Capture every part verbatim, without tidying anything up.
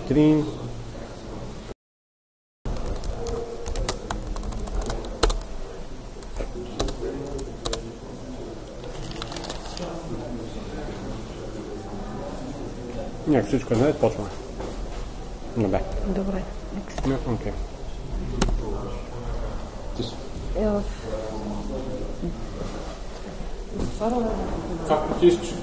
три. Някак всичко е наред, почваме. Добре. Добре. Не, окей. Е, Както ти искаш.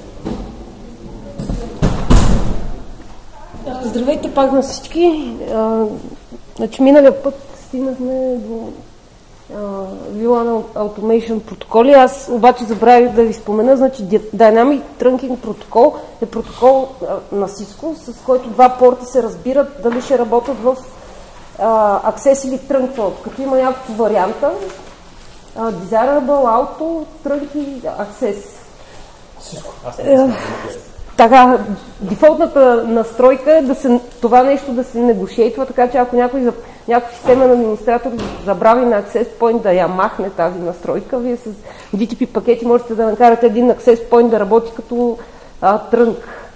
Здравейте пак на всички. А, значи миналия път стигнахме до ви лан Automation протоколи. Аз обаче забравих да ви спомена, значи Dynamic Trunking протокол е протокол а, на Cisco, с който два порта се разбират дали ще работят в а, Access или Trunk Mode. Като има някакво варианта, а, Desirable, Auto, Trunk и Access. Cisco. Аз не знам. Така, дефолтната настройка е да се, това нещо да се негошейтва, така че ако някой, някой системен администратор забрави на Access Point да я махне тази настройка, вие с ди ти пи пакети можете да накарате един Access Point да работи като а, трънк.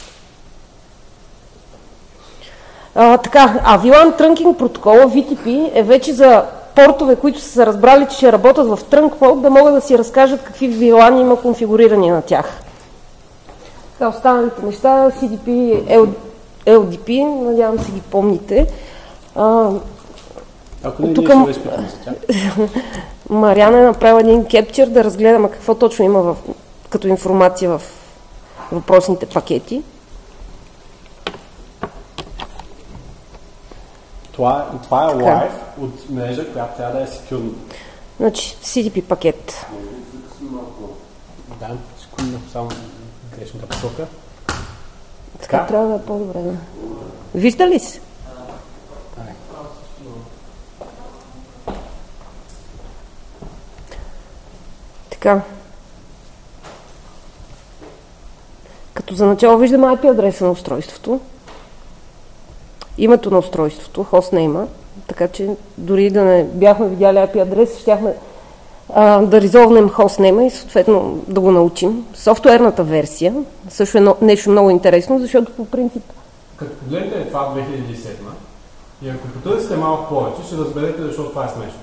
А, така, а ви лан Trunking протокола, ви ти пи, е вече за портове, които са се разбрали, че ще работят в Trunk Mode, да могат да си разкажат какви ви лан има конфигурирани на тях. Така, останалите неща, си ди пи, ел ди пи, надявам се ги помните. А, Ако не, тук, ние ще изпитаме за тях. Мариана е направила един кепчер да разгледаме какво точно има в, като информация в въпросните пакети. Това, това е лайв от мрежа, която трябва да е секюрна. Значи, си ди пи пакет. Да, секунда, само грешната посока. Така, Така? трябва да е по-добре. Да. Вижда ли се? Така. Като за начало виждаме ай пи адреса на устройството. Името на устройството, хостнейма, така че дори да не бяхме видяли ай пи адрес, щяхме а, да резолвнем хостнейма и съответно да го научим. Софтуерната версия също е нещо много интересно, защото по принцип... Като погледнете това две хиляди и седма и ако потърсите малко повече, ще разберете защо това е смешно.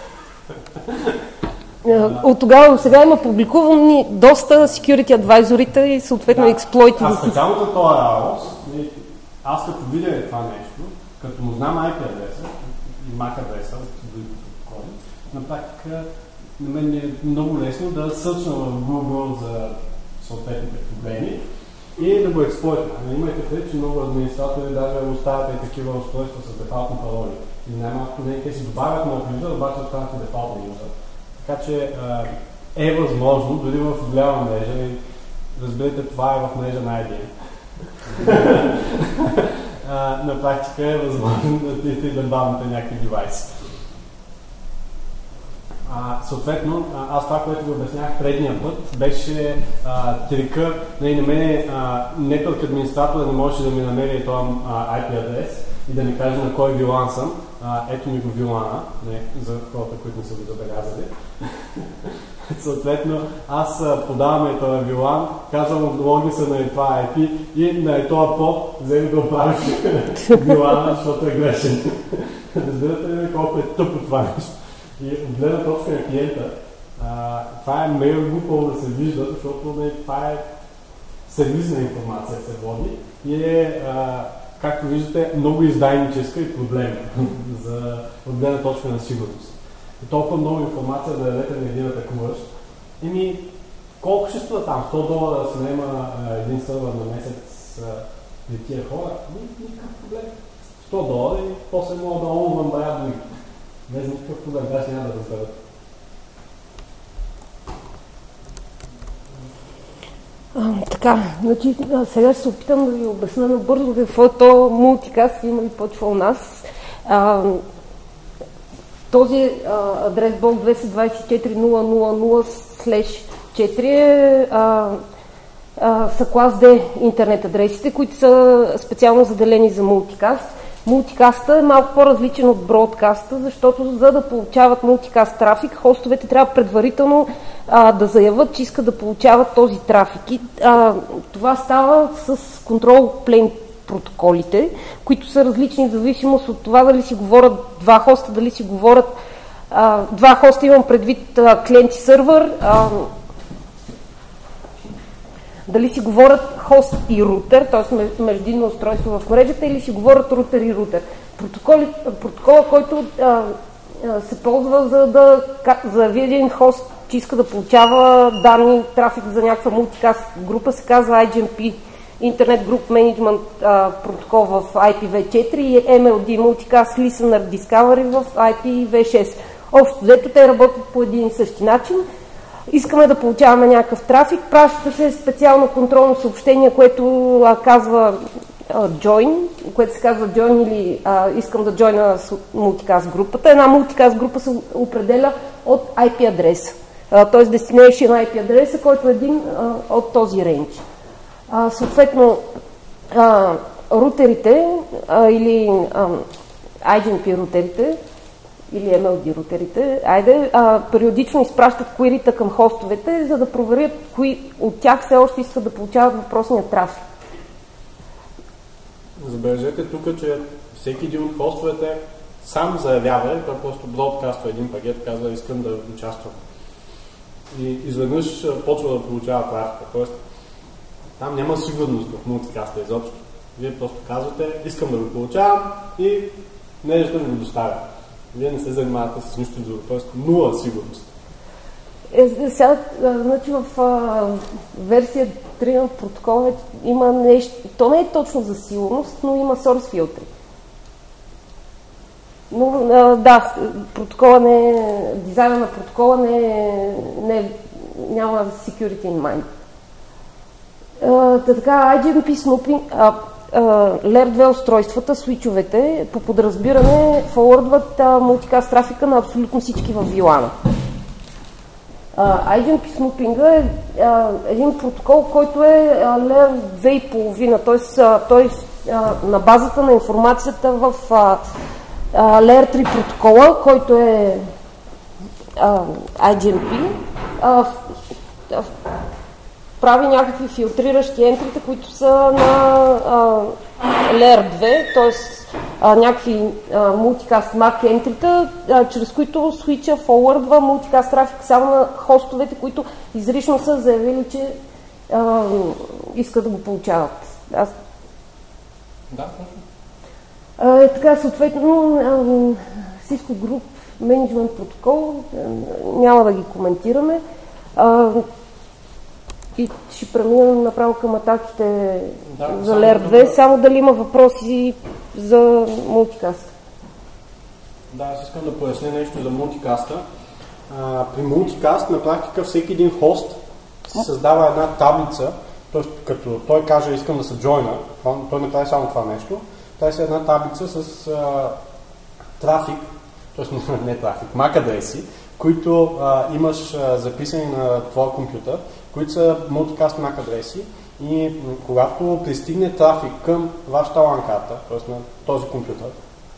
От тогава до сега има публикувани доста security advisory-та и съответно да. експлойти. А специално за този РАОС, аз като видя това нещо, като му знам ай пи адреса и мак адреса от другите протоколи, на практика на мен е много лесно да сърчна в Google за съответните проблеми и да го експлойтна. Имайте предвид, че много администратори даже оставят и такива устройства с дефалтни пароли. И най-малко не, те си добавят нов юзър, обаче оставят и дефалтни юзър. Така че е възможно, дори в голяма мрежа, и разберете, това е в мрежа на ай би ем. На практика е възможно да отидете и да бавните някакви девайси. А, съответно, аз това, което ви обяснях предния път, беше а, трика, не, на мене network администратора не можеше да ми намери този ай пи адрес и да ми каже на кой ви лан съм. А, ето ми го ви лана, не, за хората, които не са го забелязали. Съответно, аз подавам и този ви лан, казвам логни са на това ай пи и на този под вземи да оправиш ви лана, защото е грешен. Разбирате ли колко е тъпо това нещо? И от гледна точка на клиента, а, това е мейл глупаво да се вижда, защото не, това е сервизна информация се води и е, а, както виждате, много издайническа и проблемна за от гледна точка на сигурност. И толкова много информация да дадете на един атакуващ. Еми, колко ще струва там? сто долара да се наема един сървър на месец за тия хора? Никакъв проблем. сто долара и после мога да онвам бая други. Без никакъв проблем, даже няма да разберат. А, така, значи, сега ще се опитам да ви обясня набързо какво е то мултикаст, има ли почва у нас. А, този а, адрес блок двеста двадесет и четири нула нула нула слеш четири е, а, а, са клас D интернет адресите, които са специално заделени за мултикаст. Мултикаста е малко по-различен от бродкаста, защото за да получават мултикаст трафик, хостовете трябва предварително а, да заявят, че искат да получават този трафик. И, а, това става с Control Plane протоколите, които са различни в зависимост от това дали си говорят два хоста, дали си говорят а, два хоста, имам предвид а, клиент и сървър, а, дали си говорят хост и рутер, т.е. междинно устройство в мрежата, или си говорят рутер и рутер. Протоколи, протокола, който а, а, се ползва за да заяви един хост, че иска да получава данни, трафик за някаква мултикаст група, се казва ай джи ем пи, Internet Group Management а, протокол в ай пи ви четири и ем ел ди, Multicast Listener Discovery в ай пи ви шест. Общо взето те работят по един и същи начин. Искаме да получаваме някакъв трафик, праща се специално контролно съобщение, което а, казва а, join, което се казва join или а, искам да join Multicast групата. Една Multicast група се определя от ай пи адреса, т.е. destination ай пи адреса, който е един а, от този рейндж. А, съответно, а, рутерите а, или а, ай джи ем пи рутерите или ем ел ди рутерите, айде, а, периодично изпращат query-та към хостовете, за да проверят кои от тях все още искат да получават въпросния трафик. Забележете тук, че всеки един от хостовете сам заявява, той просто бродкаства един пакет, казва искам да участвам. И изведнъж почва да получава трафика. Тоест, там няма сигурност в мултикаста изобщо. Вие просто казвате, искам да го получавам и нещо да ми го доставя. Вие не се занимавате с нищо друго, т.е. нула сигурност. Е, сега, значи в а, версия три на протокола има нещо, то не е точно за сигурност, но има source филтри. Но а, да, протокола не е, дизайна на протокола не е, не, няма security in mind. А, така, ай джи ем пи snooping, а, Layer две устройствата, свичовете, по подразбиране форвардват мултикаст трафика на абсолютно всички в вилана. ай джи ем пи snooping е а, един протокол, който е а, Layer две и половина, т.е. той а, на базата на информацията в а, а, Layer три протокола, който е а, ай джи ем пи, а, а, прави някакви филтриращи ентрите, които са на а, Layer две, т.е. някакви мултикаст мак entry-та, чрез които свича форвардва мултикаст трафик само на хостовете, които изрично са заявили, че а, искат да го получават. Аз... Да, а, е, така, съответно, а, Cisco Group Management протокол, а, няма да ги коментираме. А, И ще преминем направо към атаките да, за Layer две, да... само дали има въпроси за мултикаст. Да, аз искам да поясня нещо за мултикаста. А, при мултикаст на практика всеки един хост създава една таблица, т.е. като той каже искам да се джойна, той не прави само това нещо, прави се една таблица с а, трафик, т.е. не трафик, мак адреси, които а, имаш а, записани на твоя компютър, които са мултикаст мак адреси и когато пристигне трафик към вашата лан карта, т.е. на този компютър,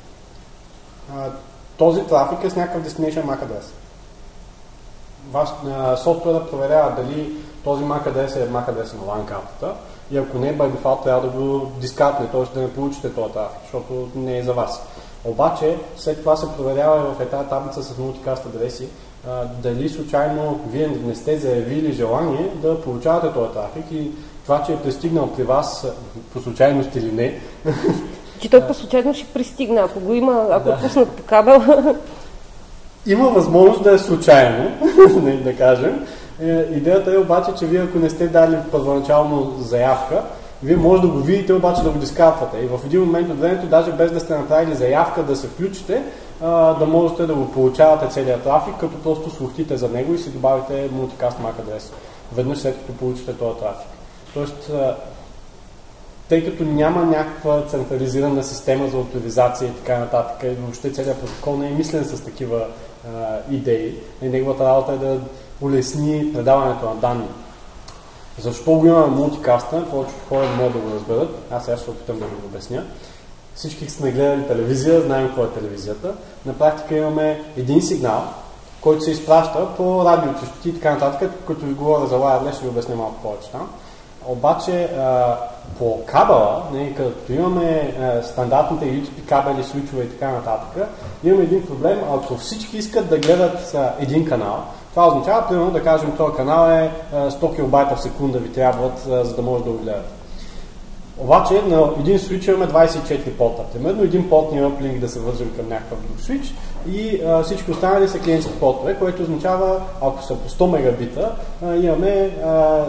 този трафик е с някакъв destination мак адрес. Ваш софтуера проверява дали този мак адрес е мак адрес на лан картата и ако не, by default трябва да го дискартне, т.е. да не получите този трафик, защото не е за вас. Обаче, след това се проверява в тази таблица с мултикаст адреси, а, дали случайно вие не сте заявили желание да получавате този трафик и това, че е пристигнал при вас по случайност или не. Че той по случайно ще пристигне, ако го има, ако да. Пуснат по кабел. Има възможност да е случайно, да кажем. Идеята е обаче, че вие ако не сте дали първоначално заявка, вие може да го видите, обаче да го дискартвате. И в един момент от времето, даже без да сте направили заявка да се включите, да можете да го получавате целият трафик, като просто слухтите за него и си добавите мултикаст мак адрес. Веднъж след като получите този трафик. Тоест, тъй като няма някаква централизирана система за авторизация и така нататък, и въобще целият протокол не е мислен с такива а, идеи. И неговата работа е да улесни предаването на данни. Защо го имаме мултикаста? Повечето хора не могат да го разберат. Аз сега ще се опитам да го обясня. Всички сме гледали телевизия, знаем какво е телевизията. На практика имаме един сигнал, който се изпраща по радиочестоти и така нататък. Като ви говоря за wireless, ще ви обясня малко повече там. Обаче по кабела, не, като имаме а, стандартните ю ес би кабели, свичове и така нататък, имаме един проблем, ако всички искат да гледат а, един канал, това означава, примерно, да кажем, този канал е а, сто килобайта в секунда ви трябват, а, за да може да го гледате. Обаче на един свич имаме двайсет и четири порта. Примерно един порт няма плинк да се вържим към някакъв друг свич и а, всички останали са клиентски портове, което означава, ако са по сто мегабита, а, имаме а,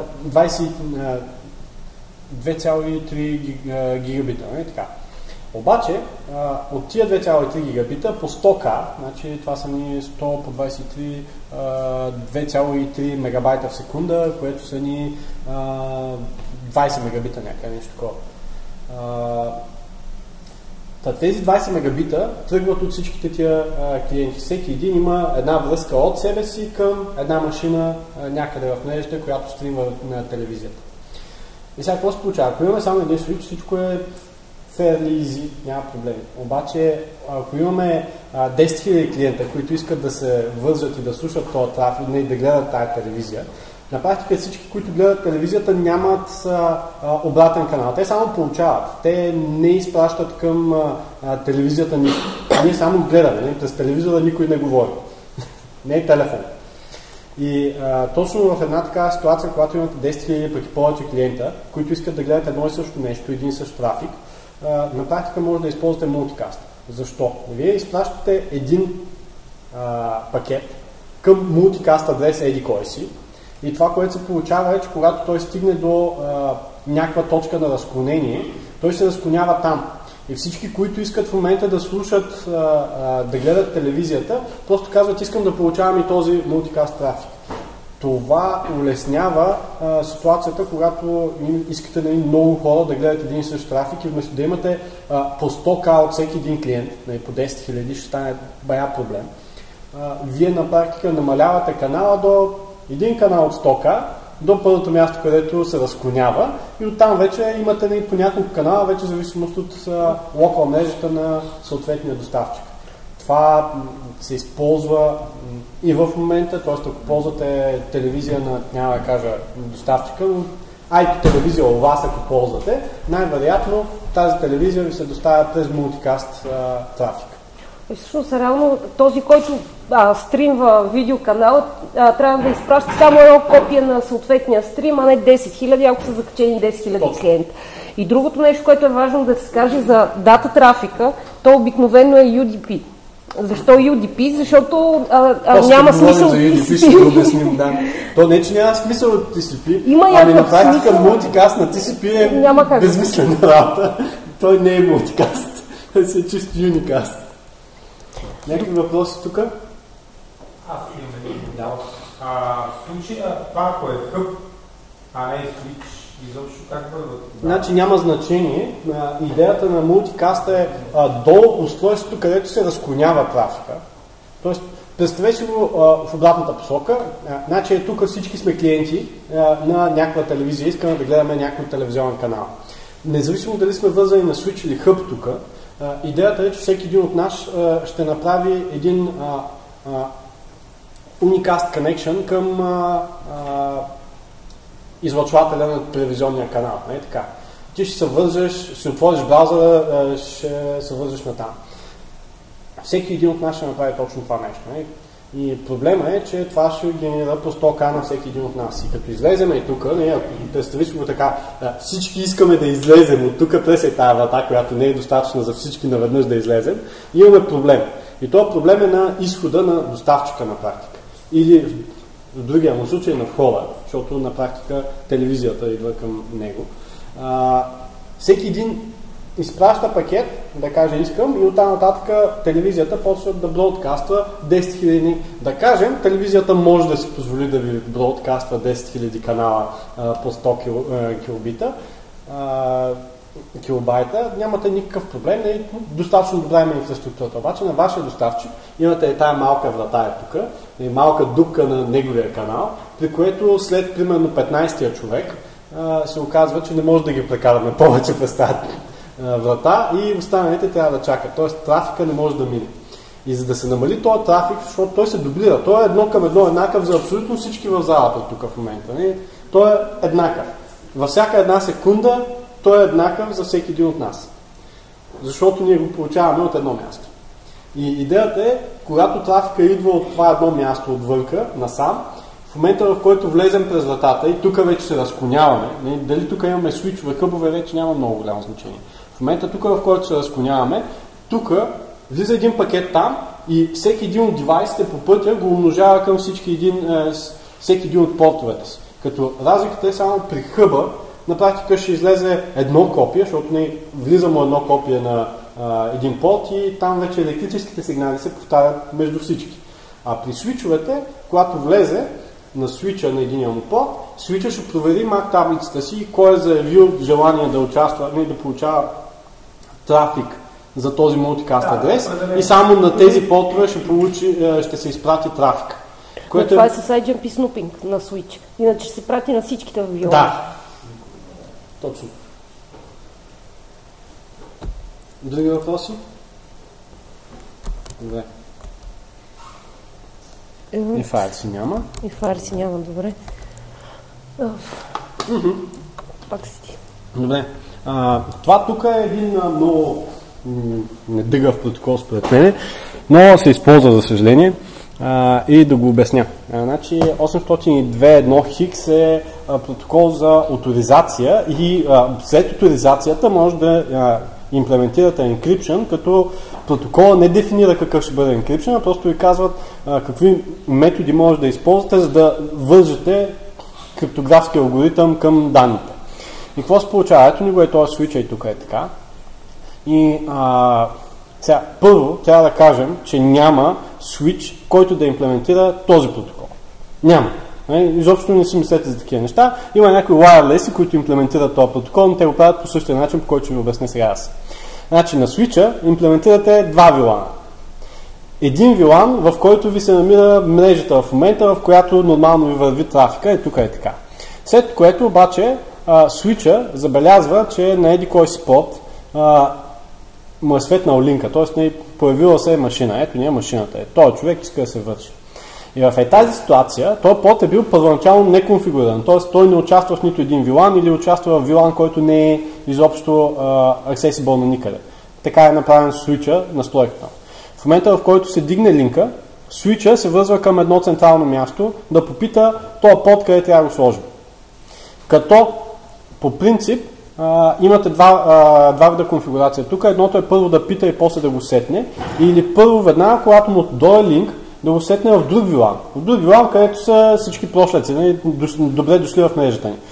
две цяло и три гигабита. Не? Така. Обаче а, от тия две цяло и три гигабита по сто К, значи това са ни сто по двайсет и три, а, две цяло и три мегабайта в секунда, което са ни а, двайсет мегабита някъде, нещо такова. А, тези двайсет мегабита тръгват от всичките тия а, клиенти. Всеки един има една връзка от себе си към една машина а, някъде в мрежата, която стримва на телевизията. И сега какво се получава? Ако имаме само един свич, всичко е fairly easy, няма проблеми. Обаче, ако имаме а, десет хиляди клиента, които искат да се вържат и да слушат този трафик и да гледат тази телевизия, на практика всички, които гледат телевизията, нямат а, а, обратен канал. Те само получават. Те не изпращат към а, а, телевизията нищо. Ние само гледаме. Не? През телевизора никой не говори. Не е телефон. И а, точно в една такава ситуация, когато имате десет хиляди пък и повече клиента, които искат да гледат едно и също нещо, един и същ трафик, а, на практика може да използвате мултикаст. Защо? Вие изпращате един а, пакет към мултикаст адрес еди кой си. И това, което се получава е, че когато той стигне до а, някаква точка на разклонение, той се разклонява там. И всички, които искат в момента да слушат, а, а, да гледат телевизията, просто казват, искам да получавам и този мултикаст трафик. Това улеснява а, ситуацията, когато искате нали, много хора да гледат един и същ трафик и вместо да имате а, по сто К от всеки един клиент, нали, по десет хиляди, ще стане бая проблем. А, вие на практика намалявате канала до един канал от сто К до първото място, където се разклонява и оттам вече имате нали, по няколко канала, вече в зависимост от локал мрежата на съответния доставчик. Това се използва и в момента, т.е. ако ползвате телевизия на, няма да кажа доставчика, но ай пи телевизия у вас, ако ползвате, най-вероятно тази телевизия ви се доставя през мултикаст а, трафик. И всъщност, реално този, който а, стримва видеоканал, а, трябва да изпраща само едно копие на съответния стрим, а не десет хиляди, ако са закачени десет хиляди клиента. И другото нещо, което е важно да се каже за дата трафика, то обикновено е ю ди пи. Защо ю ди пи? Защото а, а, няма смисъл за ю ди пи, ще го обясним, да. То не, че няма смисъл от ти си пи, има ами на практика мултикаст на ти си пи е безмислена работа. Той не е мултикаст, той си е чисто юникаст. Някакви въпроси тук? Аз имам един. Да. В случая това, ако е хъб, а не свич, изобщо как върват? Значи няма значение. Идеята на мултикаста е а, до устройството, където се разклонява трафика. Тоест, представете си го а, в обратната посока. А, значи тук всички сме клиенти а, на някаква телевизия, искаме да гледаме някой телевизионен канал. Независимо дали сме вързани на свич или хъб тук, идеята е, че всеки един от нас а, ще направи един а, а, unicast connection към а, а, излъчвателя на телевизионния канал. Не? Така. Ти ще се вържеш, ще отвориш браузъра, ще се вържеш на там. Всеки един от нас ще направи точно това нещо. Не? И проблема е, че това ще генерира по сто К на всеки един от нас. И като излеземе и тук, представи си го така, всички искаме да излезем от тук, през е тая врата, която не е достатъчна за всички наведнъж да излезем, и имаме проблем. И този проблем е на изхода на доставчика на практика. Или в другия му случай на входа, защото на практика телевизията идва към него. А, всеки един изпраща пакет, да каже искам, и оттам нататък телевизията почва да бродкаства десет хиляди. Да кажем, телевизията може да си позволи да ви бродкаства десет хиляди канала а, по сто килобита, а, килобайта, нямате никакъв проблем, и достатъчно добра има инфраструктурата. Обаче на вашия доставчик имате тая малка врата е тук, малка дупка на неговия канал, при което след примерно петнайсетия човек а, се оказва, че не може да ги прекараме повече през тази врата и останалите трябва да чакат. Тоест трафика не може да мине. И за да се намали този трафик, защото той се дублира, той е едно към едно еднакъв за абсолютно всички в залата тук в момента. Не? Той е еднакъв. Във всяка една секунда той е еднакъв за всеки един от нас. Защото ние го получаваме от едно място. И идеята е, когато трафика идва от това едно място отвънка, насам, в момента, в който влезем през вратата и тук вече се разклоняваме, дали тук имаме свичове, хъбове, вече няма много голямо значение. В момента тук, в който се разклоняваме, тук влиза един пакет там и всеки един от девайсите по пътя го умножава към всички един, е, всеки един от портовете си. Като разликата е само при хъба, на практика ще излезе едно копие, защото не влиза му едно копие на а, един порт и там вече електрическите сигнали се повтарят между всички. А при свичовете, когато влезе на свича на единия му порт, свича ще провери мак таблицата си и кой е заявил желание да участва, не да получава трафик за този мултикаст адрес да, и само на тези портове ще, получи, ще се изпрати трафик. Което това е с iJump и Snooping на Switch. Иначе ще се прати на всичките в вилана. Да. Точно. Други въпроси? Добре. И фаер си няма. И фаер си няма, добре. Mm-hmm. Пак си ти. Добре. А, това тук е един а, много недъгъв протокол според мен, но се използва за съжаление а, и да го обясня. А, значи осемстотин и две точка едно хикс е а, протокол за оторизация и а, след оторизацията може да а, имплементирате encryption, като протокола не дефинира какъв ще бъде encryption, а просто ви казват а, какви методи може да използвате, за да вържете криптографски алгоритъм към данните. И какво се получава? Ето ни го е този switch и тук е така. И а, сега, първо трябва да кажем, че няма switch, който да имплементира този протокол. Няма. Изобщо не си мислете за такива неща. Има някои wireless, които имплементират този протокол, но те го правят по същия начин, по който ще ви обясня сега аз. Значи на свича имплементирате два вилана. Един вилан, в който ви се намира мрежата в момента, в която нормално ви върви трафика, и тук е така. След което обаче свича забелязва, че на еди кой си порт а, му е светнал линка, т.е. появила се машина. Ето ни е машината. Е, този човек иска да се върши. И в е тази ситуация, този порт е бил първоначално неконфигуриран, т.е. той не участва в нито един вилан или участва в вилан, който не е изобщо а, accessible на никъде. Така е направен свича на настройката. В момента, в който се дигне линка, свича се вързва към едно централно място да попита този порт къде трябва да го сложим. Като по принцип а, имате два, а, два вида конфигурация. Тук едното е първо да пита и после да го сетне, или първо веднага, когато му дойде линк, да го сетне в друг вилан. В друг вилан, където са всички прошлеци, нали, добре дошли в мрежата ни.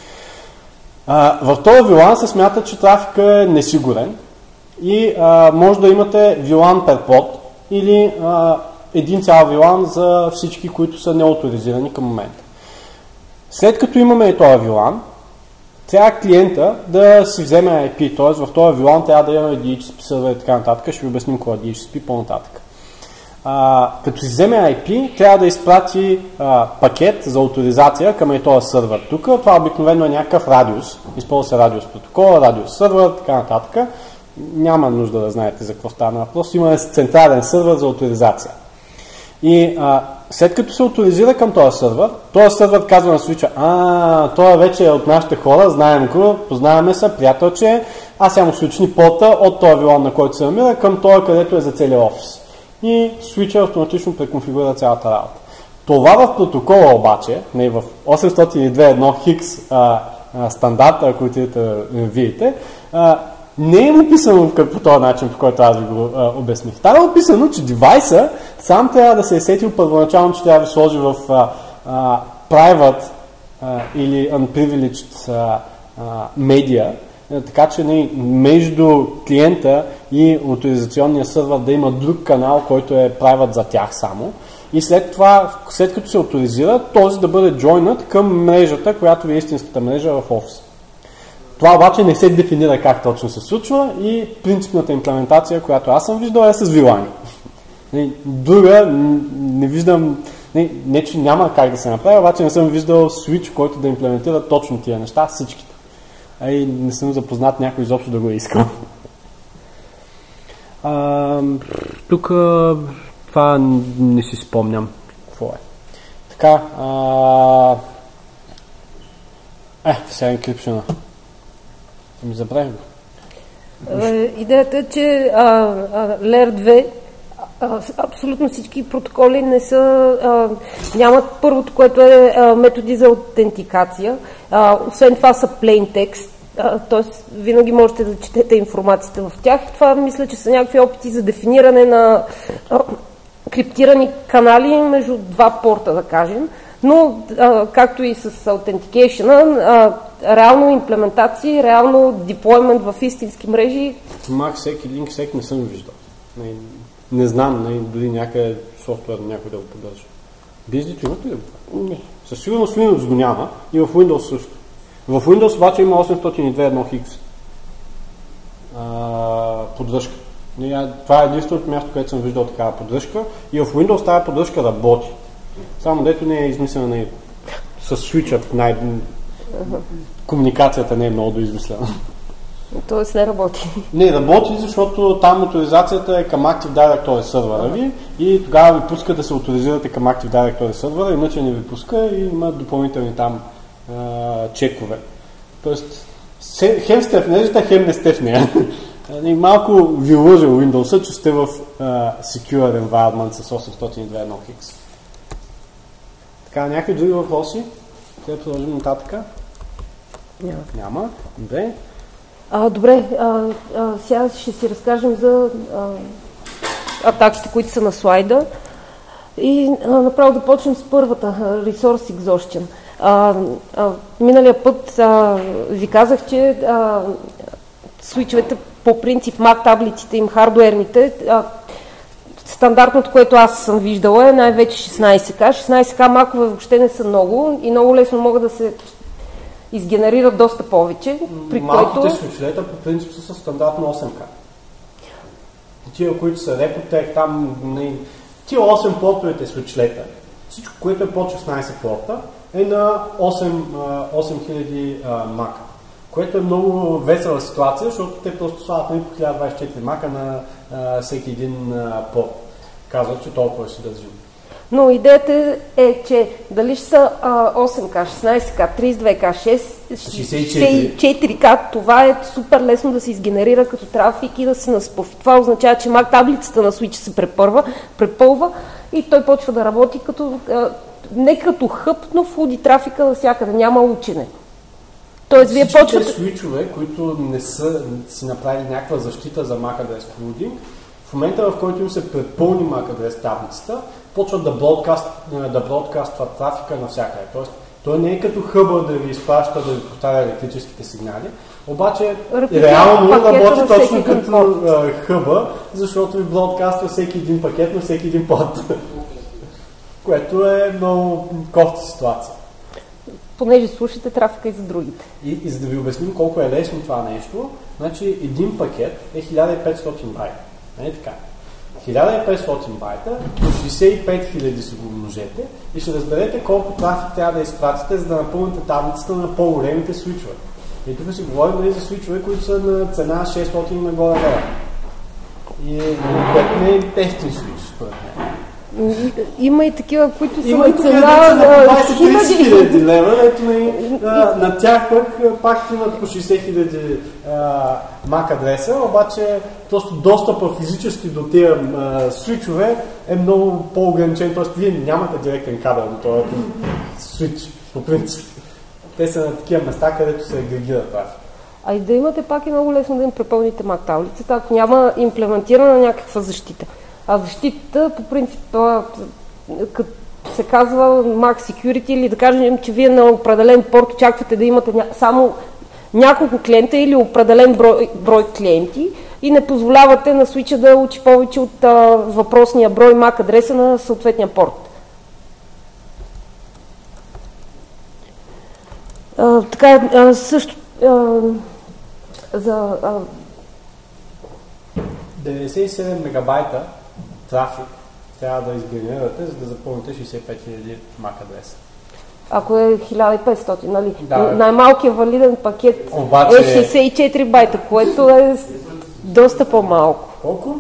А, в този вилан се смята, че трафика е несигурен и а, може да имате вилан per под или а, един цял вилан за всички, които са неоторизирани към момента. След като имаме и този вилан, трябва клиента да си вземе ай пи, т.е. в този вилан трябва да имаме ди ейч ес пи сервер и така нататък. Ще ви обясним кой е ди ейч ес пи по-нататък. А, като си вземе ай пи, трябва да изпрати а, пакет за авторизация към и този сървър. Тук това обикновено е някакъв радиус. Използва се радиус протокол, радиус сървър, така нататък. Няма нужда да знаете за какво става въпрос. Има централен сървър за авторизация. И а, след като се авторизира към този сървър, този сървър казва на свича: а, той вече е от нашите хора, знаем го, познаваме се, приятелче, а сега му свични порта от този вилан, на който се намира, към този, където е за целия офис. И свича автоматично преконфигурира цялата работа. Това в протокола обаче, не в осемстотин и две точка едно хикс а, а, стандарта, който видите, а, не е описано по този начин, по който аз ви го а, обясних. Там е описано, че девайса сам трябва да се е сетил първоначално, че трябва да ви сложи в а, а, private а, или unprivileged а, а, media, така че не, между клиента и авторизационния сървър да има друг канал, който е private за тях само. И след това, след като се авторизира, този да бъде joined към мрежата, която е истинската мрежа в офис. Това обаче не се дефинира как точно се случва и принципната имплементация, която аз съм виждал, е с вилани. Друга не виждам, не, не че няма как да се направи, обаче не съм виждал switch, който да имплементира точно тия неща, всичките. А и не съм запознат някой изобщо да го е искал. А, тук това не си спомням какво е. Така, а... е, сега encryption. Ми забравим. Идеята е, че а, а, Layer две а, абсолютно всички протоколи не са, а, нямат първото, което е а, методи за аутентикация. А, освен това са plain text, т.е. винаги можете да четете информацията в тях. Това мисля, че са някакви опити за дефиниране на а, криптирани канали между два порта, да кажем. Но, а, както и с authentication, реално имплементации, реално деплоймент в истински мрежи. Мак, всеки линк, всеки не съм виждал. Не, не знам, не, дори някъде софтуер някой да го поддържа. Биздито имате ли го? Не. Със сигурност Linux го няма и в Windows също. В Windows обаче има осемстотин и две точка едно хикс поддръжка. Това е единственото място, където съм виждал такава поддръжка и в Windows тази поддръжка работи. Само дето не е измислена на с свичът. Най... Uh-huh. Комуникацията не е много доизмислена. Тоест не работи. Не работи, защото там авторизацията е към Active Directory сървъра ви и тогава ви пуска да се авторизирате към Active Directory сървъра, иначе не ви пуска и има допълнителни там а, чекове. Тоест, хем сте в нежата, хем не сте в нея. Малко ви лъжа Windows, че сте в а, Secure Environment с осемстотин и две точка едно хикс. Така, някакви други въпроси? Трябва да продължим нататък? Няма. Няма. Добре. А, добре, а, а, сега ще си разкажем за а, атаките, които са на слайда. И а, направо да почнем с първата, Resource Exhaustion. А, а, миналия път а, ви казах, че а, свичовете по принцип Mac таблиците им, хардуерните, а, стандартното, което аз съм виждала е най-вече шестнайсет К. шестнайсет К макове въобще не са много и много лесно могат да се изгенерират доста повече. При Малките което... свичлета по принцип са стандартно осем К. Тия, които са Repotec, там не... тия осем портовете свичлета, всичко, което е под шестнайсет порта, е на осем хиляди мака. Което е много весела ситуация, защото те просто слагат по хиляда двайсет и четири мака на а, всеки един а, порт. Казват, че толкова ще държим. Но идеята е, че дали ще са а, осем К, шестнайсет К, трийсет и две К, шестдесет и четири К, това е супер лесно да се изгенерира като трафик и да се наспъв. Това означава, че Mac таблицата на Switch се препърва, препълва и той почва да работи като, а, не като хъб, но входи трафика навсякъде, няма учене. Тоест, вие почвате... почвате... свичове, които не са си направили някаква защита за Mac адрес flooding, в момента, в който им се препълни Mac адрес таблицата, почват да бродкастват да бродкастват трафика навсякъде. Тоест, той не е като хъба да ви изпраща, да ви повтаря електрическите сигнали, обаче Репетира реално работи точно като а, хъба, защото ви бродкаства всеки един пакет на всеки един порт. Което е много кофта ситуация. Понеже слушате трафика и за другите. И, и за да ви обясним колко е лесно това нещо, значи един пакет е хиляда и петстотин байта. Не е така. хиляда и петстотин байта до шейсет и пет хиляди си го умножете и ще разберете колко трафик трябва да изпратите, за да напълните таблицата на по-големите свичове. И тук си говорим за свичове, които са на цена шестстотин нагоре лева. И което не е ефтин свич, според мен. Има и такива, които са на цена на двайсет хиляди лева, ето на, на тях пък пак имат по шейсет хиляди Mac адреса, обаче просто достъпа физически до тези свичове е много по-ограничен, т.е. вие нямате директен кабел до този свич, по принцип. Те са на такива места, където се агрегира трафик. А и да имате пак е много лесно да им препълните Mac таблицата, ако няма имплементирана някаква защита. А защитата, по принцип, като се казва Mac Security, или да кажем, че вие на определен порт очаквате да имате ня... само няколко клиента или определен брой, брой клиенти и не позволявате на свича да учи повече от а, въпросния брой Mac адреса на съответния порт. А, така, а, също а, за... А... деветдесет и седем мегабайта трафик трябва да изгенерирате, за да запълните шейсет и пет хиляди Mac адреса. Ако е хиляда и петстотин, нали? Да, най-малкият валиден пакет обаче... е шейсет и четири байта, което е доста по-малко. Колко?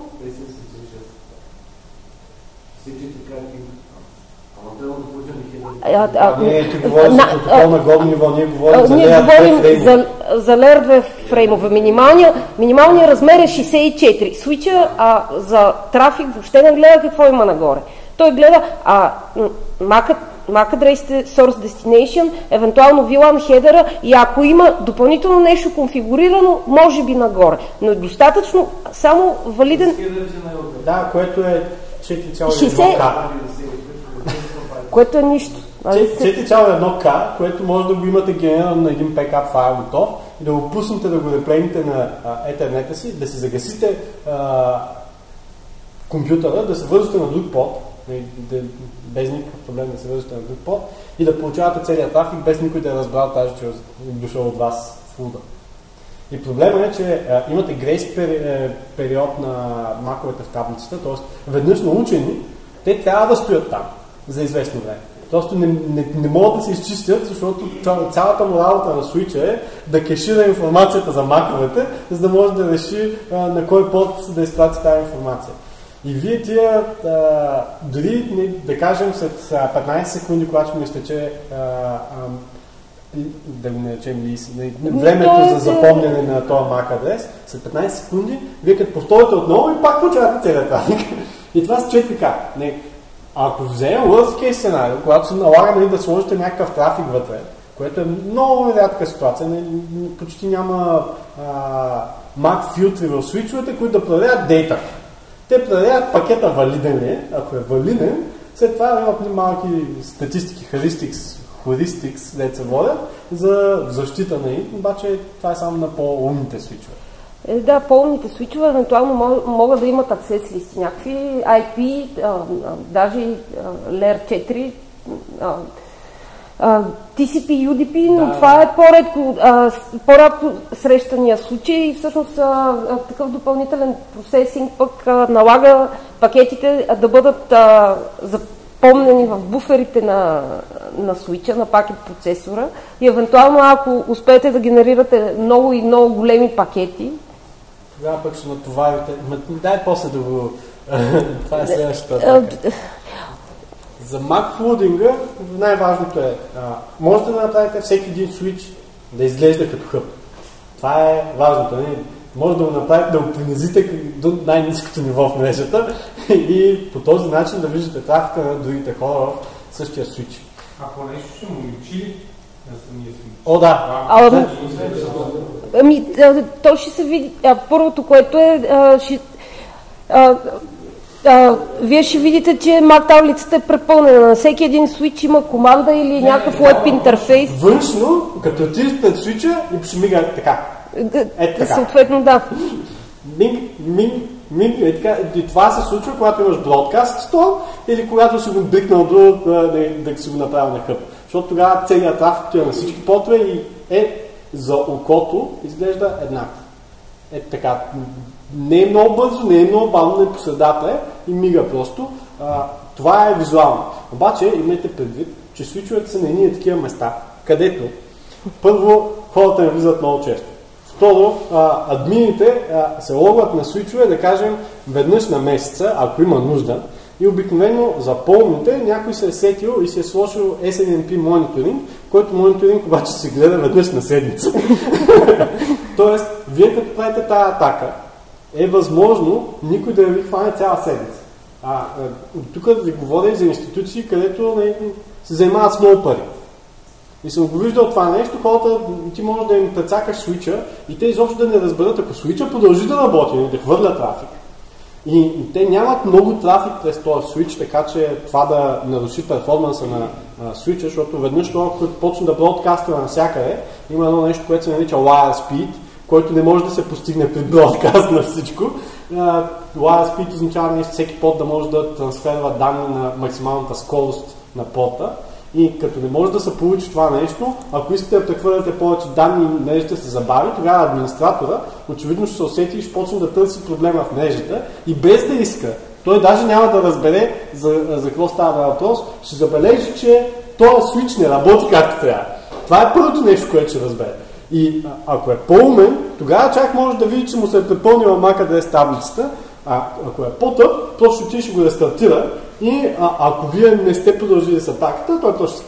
А, а, не, ти говориш за протокол на годни вълни, говорим за Ние Layer говорим две за, за Layer две фреймове. Минималният минималния размер е шейсет и четири. Свича а, за трафик въобще не гледа какво има нагоре. Той гледа а, MAC, MAC адресите, Source Destination, евентуално ви лан хедера и ако има допълнително нещо конфигурирано, може би нагоре. Но е достатъчно само валиден... Да, което е четири цяло шейсет... едно К. Което е нищо. четири цяло едно К, което може да го имате генерирано на един бекап файл готов и да го пуснете да го реплейните на етhernet си, да си загасите а, компютъра, да се вързвате на друг под, без никакъв проблем да се вързвате на друг под и да получавате целият трафик без никой да е разбрал тази, че е дошъл от вас в фулда. И проблема е, че а, имате грейс пери, период на маковете в таблицата, т.е. веднъж научени, те трябва да стоят там за известно време. Просто не, не, не могат да се изчистят, защото цялата му работа на свича е да кешира информацията за маковете, за да може да реши а, на кой под да изпрати тази информация. И вие тия, а, дори да кажем след петнайсет секунди, когато ще ми изтече а, а, да го наречем лист, времето за запомняне на този MAC адрес, след петнайсет секунди, вие като повторите отново и пак получавате целият трафик. И това с четири К. Не. Ако вземем worst case сценарий, когато се налага нали, да сложите някакъв трафик вътре, което е много рядка ситуация, не, почти няма а, MAC филтри в свичовете, които да проверят дейта. Те проверят пакета валиден ли, ако е валиден, след това имат малки статистики, heuristics, heuristics, де се водят, за защита на им, обаче това е само на по-умните свичове. Е, да, по-умните свичове евентуално могат, могат да имат аксес листи, някакви ай пи, а, а, даже а, леер четири, а, а, ти си пи, ю ди пи, но да, това е по-редко, а, по-рядко срещания случай и всъщност а, а, такъв допълнителен процесинг пък а, налага пакетите а, да бъдат а, запомнени в буферите на, на свича, на пакет процесора и евентуално ако успеете да генерирате много и много големи пакети, тогава пък ще натоварите. Дай после да го... Това е следващата. За Mac флудинга най-важното е, а, можете да направите всеки един свич да изглежда като хъб. Това е важното. Не? Може да го направите, да го принизите до най-ниското ниво в мрежата и по този начин да виждате трафика на другите хора в същия свич. Ако нещо ще му учили на самия свич? О, да. А, да. Ами, то ще се види. А, първото, което е... А, ще, а, а, вие ще видите, че Mac таблицата е препълнена. На всеки един свич има команда или не, някакъв web интерфейс. Външно, като отидеш пред свича и ще мига така. Ето така. Съответно, да. Миг, миг, миг, е така. И това се случва, когато имаш бродкаст стол или когато си го брикнал до да, да си го направил на хъб. Защото тогава целият трафик е на всички потове и е за окото изглежда еднакво. Ето така. Не е много бързо, не е много бавно, не е по средата е и мига просто. А, това е визуално. Обаче имайте предвид, че свичовете са на едни такива места, където първо хората не влизат много често. Второ, а, админите а, се логват на свичове, да кажем, веднъж на месеца, ако има нужда. И обикновено за по-умните някой се е сетил и се е сложил ес ен ем пи мониторинг, който мониторинг обаче се гледа веднъж на седмица. Тоест, вие като правите тази атака, е възможно никой да ви хване цяла седмица. А, тук ви говоря за институции, където не, се занимават с много пари. И съм го виждал това нещо, хората, ти можеш да им прецакаш свича и те изобщо да не разберат, ако свича продължи да работи, да хвърля трафик. И, и те нямат много трафик през този свич, така че това да наруши перформанса на, на свича, защото веднъж това, като почне да бродкаства навсякъде, има едно нещо, което се нарича wire speed, който не може да се постигне при бродкаст на всичко. Uh, wire speed означава нещо, всеки под да може да трансферва данни на максималната скорост на порта. И като не може да се получи това нещо, ако искате да прехвърляте повече данни и мрежата се забави, тогава администратора очевидно ще се усети и ще почне да търси проблема в мрежата и без да иска, той даже няма да разбере за, за какво става въпрос, ще забележи, че този свич не работи както трябва. Това е първото нещо, което ще разбере. И а, ако е по-умен, тогава чак може да види, че му се е препълнила MAC адрес таблицата, а ако е по-тъп, просто ти ще го рестартира и а, ако вие не сте продължили с атаката, той просто ще каже,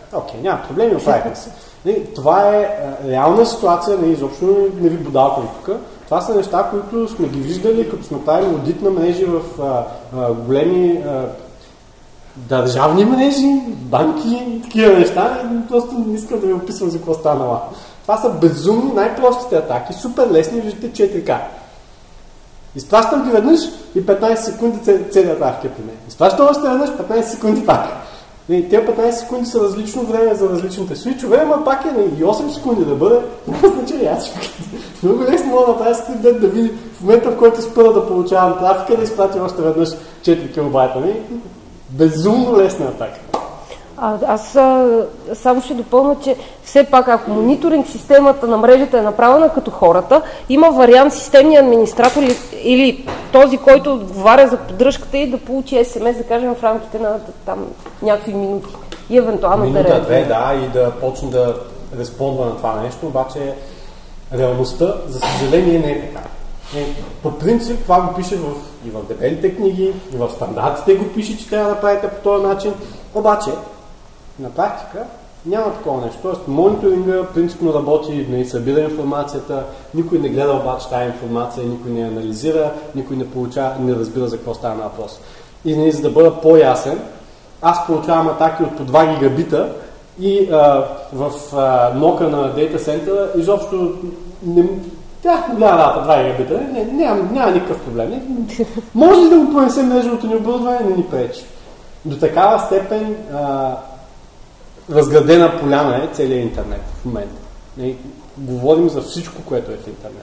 Окей, няма проблеми, оправихме се. Това е реална ситуация, не, изобщо не ви бодалкам тук. Това са неща, които сме ги виждали, като сме правили одит на мрежи в а, а, големи а, държавни мрежи, банки, такива неща. Просто не искам да ви описвам за какво станала. Това са безумни, най-простите атаки, супер лесни, виждате четири К. Изпращам ги веднъж и петнайсет секунди целият трафик е при мен. Изпращам още веднъж петнайсет секунди пак. И тези петнайсет секунди са различно време за различните свичове, ама пак е и осем секунди да бъде. Няма значение, аз ще много лесно мога да направя скрипт да види в момента, в който спра да получавам трафика, да изпратя още веднъж четири килобайта. Безумно лесна атака. А, аз а, само ще допълня, че все пак, ако мониторинг системата на мрежата е направена като хората, има вариант системния администратор или, или този, който отговаря за поддръжката и да получи ес ем ес, да кажем, в рамките на там някакви минути. И евентуално Минута, да реагира. две, да, и да почне да респондва на това нещо, обаче реалността, за съжаление, не е така. Е, по принцип, това го пише в, и в дебелите книги, и в стандартите го пише, че трябва да правите по този начин, обаче на практика няма такова нещо. Тоест, мониторинга принципно работи, не събира информацията, никой не гледа обаче тази информация, никой не анализира, никой не получава, не разбира за какво става на въпрос. И не, за да бъда по-ясен, аз получавам атаки от по два гигабита и а, в а, нока на дейта центъра изобщо не... Тя голяма дата, два гигабита, не, няма, няма никакъв проблем. Не, може ли да го понесем мрежовото ни оборудване, не ни пречи. До такава степен а, разградена поляна е целият интернет в момента. Не, говорим за всичко, което е в интернет.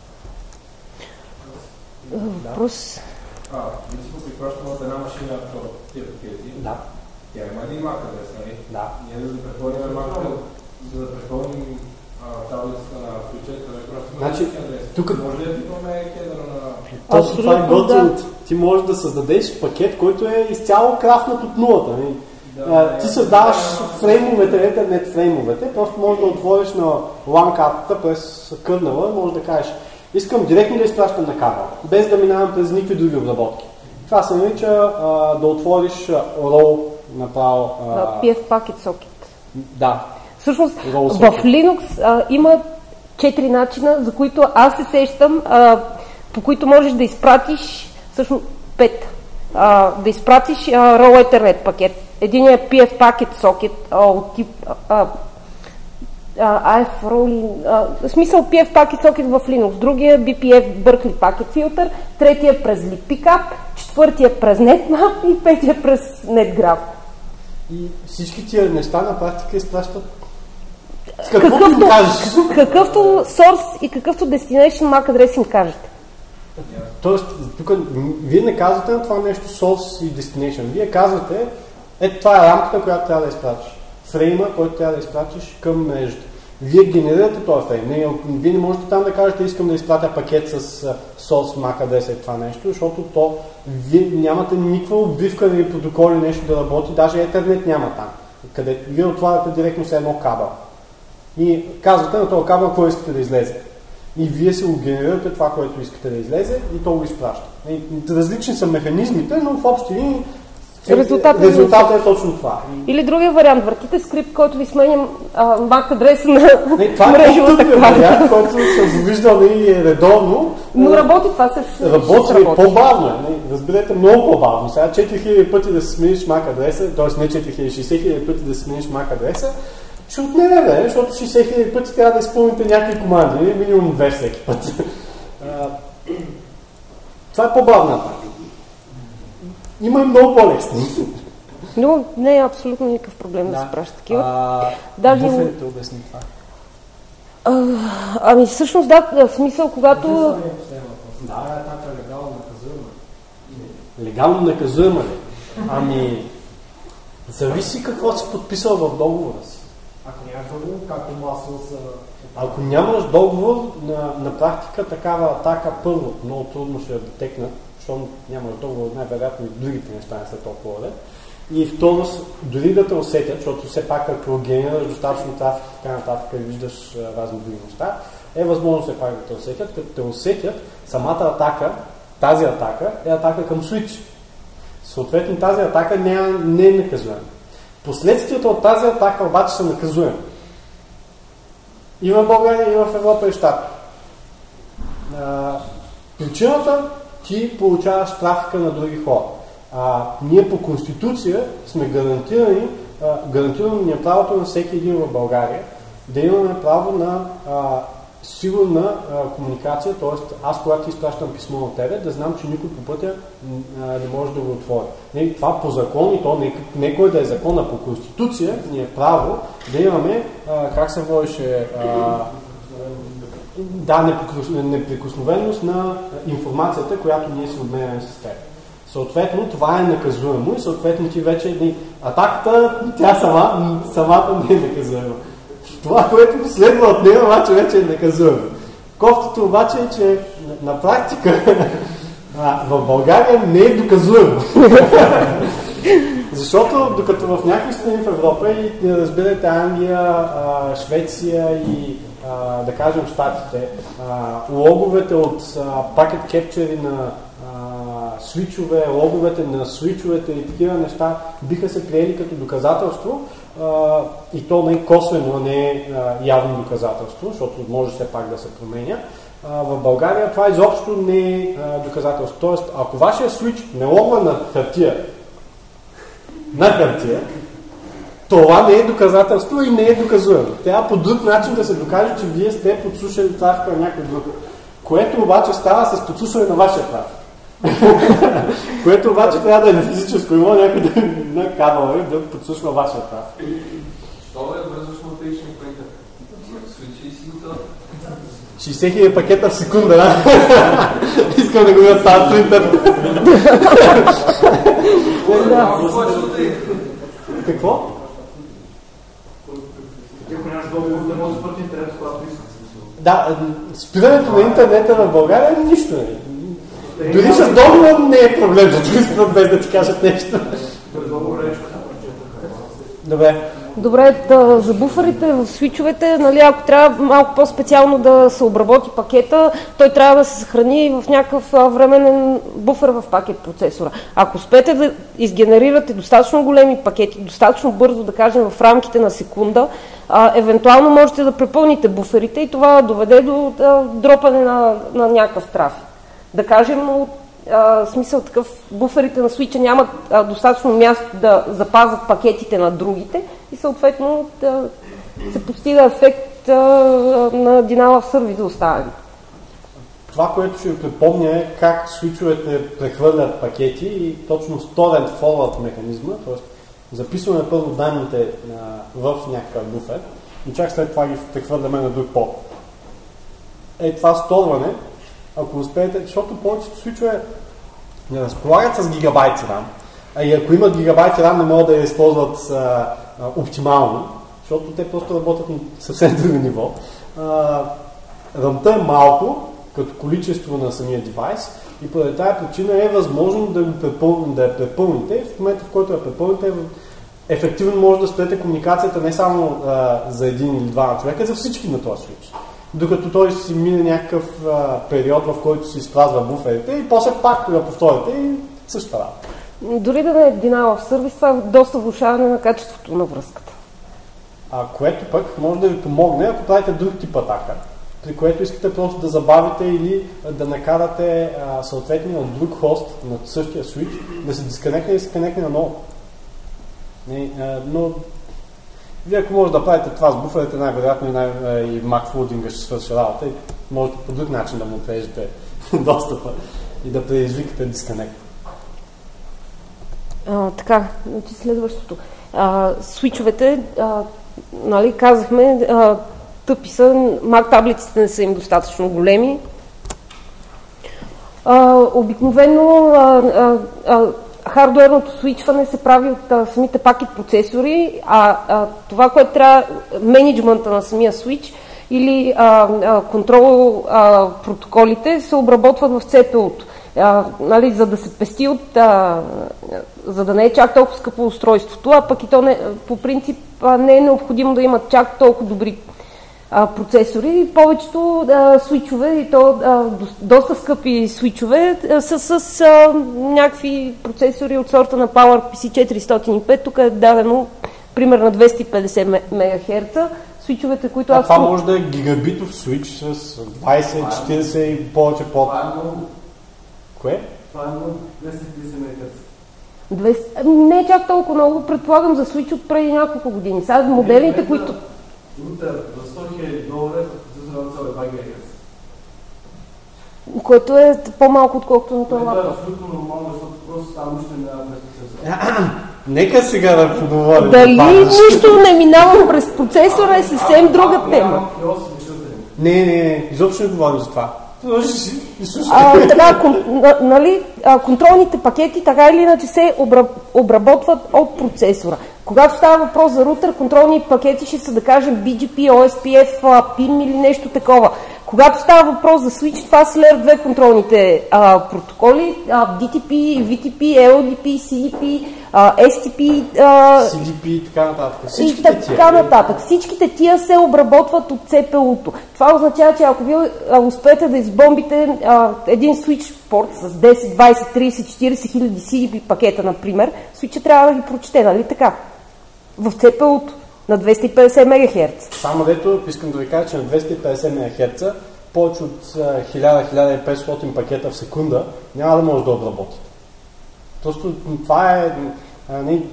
Въпрос? А, принципно прихващаме от една машина в тия пакети. Да. Тя има един мак адрес, нали? Да. Ние за да прехвърлим мак адрес, за да прехвърлим таблицата на случаите, да прехвърлим значи, адрес. Тук... Може ли да пипаме кедъра на... Точно това е готино. Да. Ти можеш да създадеш пакет, който е изцяло крафнат от нулата. Не? Да, а, ти да, създаваш да, фреймовете, интернет фреймовете, просто можеш да отвориш на лан картата през кърнала, можеш да кажеш, искам директно да изпращам на кабел, без да минавам през никакви други обработки. Това се нарича а, да отвориш рол направо. А, Да, пи еф Packet Socket. Да. Всъщност, Roll в socket. Linux а, има четири начина, за които аз се сещам, а, по които можеш да изпратиш, всъщност пет, а, да изпратиш а, Raw Ethernet пакет. Единият е пи еф Packet Socket а, от тип а, а, ай еф Rolling, а, в смисъл пи еф Packet Socket в Linux, другия е би пи еф Berkeley Packet Filter, третия е през LibPickup, четвъртия е през NetMap и петия през NetGraph. И всички тия неща на практика изпращат каквото им Какъвто, кажеш. какъвто source и какъвто destination MAC адрес им кажете. Тоест, тук вие не казвате на това нещо source и destination. Вие казвате, ето това е рамката, която трябва да изпратиш. Фрейма, който трябва да изпратиш към мрежата. Вие генерирате този фрейм. Не, вие не можете там да кажете, искам да изпратя пакет с source MAC адреса и това нещо, защото то вие нямате никаква обвивка или протокол или нещо да работи, даже Ethernet няма там. Където вие отваряте директно с едно кабел. И казвате на този кабел, какво искате да излезе. И вие се го генерирате това, което искате да излезе и то го изпраща. И различни са механизмите, но в общи линии Резултатът, резултатът е точно това. Или другия вариант, въртите скрипт, който ви сменя MAC адреса на Не, това е мрежовата по-тъпия карта. вариант, който съм виждал и е редовно. Но работи това също. Работи и по-бавно е. Разберете, много по-бавно. Сега четири хиляди пъти да си смениш MAC адреса, т.е. не четири хиляди, шейсет хиляди пъти да си смениш MAC адреса, ще отнеме време, защото шейсет хиляди пъти трябва да изпълните някакви команди, минимум две всеки път. Това е по-бавна атака. Има и много по-лесни. Но не е абсолютно никакъв проблем да, да се праща такива. А, Даже... буферите обясни това. А, ами всъщност да, в смисъл, когато... Да, е атака легално наказуема. Легално наказуема ли? Ами, зависи какво си подписал в договора си. Ако нямаш договор, както масово са... Ако нямаш договор, на, на практика такава атака първо много трудно ще я детекнат, защото нямаш договор, най-вероятно и другите неща не са толкова лед. И второ, дори да те усетят, защото все пак ако генерираш достатъчно трафик и така нататък и виждаш разни други неща, е възможно все пак да те усетят. Като те усетят, самата атака, тази атака е атака към switch. Съответно тази атака не е, не е наказуема. Последствията от тази атака обаче са наказуеми. И в България, и в Европа, и в Щатите. Причината ти получаваш трафика на други хора. А, ние по Конституция сме гарантирани, а, гарантирано ни е правото на всеки един в България да имаме право на а, сигурна а, комуникация, т.е. аз, когато изпращам писмо на тебе, да знам, че никой по пътя а, не може да го отвори. Не, това по закон, и то не, не кой да е закона, по Конституция ни е право да имаме, а, как се водеше, а, да, неприкосновеност на информацията, която ние си обменяме с теб. Съответно, това е наказуемо и съответно ти вече... Атаката, тя сама, самата не е наказуема. Това, което следва от нея, обаче вече е наказуемо. Кофтото обаче е, че на, на практика а, в България не е доказуемо. Защото докато в някои страни в Европа и разбирате Англия, а, Швеция и а, да кажем Щатите, а, логовете от пакет кепчери на свичове, логовете на свичовете и такива неща биха се приели като доказателство а, и то не е косвено, не е а, явно доказателство, защото може все пак да се променя. А, в България това изобщо не е а, доказателство. Тоест, ако вашия свич не логва на хартия, на хартия, това не е доказателство и не е доказуемо. Трябва по друг начин да се докаже, че вие сте подслушали трафика на някой друг. Което обаче става с подслушване на вашия трафик. Което обаче трябва да е на физическо ниво, някой да на кабел да подслушва вашия трафик. Що да е връзваш мултични по интернет? Свичи и си готов. шейсет хиляди пакета в секунда, да? Искам да го видя става принтер. Какво? Ако нямаш договор да може да спърти интернет, когато искам. Да, спирането на интернета в България е нищо. Дори с договор не е проблем, да спират без да ти кажат нещо. Добре. Добре, да, за буферите в свичовете, нали, ако трябва малко по-специално да се обработи пакета, той трябва да се съхрани в някакъв а, временен буфер в пакет процесора. Ако успеете да изгенерирате достатъчно големи пакети, достатъчно бързо, да кажем в рамките на секунда, а, евентуално можете да препълните буферите и това доведе до да, дропане на, на някакъв трафик. Да кажем, но а, смисъл такъв, буферите на свича нямат а, достатъчно място да запазят пакетите на другите и съответно да се постига ефект а, на denial of service за останалите. Това, което ще ви припомня е как свичовете прехвърлят пакети и точно с торент forward механизма, т.е. записваме първо данните а, в някакъв буфер и чак след това ги прехвърляме на друг под. Е, това сторване, ако успеете, защото повечето свичове не разполагат с гигабайти RAM, а и ако имат гигабайти RAM, не могат да я използват а, а, оптимално, защото те просто работят на съвсем друго ниво. RAM-та е малко, като количество на самия девайс и поради тази причина е възможно да, го препъл... да я препълните. В момента, в който я препълните, ефективно може да спрете комуникацията не само а, за един или два човека, а за всички на този свич. Докато той си мине някакъв а, период, в който си изпразва буферите и после пак да повторите и също работа. Дори да не е denial of service, това е доста влошаване на качеството на връзката. А, което пък може да ви помогне, ако правите друг тип атака, при което искате просто да забавите или да накарате а, съответния от друг хост на същия свич да се дисконектне и се конектне наново. Не, а, но вие ако може да правите това с буферите, най-вероятно и, най- и макфлудинга ще свърши работа и можете по друг начин да му отрежете достъпа и да предизвикате дисконект. А, така, значи следващото. А, свичовете, а, нали, казахме, а, тъпи са, Mac таблиците не са им достатъчно големи. А, обикновено а, а, а, хардуерното свичване се прави от а, самите пакет процесори, а, а това, което трябва, менеджмента на самия свич или а, а, контрол а, протоколите се обработват в си пи ю-то. А, нали, за да се пести от, а, за да не е чак толкова скъпо устройството, а пък и то не, по принцип а, не е необходимо да имат чак толкова добри а, процесори. Повечето а, свичове, и то а, до, доста скъпи свичове, а, са с а, някакви процесори от сорта на PowerPC четиристотин и пет. Тук е дадено примерно на двеста и петдесет мегахерца, свичовете, които а аз... това може да е гигабитов свич с двайсет, четирийсет и повече под... Това е много. Кое? Това е много двеста и петдесет мегахерца. двеста... Не е чак толкова много, предполагам за свич от преди няколко години. Сега моделите, които... Рутер за сто хиляди долара за едно цяло два гигахерца. Което е по-малко, отколкото на това Това е лаптоп. абсолютно нормално, защото просто там нищо не минава през процесора. Нека сега да поговорим. Дали това. нищо не минава през процесора е съвсем друга тема. Не, не, не, изобщо не говорим за това. Изслушай. А, така, кон, на, нали, а, контролните пакети така или иначе се обра, обработват от процесора. Когато става въпрос за рутер, контролни пакети ще са, да кажем, би джи пи, о ес пи еф, пим или нещо такова. Когато става въпрос за switch, това са леер две контролните а, протоколи, а, ди ти пи, ви ти пи, ел ди пи, си ди пи, а, ес ти пи, а, си ди пи и така нататък. и Всичките тия. така нататък. Всичките тия се обработват от си пи ю-то. Това означава, че ако вие успеете да избомбите а, един switch порт с десет, двайсет, трийсет, четирийсет хиляди си ди пи пакета, например, switch трябва да ги прочете, нали така? В си пи ю-то на двеста и петдесет мегахерца. Само дето искам да ви кажа, че на двеста и петдесет мегахерца повече от хиляда до хиляда и петстотин пакета в секунда няма да може да обработите. Просто това е а, не,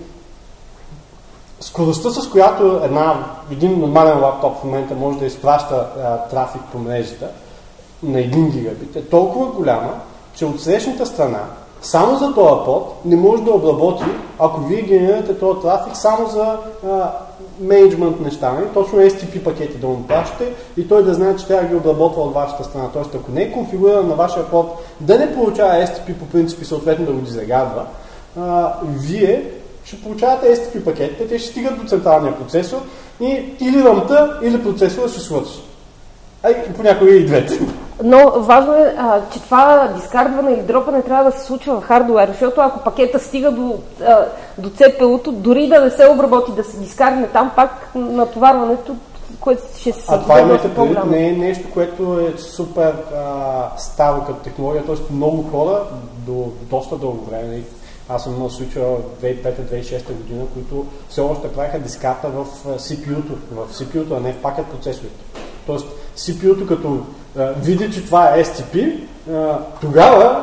скоростта, с която една, един нормален лаптоп в момента може да изпраща а, трафик по мрежата на един гигабит е толкова голяма, че от срещната страна само за този под не може да обработи, ако вие генерирате този трафик само за а, менеджмент неща, не? Точно ес ти пи пакети да му пращате и той да знае, че трябва да ги обработва от вашата страна. Тоест, ако не е конфигуриран на вашия под да не получава ес ти пи по принцип и съответно да го дизагадва, а, вие ще получавате ес ти пи пакетите, те ще стигат до централния процесор и или ръмта, или процесора ще свърши. Ай, понякога и двете. Но важно е, а, че това дискардване или дропане трябва да се случва в хардуер, защото ако пакета стига до, а, до си пи ю-то, дори да не се обработи, да се дискардне там, пак натоварването, което ще се А това имайте предвид, по-голямо. не е нещо, което е супер а, старо като технология, т.е. много хора до доста дълго време. Аз съм имал случая две хиляди и пета - две хиляди и шеста година, които все още правиха диската в си пи ю-то, в си пи ю-то, а не в пакет процесорите. Тоест си пи ю-то като а, види, че това е ес ти пи, а, тогава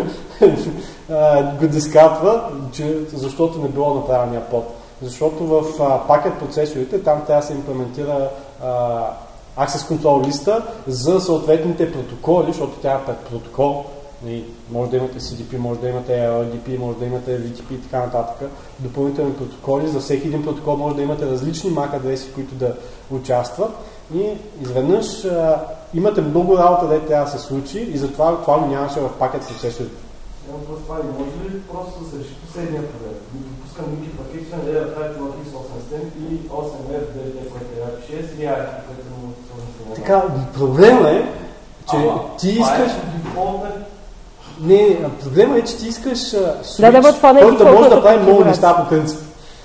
а, го дискатва, че, защото не било на правилния под. Защото в а, пакет процесорите там трябва да се имплементира а, Access Control листа за съответните протоколи, защото тя е пред протокол. И може да имате си ди пи, може да имате ел ди пи, може да имате ви ти пи и така нататък. Допълнителни протоколи. За всеки един протокол може да имате различни мак адреси, които да участват. И изведнъж а, имате много работа, да трябва да се случи и затова това го нямаше в пакет процесорите. Няма това и може ли просто да се реши последния проблем? Допускам никакви пакети, не да правите на икс осемдесет и осем еф девет, което е ап шест и ай, което е много сложно. Така, проблема е, че Ама, ти искаш... Дефолтът Не, проблема е, че ти искаш свич, Да, да, това не е който да може дефолтната да прави много конфигурация. неща по принцип.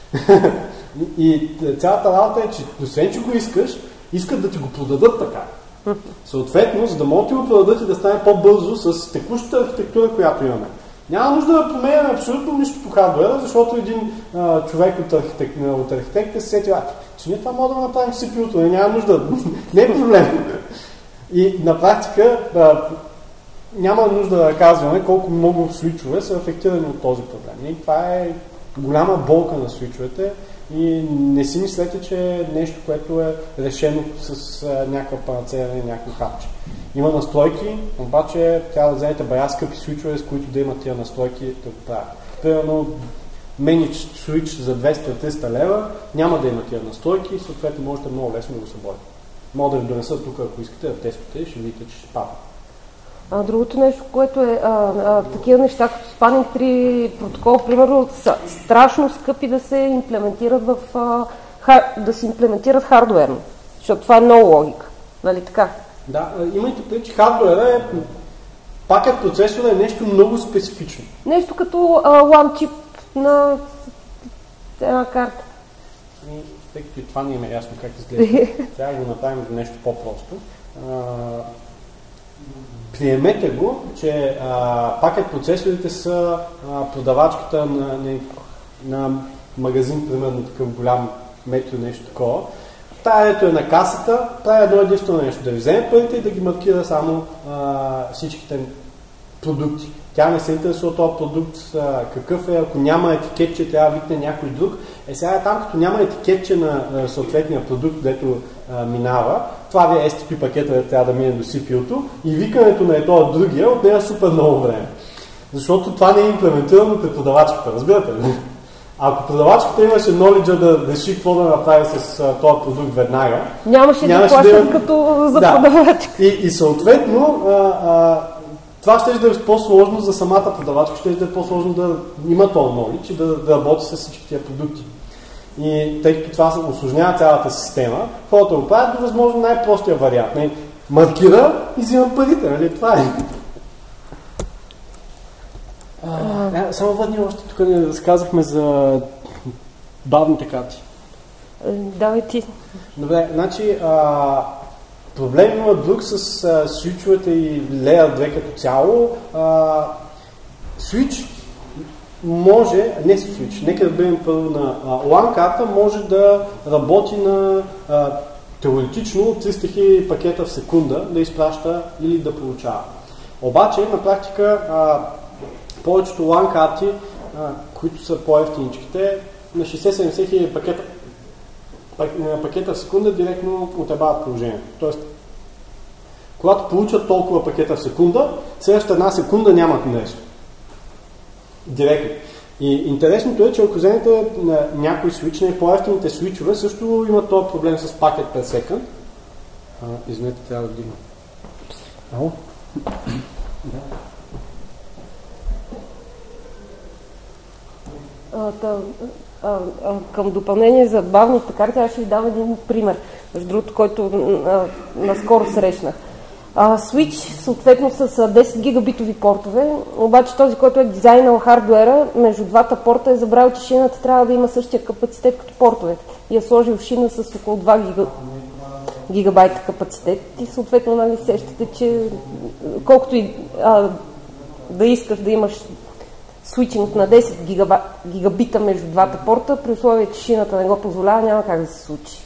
и, и цялата работа е, че освен, че го искаш, искат да ти го продадат така. Съответно, за да могат да ти го продадат и да стане по-бързо с текущата архитектура, която имаме. Няма нужда да променяме абсолютно нищо по хардуера, защото един а, човек от, архитект, от архитектите се сети, че ние това може да направим в си пи ю-то, няма нужда, не е проблем. И на практика а, няма нужда да казваме колко много свичове са афектирани от този проблем. И това е голяма болка на свичовете и не си мислете, че е нещо, което е решено с а, някаква панацея или някакво хапче. Има настройки, обаче трябва да вземете бая скъпи свичове, с които да имат тия настройки да го правят. Примерно, Manage Switch за двеста до триста лева няма да има тия настройки и съответно можете много лесно да го съборите. Мога да ви донеса тук, ако искате, да тествате и ще видите, че ще пада. А, другото нещо, което е а, а, такива неща, като Spanning три протокол, примерно, са страшно скъпи да се имплементират в а, хар, да се имплементират хардуерно, защото това е много логика, нали така? Да, имайте предвид, че хардуера е пакет процесора е нещо много специфично. Нещо като а, one чип на една карта. И, тъй като и това не им е ясно как изглежда, трябва да го направим до нещо по-просто. А, приемете го, че а, пакет процесорите са а, продавачката на, на, на магазин, примерно такъв голям метро, нещо такова. Тая ето е на касата, прави едно единствено нещо, да ви вземе парите и да ги маркира само а, всичките продукти. Тя не се интересува този продукт а, какъв е, ако няма етикетче, трябва да викне някой друг. Е сега там, като няма етикетче на а, съответния продукт, дето а, минава, това ви е ес ти пи пакета, трябва да мине до си пи ю-то и викането на ето другия отнема супер много време. Защото това не е имплементирано при продавачката, разбирате ли? Ако продавачката имаше knowledge да реши какво да направи с а, този продукт веднага, нямаше, нямаше да плащат да... като за да. продавачка. И, и съответно, а, а, това ще да е по-сложно за самата продавачка, ще да е по-сложно да има този knowledge и да, да работи с всички тия продукти. И тъй като това се усложнява цялата система, хората го правят до възможно най-простия вариант. Не, маркира и взима парите, нали? Това е. А, само въдни още тук не разказахме за бавните карти. Давай ти. Добре, значи а, проблем има друг с а, свичовете и Layer две като цяло. А, Switch може, не Switch, нека да бъдем първо на а, LAN карта, може да работи на а, теоретично триста хиляди пакета в секунда да изпраща или да получава. Обаче на практика а, повечето LAN карти, а, които са по-евтиничките, на шейсет-седемдесет хиляди пакета, пакета в секунда директно отебават положението. Тоест, когато получат толкова пакета в секунда, следващата една секунда нямат мрежа. Директно. И интересното е, че ако вземете на някой свич, не по-евтините свичове, също имат този проблем с пакет per second. Извинете, трябва да вдигна. Ало? Да. А, та, а, а, към допълнение за бавните карти, аз ще ви дам един пример, между другото, който а, наскоро срещнах. А, Switch, съответно с десет гигабитови портове, обаче този, който е дизайнал хардуера, между двата порта е забравил, че шината трябва да има същия капацитет като портовете. И е сложил шина с около два гига... гигабайта капацитет и съответно, нали, сещате, че колкото и а, да искаш да имаш свичинг на десет гигаба... гигабита между двата порта, при условие, че шината не го позволява, няма как да се случи.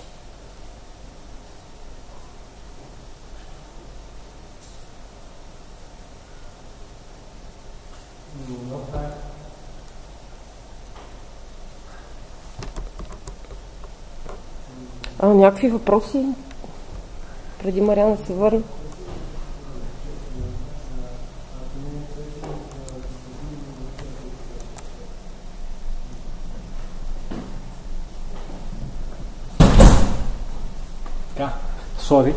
А, някакви въпроси? Преди Мариана се върне. Така, сори.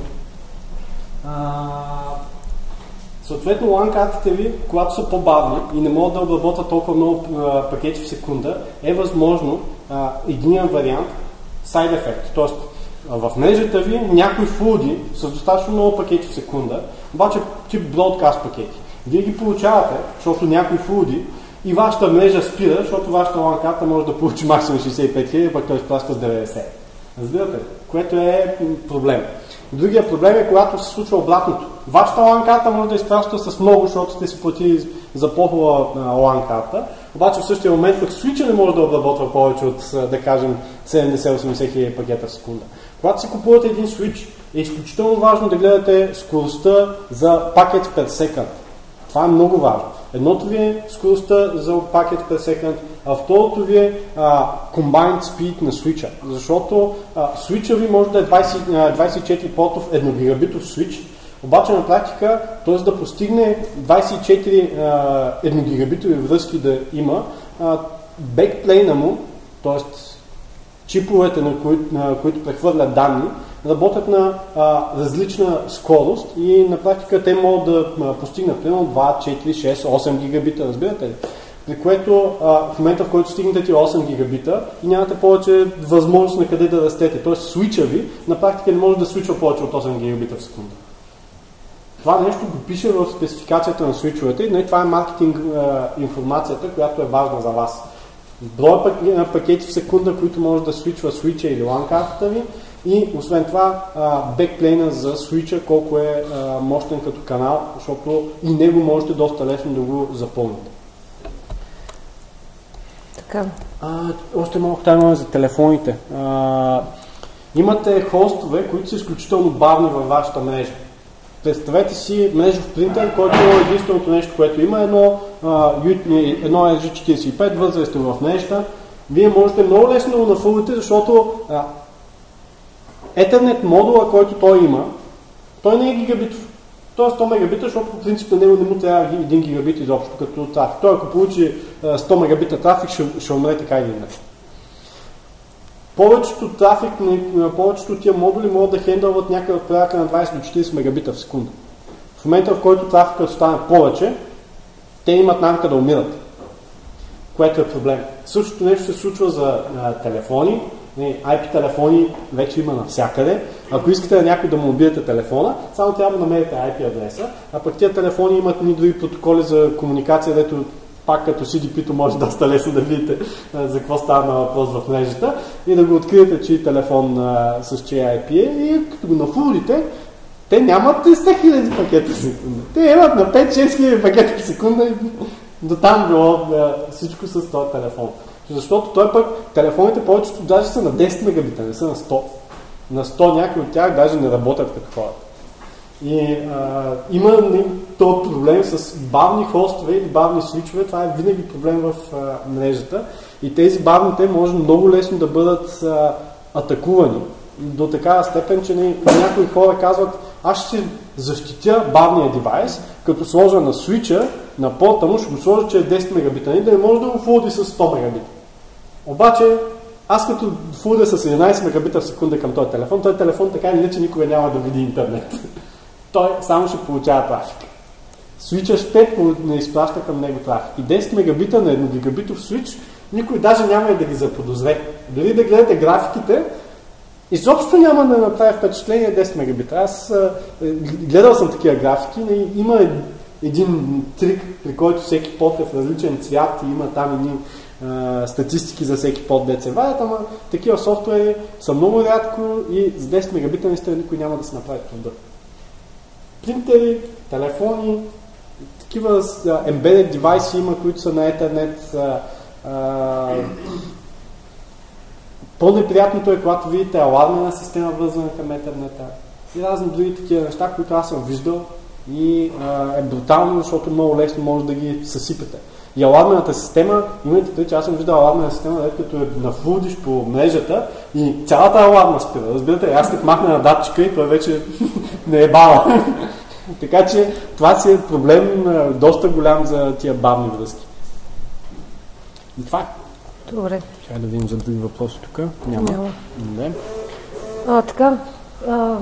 Съответно, LAN картите ви, когато са по-бавни и не могат да обработват толкова много а, пакети в секунда, е възможно а, единия вариант side effect. Тоест, в мрежата ви някои флуди с достатъчно много пакети в секунда, обаче тип broadcast пакети. Вие ги получавате, защото някои флуди и вашата мрежа спира, защото вашата LAN карта може да получи максимум шейсет и пет хиляди, пък той изплаща с деветдесет. Разбирате ли? Което е проблем. Другия проблем е, когато се случва обратното. Вашата LAN карта може да изпраща с много, защото сте си платили за по-хубава LAN карта, обаче в същия момент пък свича не може да обработва повече от, да кажем, седемдесет-осемдесет хиляди пакета в секунда. Когато си купувате един свич, е изключително важно да гледате скоростта за пакет per second. Това е много важно. Едното ви е скоростта за пакет per second, а второто ви е а, combined speed на свича. Защото а, свича ви може да е двайсет и четири портов едно гигабитов свич, обаче на практика, т.е. да постигне двайсет и четири а, едно гигабитови връзки да има, а, бекплейна му, т.е. чиповете, на които, на които прехвърлят данни, работят на а, различна скорост и на практика те могат да а, постигнат примерно два, четири, шест, осем гигабита, разбирате ли? При което а, в момента, в който стигнете ти осем гигабита и нямате повече възможност на къде да растете, т.е. свича ви на практика не може да свича повече от осем гигабита в секунда. Това нещо го пише в спецификацията на свичовете и това е маркетинг а, информацията, която е важна за вас. Броя пакети в секунда, които може да свичва свича или LAN картата ви и освен това бекплейна за свича, колко е а, мощен като канал, защото и него можете доста лесно да го запълните. Така. А, още малко тайма за телефоните. А, имате хостове, които са изключително бавни във вашата мрежа. Представете си мрежов принтер, който е единственото нещо, което има едно, а, едно ес джи четирийсет и пет, възрасте в мрежата. Вие можете много лесно да го нафулите, защото а, Ethernet модула, който той има, той не е гигабитов. Той е сто мегабита, защото по принцип на него не му трябва един гигабит изобщо като трафик. Той ако получи сто мегабита трафик, ще, ще умре така или иначе. Повечето трафик, повечето тия модули могат да хендълват някъде от порядъка на двайсет до четирийсет мегабита в секунда. В момента, в който трафикът стане повече, те имат навика да умират, което е проблем. Същото нещо се случва за а, телефони. ай пи телефони вече има навсякъде. Ако искате да някой да му убиете телефона, само трябва да намерите ай пи адреса, а пък тия телефони имат ни други протоколи за комуникация, дето пак като си ди пи-то може доста лесно да видите а, за какво става въпрос в мрежата и да го откриете, чий телефон а, с чий ай пи е и като го нафулите, те нямат триста хиляди пакета в секунда. Те имат на пет-шест хиляди пакета в секунда и до там било а, всичко с този телефон. Защото той пък, телефоните повечето даже са на десет мегабита, не са на сто. На сто някои от тях даже не работят като хората. И а, има този проблем с бавни хостове или бавни свичове, това е винаги проблем в а, мрежата. И тези бавните може много лесно да бъдат а, атакувани. До такава степен, че не, някои хора казват, аз ще си защитя бавния девайс, като сложа на свича, на порта му, ще го сложа, че е десет мегабита, и да не може да го фулди с сто мегабита. Обаче, аз като фулда с единайсет мегабита в секунда към този телефон, този телефон така или иначе никога няма да види интернет. Той само ще получава трафик. Свича ще не изплаща към него трафик. И десет мегабита на едно гигабитов свич, никой даже няма и да ги заподозре. Дори да гледате графиките, изобщо няма да направи впечатление десет мегабита. Аз а, гледал съм такива графики, има един трик, при който всеки под е в различен цвят и има там едни а, статистики за всеки под де се вадят, ама такива софтуери са много рядко и с десет мегабита наистина никой няма да се направи труда. Принтери, телефони, такива embedded девайси има, които са на Ethernet. А, а, по-неприятното е, когато видите алармена система вързана към Ethernet и разни други такива неща, които аз съм виждал и а, е брутално, защото много лесно може да ги съсипете. И алармената система, имайте тъй, че аз съм виждал алармена система, като е нафулдиш по мрежата и цялата аларма спира. Разбирате, аз като махна на датчика и той вече не е бала. Така че това си е проблем доста голям за тия бавни връзки. И това е. Добре. Чай да видим за други въпроси тук. Няма. Няма. Не. А, така, а,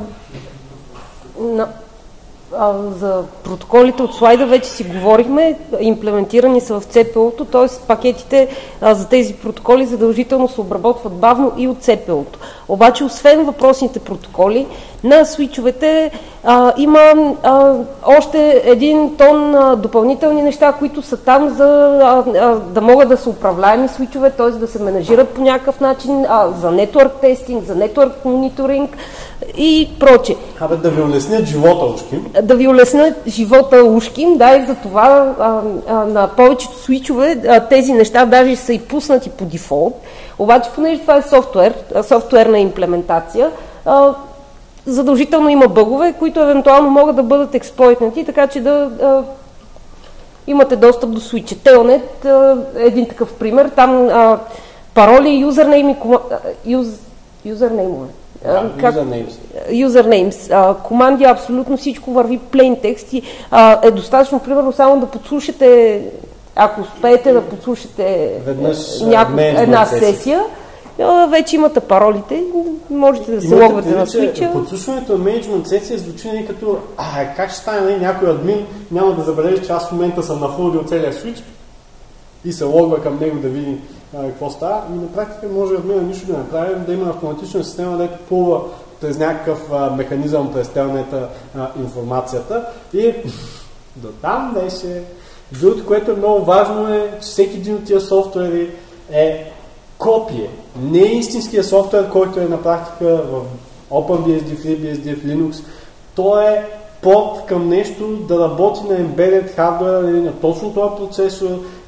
на, а, за протоколите от слайда вече си говорихме, имплементирани са в си пи ю-то, т.е. пакетите а, за тези протоколи задължително се обработват бавно и от си пи ю-то. Обаче, освен въпросните протоколи, на свичовете а, има а, още един тон а, допълнителни неща, които са там за а, а, да могат да са управляеми свичове, т.е. да се менажират по някакъв начин, а, за нетворк тестинг, за нетворк мониторинг и проче. Абе да ви улеснят живота, ушким. Да ви улеснят живота, ушким, да, и за това а, а, на повечето свичове а, тези неща даже са и пуснати по дефолт. Обаче, понеже това е софтуер, софтуерна имплементация, а, задължително има бъгове, които евентуално могат да бъдат експлойтнати, така че да а, имате достъп до свича. Telnet е един такъв пример. Там а, пароли, юзернейм и кома... юз... юзернеймове. Да, как... юзернеймс. Юзернеймс. А, команди, абсолютно всичко върви plain text и а, е достатъчно, примерно, само да подслушате, ако успеете да подслушате веднъж няко... една сесия, вече имате паролите, можете да се логвате на свича. Подслушването на менеджмент сесия звучи като а, как ще стане, някой админ няма да забележи, че аз в момента съм нафулдил целия свич и се логва към него да види а, какво става. И на практика може админа нищо да направи, да има автоматична система, да пулва през някакъв а, механизъм през телнета а, информацията и до там беше. Другото, което е много важно е, че всеки един от тия софтуери е копие. Не е истинския софтуер, който е на практика в OpenBSD, FreeBSD, в Linux. То е порт към нещо да работи на embedded hardware или на точно този процесор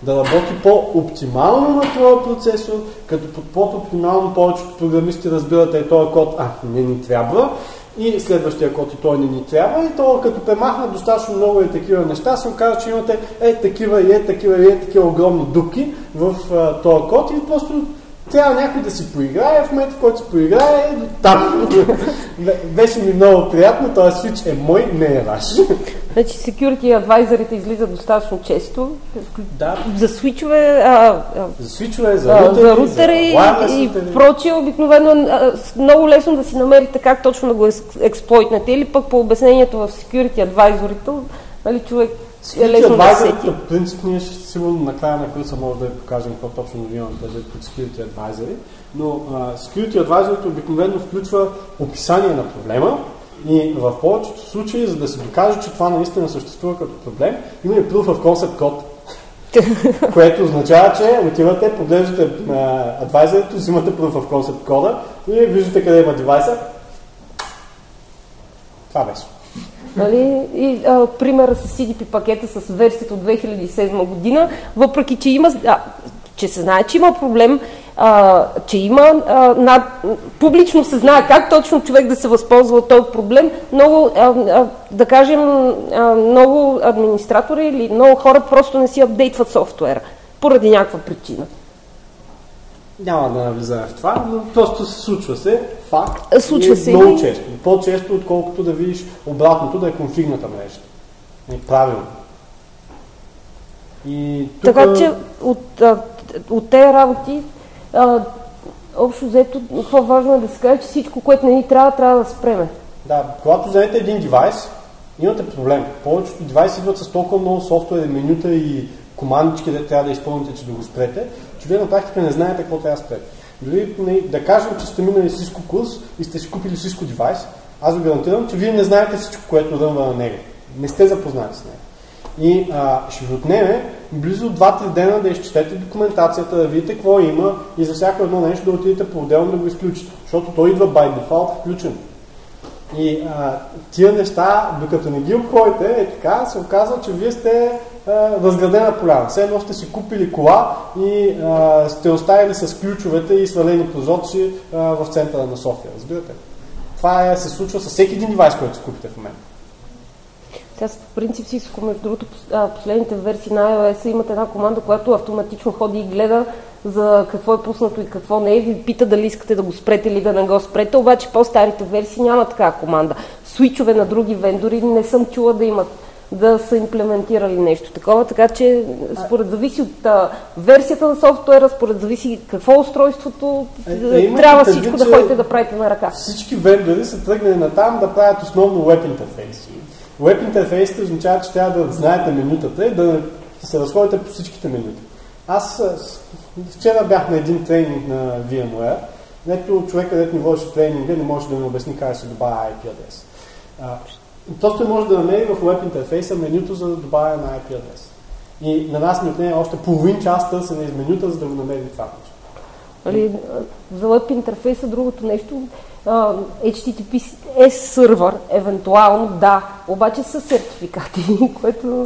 да работи по-оптимално на този процесор, като под по-оптимално повечето програмисти разбират е този код, а не ни трябва, и следващия код и той не ни трябва, и то като премахнат достатъчно много и такива неща, се оказва, че имате е такива и е такива и е такива огромни дупки в а, този код и просто трябва някой да си поиграе, в момента в който си поиграе, там. Беше ми много приятно, този свич е мой, не е ваш. Значи security advisorите излизат достатъчно често. Да. За свичове, а, а, за свичове, за а, рутери, за рутери за и, и прочие. Обикновено а, много лесно да си намерите как точно да го експлойтнете или пък по обяснението в security advisorите, нали, човек е лесно да сети. В принцип ние ще сигурно накрая на курса може да ви покажем какво точно имаме тези под security advisory, но uh, security advisory обикновено включва описание на проблема и в повечето случаи, за да се докаже, че това наистина съществува като проблем, има и proof of concept код, което означава, че отивате, поглеждате uh, advisory, взимате proof of concept кода и виждате къде има девайса. Това беше. Нали? И а, примера с си ди пи пакета с версията от две хиляди и седма година, въпреки че има, а, че се знае, че има проблем, а, че има а, над, публично се знае как точно човек да се възползва от този проблем, много, а, а, да кажем, а, много администратори или много хора просто не си апдейтват софтуера поради някаква причина. Няма да навлизаме в това, но просто се случва се, факт. Случва се много и... често. По-често, отколкото да видиш обратното, да е конфигната мрежата. И правилно. И тук... Така че от, от тези работи, а, общо взето, какво важно е да се каже, че всичко, което не ни трябва, трябва да спреме. Да, когато вземете един девайс, имате проблем. Повечето девайси идват с толкова много софтуер, менюта и командички, де трябва да изпълните, че да го спрете, че вие на практика не знаете какво трябва да спрете. Дори да кажем, че сте минали Cisco курс и сте си купили Cisco девайс, аз ви гарантирам, че вие не знаете всичко, което рънва на него. Не сте запознати с него. И а, ще ви отнеме близо два-три дена да изчетете документацията, да видите какво има и за всяко едно нещо да отидете по-отделно да го изключите. Защото той идва by default включен. И а, тия неща, докато не ги обходите, е така, се оказва, че вие сте а, възградена поляна. Все едно сте си купили кола и а, сте оставили с ключовете и свалени прозорци а, в центъра на София. Разбирате? Това е, се случва с всеки един девайс, който си купите в момента. Сега по принцип Cisco, между другото, последните версии на iOS имат една команда, която автоматично ходи и гледа за какво е пуснато и какво не е, ви пита дали искате да го спрете или да не го спрете, обаче по-старите версии няма такава команда. Свичове на други вендори не съм чула да имат, да са имплементирали нещо такова, така че според зависи от а, версията на софтуера, според зависи какво е устройството, е, е, трябва всичко да ходите да правите на ръка. Всички вендори са тръгнали на там да правят основно веб интерфейси. Веб интерфейсите означава, че трябва да знаете менютата и да се разходите по всичките менюта. Аз вчера бях на един тренинг на VMware, където човек, където ни водеше тренинга, не може да ми обясни как да се добавя ай пи адрес. Просто може да намери в веб интерфейса менюто за да добавя на ай пи адрес. И на нас ни отнеме още половин час търсене из менюта, за да го намерим това нещо. Али, за веб интерфейса другото нещо, Uh, ейч ти ти пи ес сервер, евентуално, да, обаче с сертификати, което...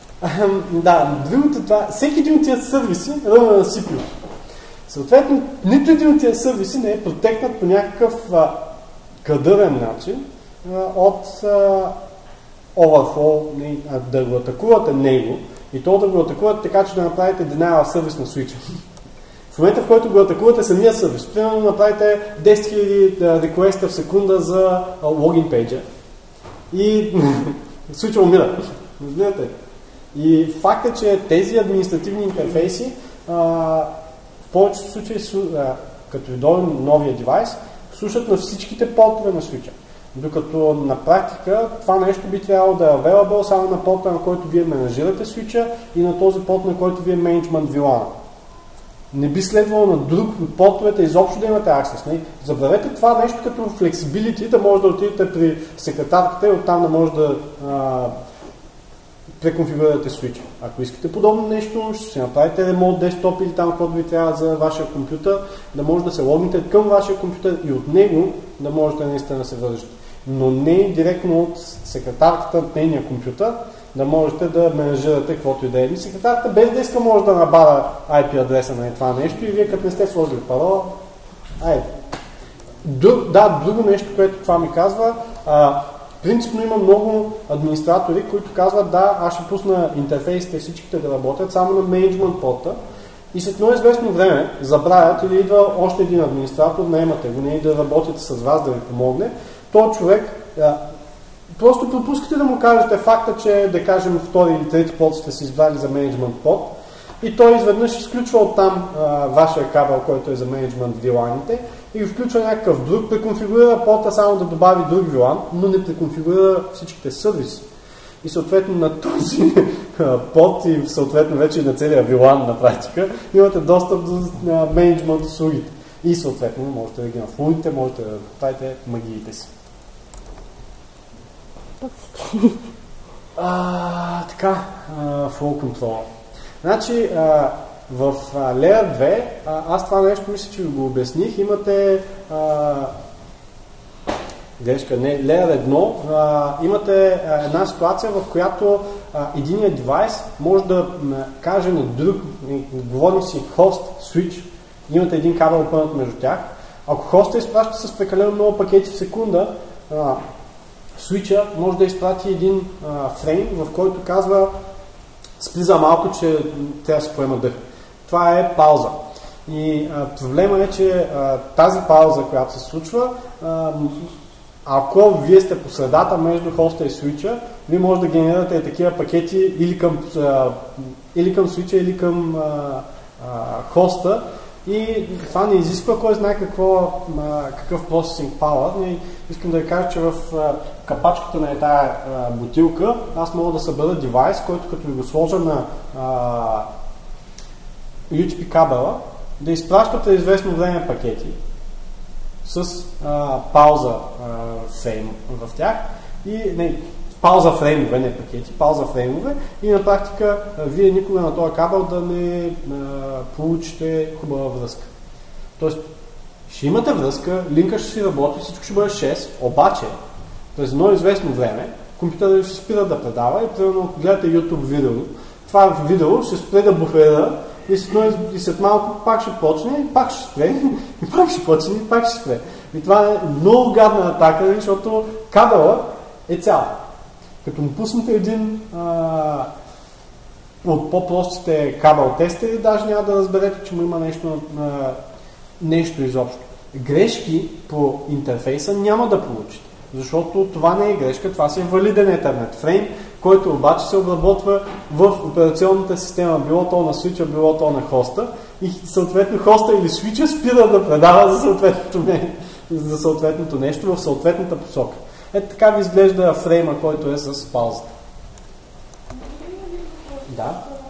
Да, другото това, всеки един от тия сервиси ръвна на си пи ю. Съответно, нито един от тия сервиси не е протекнат по някакъв а, кадърен начин а, от а, overflow, а, да го атакувате него и то да го атакувате така, че да направите denial of service на свича. В момента, в който го атакувате самия сервис, примерно направите десет хиляди реквеста в секунда за логин пейджа и свича умира. Разбирате? И факт е, че тези административни интерфейси а, в повечето случаи, а, като ви дойде новия девайс, слушат на всичките портове на свича. Докато на практика това нещо би трябвало да е available само на порта, на който вие менажирате свича и на този порт, на който вие менеджмент вилана. Не би следвало на друг от портовете изобщо да имате аксес. Не? Забравете това нещо като flexibility, да може да отидете при секретарката и оттам да може да а, преконфигурирате свича. Ако искате подобно нещо, ще си направите ремонт десктоп или там, който ви трябва за вашия компютър, да може да се логните към вашия компютър и от него да можете наистина да се вържете. Но не директно от секретарката от нейния компютър, да можете да менажирате каквото и да е. И секретарята без да иска може да набавя ай пи адреса на това нещо и вие като не сте сложили парола, айде. Друг, да, друго нещо, което това ми казва, а, принципно има много администратори, които казват, да, аз ще пусна интерфейсите всичките да работят само на менеджмент порта и след много известно време забравят или идва още един администратор, наемате го, не и да работите с вас, да ви помогне. Той човек, а, просто пропускате да му кажете факта, че да кажем втори или трети порт сте си избрали за менеджмент порт и той изведнъж изключва оттам а, вашия кабел, който е за менеджмент виланите и го включва някакъв друг, преконфигурира порта само да добави друг вилан, но не преконфигурира всичките сервиси. И съответно на този порт и съответно вече на целия вилан на практика имате достъп до менеджмент услугите. И съответно можете да ги нафулните, можете да правите магиите си. А, така, а, Flow Control. Значи, а, в а, Layer две, а, аз това нещо мисля, че ви го обясних, имате а, грешка, не, Layer едно, а, имате а, една ситуация, в която а, единият девайс може да а, каже на друг, говорим си host, switch, имате един кабел опънат между тях. Ако хоста изпраща с прекалено много пакети в секунда, а, свича може да изпрати един а, фрейм, в който казва спри за малко, че трябва да се поема дъх. Това е пауза. И а, проблема е, че а, тази пауза, която се случва, а, ако вие сте по средата между хоста и свича, вие може да генерирате такива пакети или към, а, или към свича, или към а, а, хоста. И това не изисква кой знае какво, какъв processing power. И искам да ви кажа, че в капачката на тази бутилка аз мога да събера девайс, който като ви го сложа на ю ес би кабела, да изпращате известно време пакети с а, пауза а, фрейм в тях и не, пауза фреймове, не пакети, пауза фреймове и на практика вие никога на този кабел да не а, получите хубава връзка. Тоест, ще имате връзка, линка ще си работи, всичко ще бъде шест, обаче през едно известно време компютърът ви ще спира да предава и примерно гледате YouTube видео, това видео ще спре да буфера и след, и след малко пак ще почне и пак ще спре, и пак ще почне и пак ще спре. И това е много гадна атака, защото кабела е цял. Като му пуснете един а, от по-простите кабел тестери, даже няма да разберете, че му има нещо, а, нещо изобщо. Грешки по интерфейса няма да получите, защото това не е грешка, това си е валиден Ethernet фрейм, който обаче се обработва в операционната система, било то на свича, било то на хоста и съответно хоста или свича спира да предава за съответното, не, за съответното нещо в съответната посока. Ето така ви изглежда фрейма, който е с паузата. Да.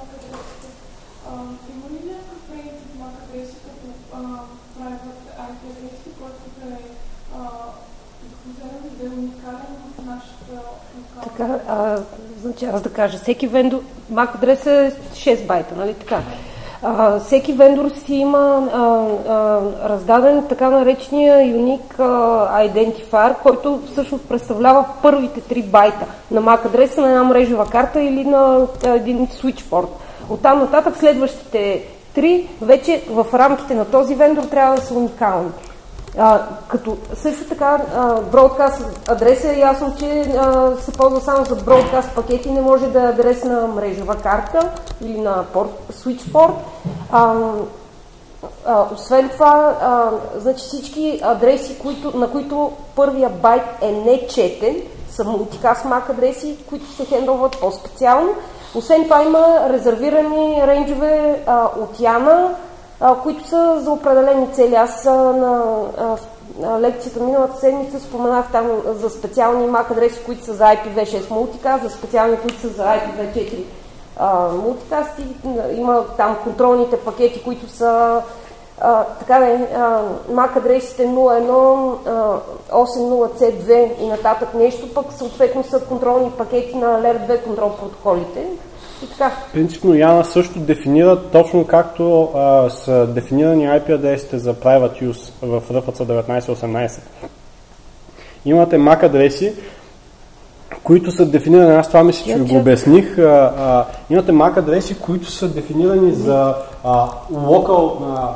Има ли някакъв принцип на къде си като правят ай пи адресите, който да е да е уникален в нашата локална? Така, а, значи аз да кажа, всеки вендор, MAC адрес е шест байта, нали така? А, всеки вендор си има а, а, раздаден така наречения Unique Identifier, който всъщност представлява първите три байта на MAC адреса на една мрежова карта или на един switch порт. Оттам нататък следващите три вече в рамките на този вендор трябва да са уникални. А, като също така broadcast адреса е ясно, че а, се ползва само за broadcast пакети, не може да е адрес на мрежова карта или на порт, switch порт. А, а, освен това, а, значи всички адреси, които, на които първия байт е нечетен, са multicast MAC адреси, които се хендлват по-специално. Освен това има резервирани рейнджове а, от Яна, а, които са за определени цели. Аз а, на а, лекцията миналата седмица споменах там за специални MAC адреси, които са за ай пи ви шест Multicast, за специални, които са за ай пи ви четири а, Multicast и има там контролните пакети, които са а, така не, а, MAC адресите нула едно осем нула си две и нататък нещо, пък съответно са контролни пакети на Layer две контрол протоколите. И така. Принципно Яна също дефинира точно както а, са дефинирани ай пи адресите за Private Use в РФЦ деветнайсет осемнайсет. Имате MAC адреси, които са дефинирани, аз това мисля, че Я го чак. обясних. А, а, имате мак адреси, които са дефинирани за а, local, а,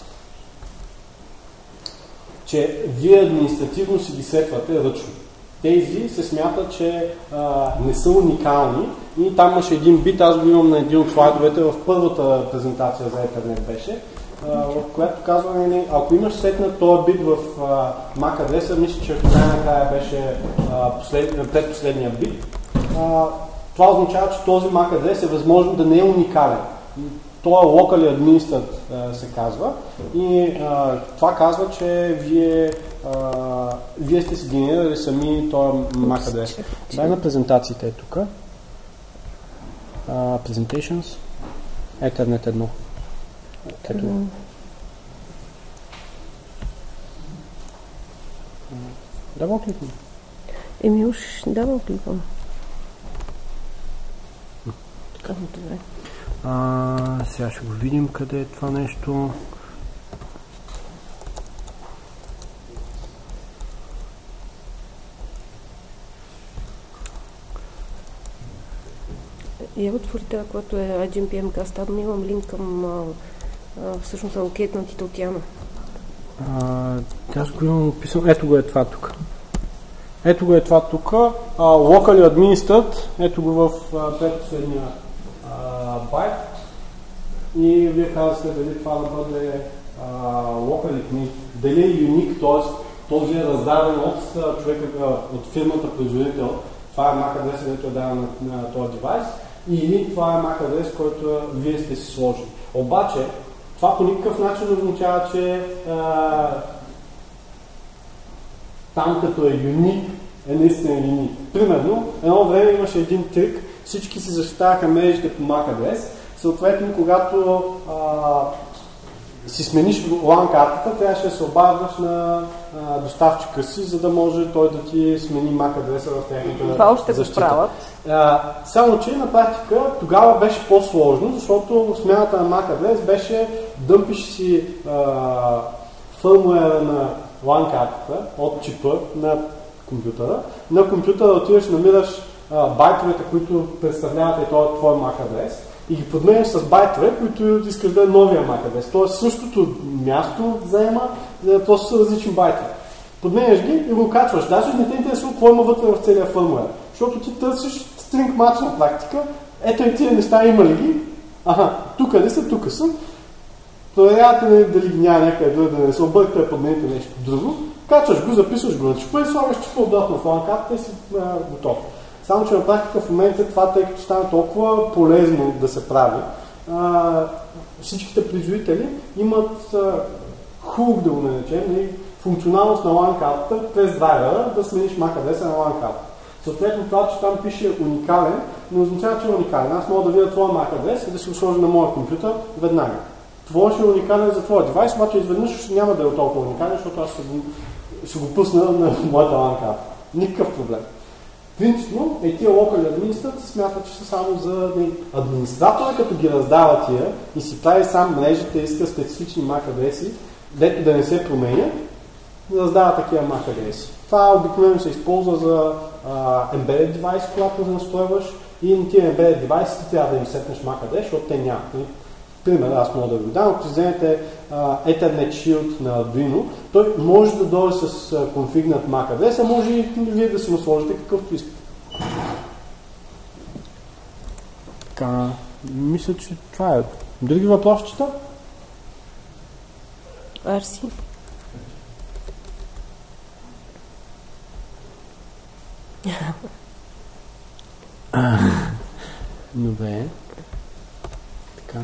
че вие административно си ги сетвате ръчно. Тези се смята, че а, не са уникални и там имаше един бит, аз го имам на един от слайдовете в първата презентация за Ethernet беше, а, в която казваме, ако имаш сетнат този бит в а, мак адреса, мисля, че най-накрая беше а, послед, предпоследния бит, а, това означава, че този мак адрес е възможно да не е уникален. Това е locally administered, се казва, и а, това казва, че вие, а, вие сте си генерирали сами този мак адрес. Дай на презентациите е тук. Uh, presentations. Ethernet едно. Ето. Дабъл кликвам. Еми уж дабъл кликвам. Така, добре. А, сега ще го видим къде е това нещо. Я отвори това, което е ай джи ем пи ем Cast Admin, имам линк към а, а, всъщност алокейтнатите от Яна. Аз го имам описано. Ето го е това тук. Ето го е това тук. Locally administered. Ето го в предпоследния байт. И вие казвате дали това да бъде uh, locally, дали е юник, т.е. този е раздаден от човека, от фирмата производител. Това е мак адрес, който е даден на, на този девайс. Или това е мак адрес, който вие сте си сложили. Обаче, това по никакъв начин означава, че а, там като е юник, е наистина юник. Примерно, едно време имаше един трик, всички си защитаваха мрежите по мак адрес. Съответно, когато а, си смениш лан картата, трябваше да се обаждаш на а, доставчика си, за да може той да ти смени мак адреса в тяхната Това още защита. го правят. А, само, че на практика тогава беше по-сложно, защото смяната на мак адрес беше дъмпиш си а, фърмуера на лан картата от чипа на компютъра. На компютъра отиваш, намираш а, байтовете, които представляват и този твой мак адрес, и ги подменяш с байтове, които искаш да е новия мак адрес. Тоест същото място заема, просто са различни байтове. Подменяш ги и го качваш. Даже не те интересува какво има вътре в целия фърмуер. Защото ти търсиш стринг матч на практика. Ето и тия неща има ли ги? Аха, тук ли са, тук са. Проверявате дали ги няма някъде друго, да не се объркате да подмените нещо друго. Качваш го, записваш го на чипа и слагаш чипа обратно в лан картата и си а, готов. Само, че на практика в момента това, тъй като стане толкова полезно да се прави, а, всичките производители имат хук, да го наречем, функционалност на лан картата през драйвера да смениш мак адреса на лан карта. Съответно това, че там пише уникален, не означава, че е уникален. Аз мога да видя твоя мак адрес и да си го сложа на моя компютър веднага. Това ще е уникален за твоя девайс, обаче изведнъж няма да е толкова уникален, защото аз ще го, ще го пусна на моята лан карта. Никакъв проблем. Принципно, е тия locally administered се смятат, че са само за администратора, като ги раздава тия и си прави сам мрежите, иска специфични мак адреси, дето да не се променят, раздава такива мак адреси. Това обикновено се използва за а, embedded device, когато настройваш, и на тия embedded device ти трябва да им сетнеш мак адрес, защото те нямат. Пример, аз мога да ви дам, ако вземете uh, Ethernet Shield на Arduino, той може да дойде с uh, конфигнат мак адрес, а може и вие да си му сложите какъвто искате. Така, мисля, че това е. Други въпросчета? Арси. Добре. Така.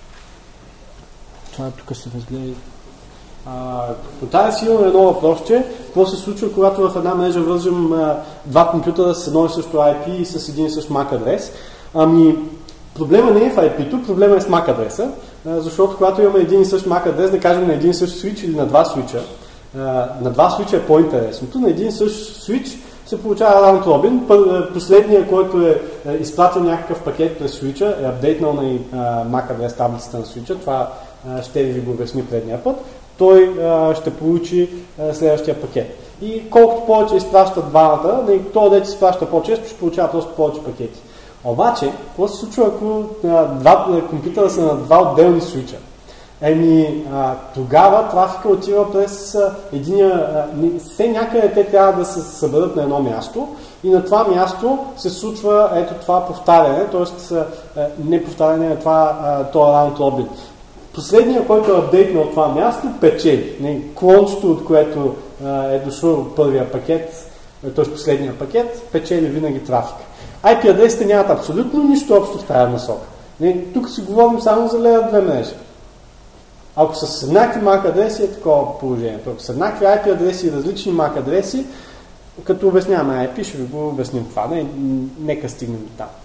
Това тук се разгледа. По тази си имаме едно въпросче. Какво се случва, когато в една мрежа вържем а, два компютъра с едно и също ай пи и с един и същ мак адрес? Ами, проблема не е в ай пи-то, проблема е с мак адреса, а, защото когато имаме един и същ мак адрес, да кажем на един и същ свич или на два свича, а, на два свича е по-интересното, на един и същ свич се получава раунд робин. Последният, който е изпратил някакъв пакет през свича, е апдейтнал на мак адрес таблицата на свича, това ще ви го обясни предния път, той ще получи следващия пакет. и колкото повече изпращат двамата, това дете изпраща по-често, ще получава просто повече пакети. Обаче, какво се случва, ако а, два, компютъра са на два отделни свича? Еми, а, тогава трафика отива през а, единия... А, все някъде те трябва да се съберат на едно място и на това място се случва ето това повтаряне, т.е. не повтаряне, а това а, това round robin. Последният, който е апдейтнал от това място, печели. Клончето, от което а, е дошъл първия пакет, т.е. последния пакет, печели винаги трафика. ай пи адресите нямат абсолютно нищо общо в тази насока. Тук си говорим само за лея две мрежи. Ако са с еднакви мак адреси е такова положението. Ако са еднакви ай пи адреси и различни мак адреси, като обясняваме ай пи, ще ви го обясним това. Не, нека стигнем до там.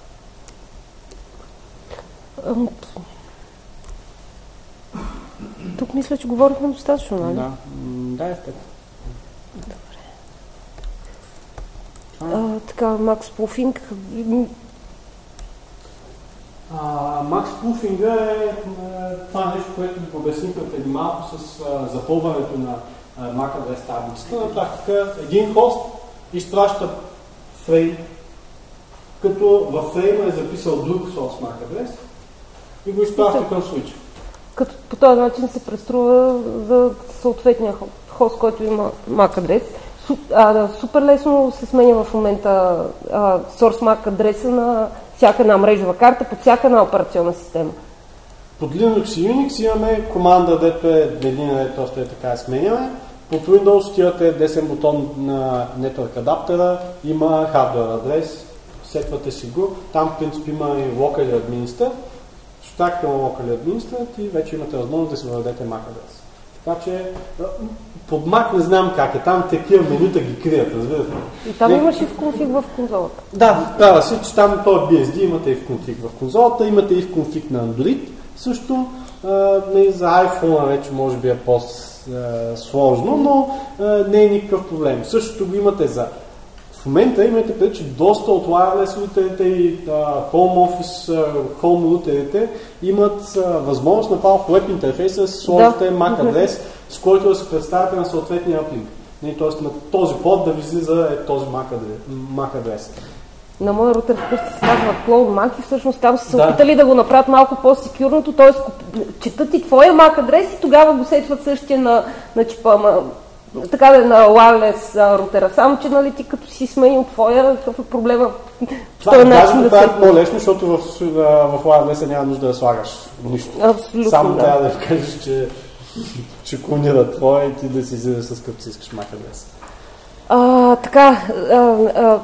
Тук мисля, че говорихме достатъчно, нали? Да, да е така. А, така, Макс Пуфинг. Макс Пуфинга е, е това нещо, което ви обяснихме преди малко с а, запълването на MAC адрес таблицата. На практика един хост изпраща фрейм, като във фрейма е записал друг source MAC адрес и го изпраща към switch. Като по този начин се преструва за съответния хост, който има MAC адрес. А, да, супер лесно се сменя в момента а, source MAC адреса на всяка една мрежова карта под всяка една операционна система. Под Linux и Unix имаме команда, дето е един ред, просто е така сменяме. Под Windows отивате десен бутон на Network адаптера, има hardware адрес, сетвате си го, там в принцип има и Local Administrator, щакате на Local Administrator и вече имате възможност да си въведете MAC адрес. Така че под Mac не знам как е, там такива менюта ги крият, разбирате. И там не... имаш и в конфиг в конзолата. Да, права си, че там този би ес ди имате и в конфиг в конзолата, имате и в конфиг на Android. Също а, за iPhone вече може би е по-сложно, но а, не е никакъв проблем. Същото го имате за... В момента имате преди, че доста от wireless рутерите и а, Home Office, а, Home рутерите имат а, възможност направо в web интерфейса да си сложите да. MAC адрес, с който да се представяте на съответния аплинк. Тоест на този под да ви излиза е този MAC адрес. MAC адрес. На моя рутер вкъщи се казва Cloud MAC и всъщност там са се да. опитали да го направят малко по-секюрното, т.е. четат и твоя MAC адрес и тогава го сетват същия на, на чипа, така да е на wireless рутера. Само, че нали ти като си сменил твоя, какъв е проблема в този начин да се... Това е по-лесно, защото в, в wireless няма нужда да слагаш нищо. Абсолютно, само да. трябва да кажеш, че ще клонира твоя и ти да си излизаш с къпто си искаш MAC адрес. А, така, а, а,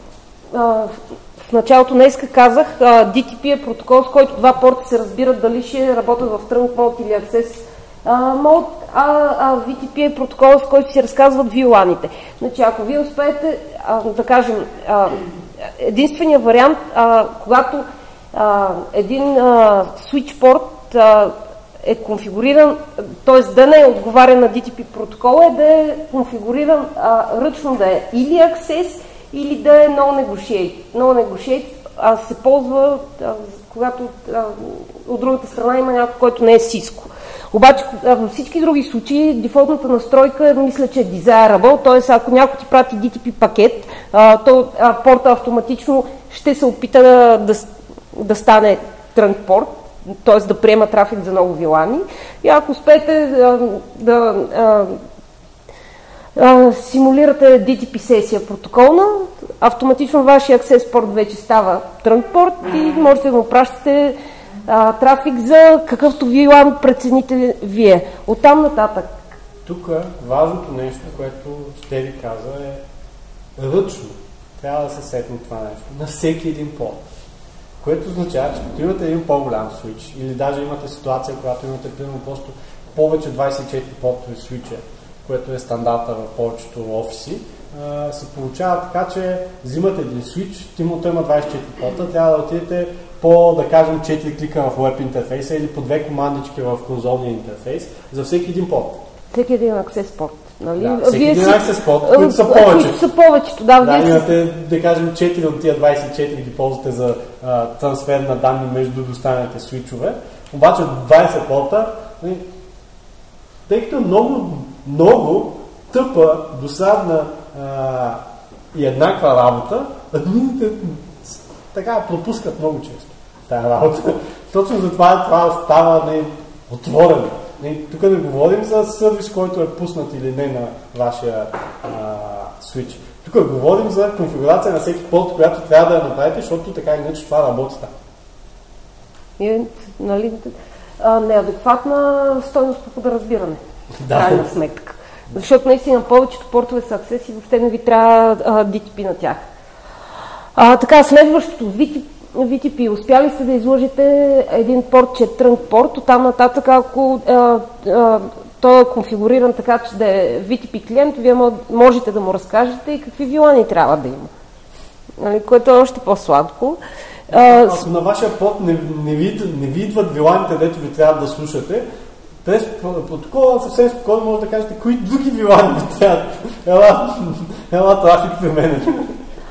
а, в началото днеска казах, а, ди ти пи е протокол, с който два порта се разбират дали ще работят в Trunk Mode или Access Mode, а, а ви ти пи е протокол, в който си разказват ви ланите. Значи, ако вие успеете, а, да кажем, а, единственият вариант, а, когато а, един а, switch порт а, е конфигуриран, т.е. да не е отговаря на ди ти пи протокола, е да е конфигуриран а, ръчно да е или Access, или да е No Negotiate. No Negotiate а, се ползва, а, когато а, от другата страна има някой, който не е Cisco. Обаче във всички други случаи дефолтната настройка мисля, че е desirable, т.е. ако някой ти прати ди ти пи пакет, а, то а, порта автоматично ще се опита да, да, да стане trunk порт, т.е. да приема трафик за много вилани. И ако успеете а, да а, а, симулирате ди ти пи сесия протоколна, автоматично вашия access порт вече става trunk порт и можете да му пращате а, трафик за какъвто вилан прецените вие. Оттам нататък. Тук важното нещо, което ще ви каза е ръчно. Трябва да се сетне това нещо на всеки един порт. Което означава, че като имате един по-голям свич или даже имате ситуация, когато имате примерно просто повече двайсет и четири портови свича, което е стандарта в повечето офиси, се получава така, че взимате един свич, тимото има двайсет и четири порта, трябва да отидете по, да кажем, четири клика в веб интерфейса или по две командички в конзолния интерфейс за всеки един порт. Всеки един access порт. Нали? Да, всеки Вие един си... access порт, които са повечето. Които са повечето, да. Да, вие имате, да кажем, четири от тия двайсет и четири ги ползвате за а, трансфер на данни между достанете свичове. Обаче двайсет порта, тъй като много, много тъпа, досадна а, и еднаква работа, админите така пропускат много често тази работа. Точно затова това става не отворено. Не, тук не говорим за сервис, който е пуснат или не на вашия а, switch. Тук говорим за конфигурация на всеки порт, която трябва да я направите, защото така иначе това работи там. И, нали, а, неадекватна стойност по подразбиране. Да. Крайна сметка. Защото наистина повечето портове са аксес и въобще не ви трябва а, ди ти пи на тях. А, така, следващото, ви ти пи. Успяли сте да изложите един порт, че е трънк порт, оттам нататък, ако а, а, той е конфигуриран така, че да е ви ти пи клиент, вие можете да му разкажете и какви вилани трябва да има. Нали, което е още по-сладко. Ако на вашия порт не, не, ви, не ви идват виланите, дето ви трябва да слушате, през протокола съвсем спокойно може да кажете кои други вилани ви трябва. Ела, ела трафик при мен.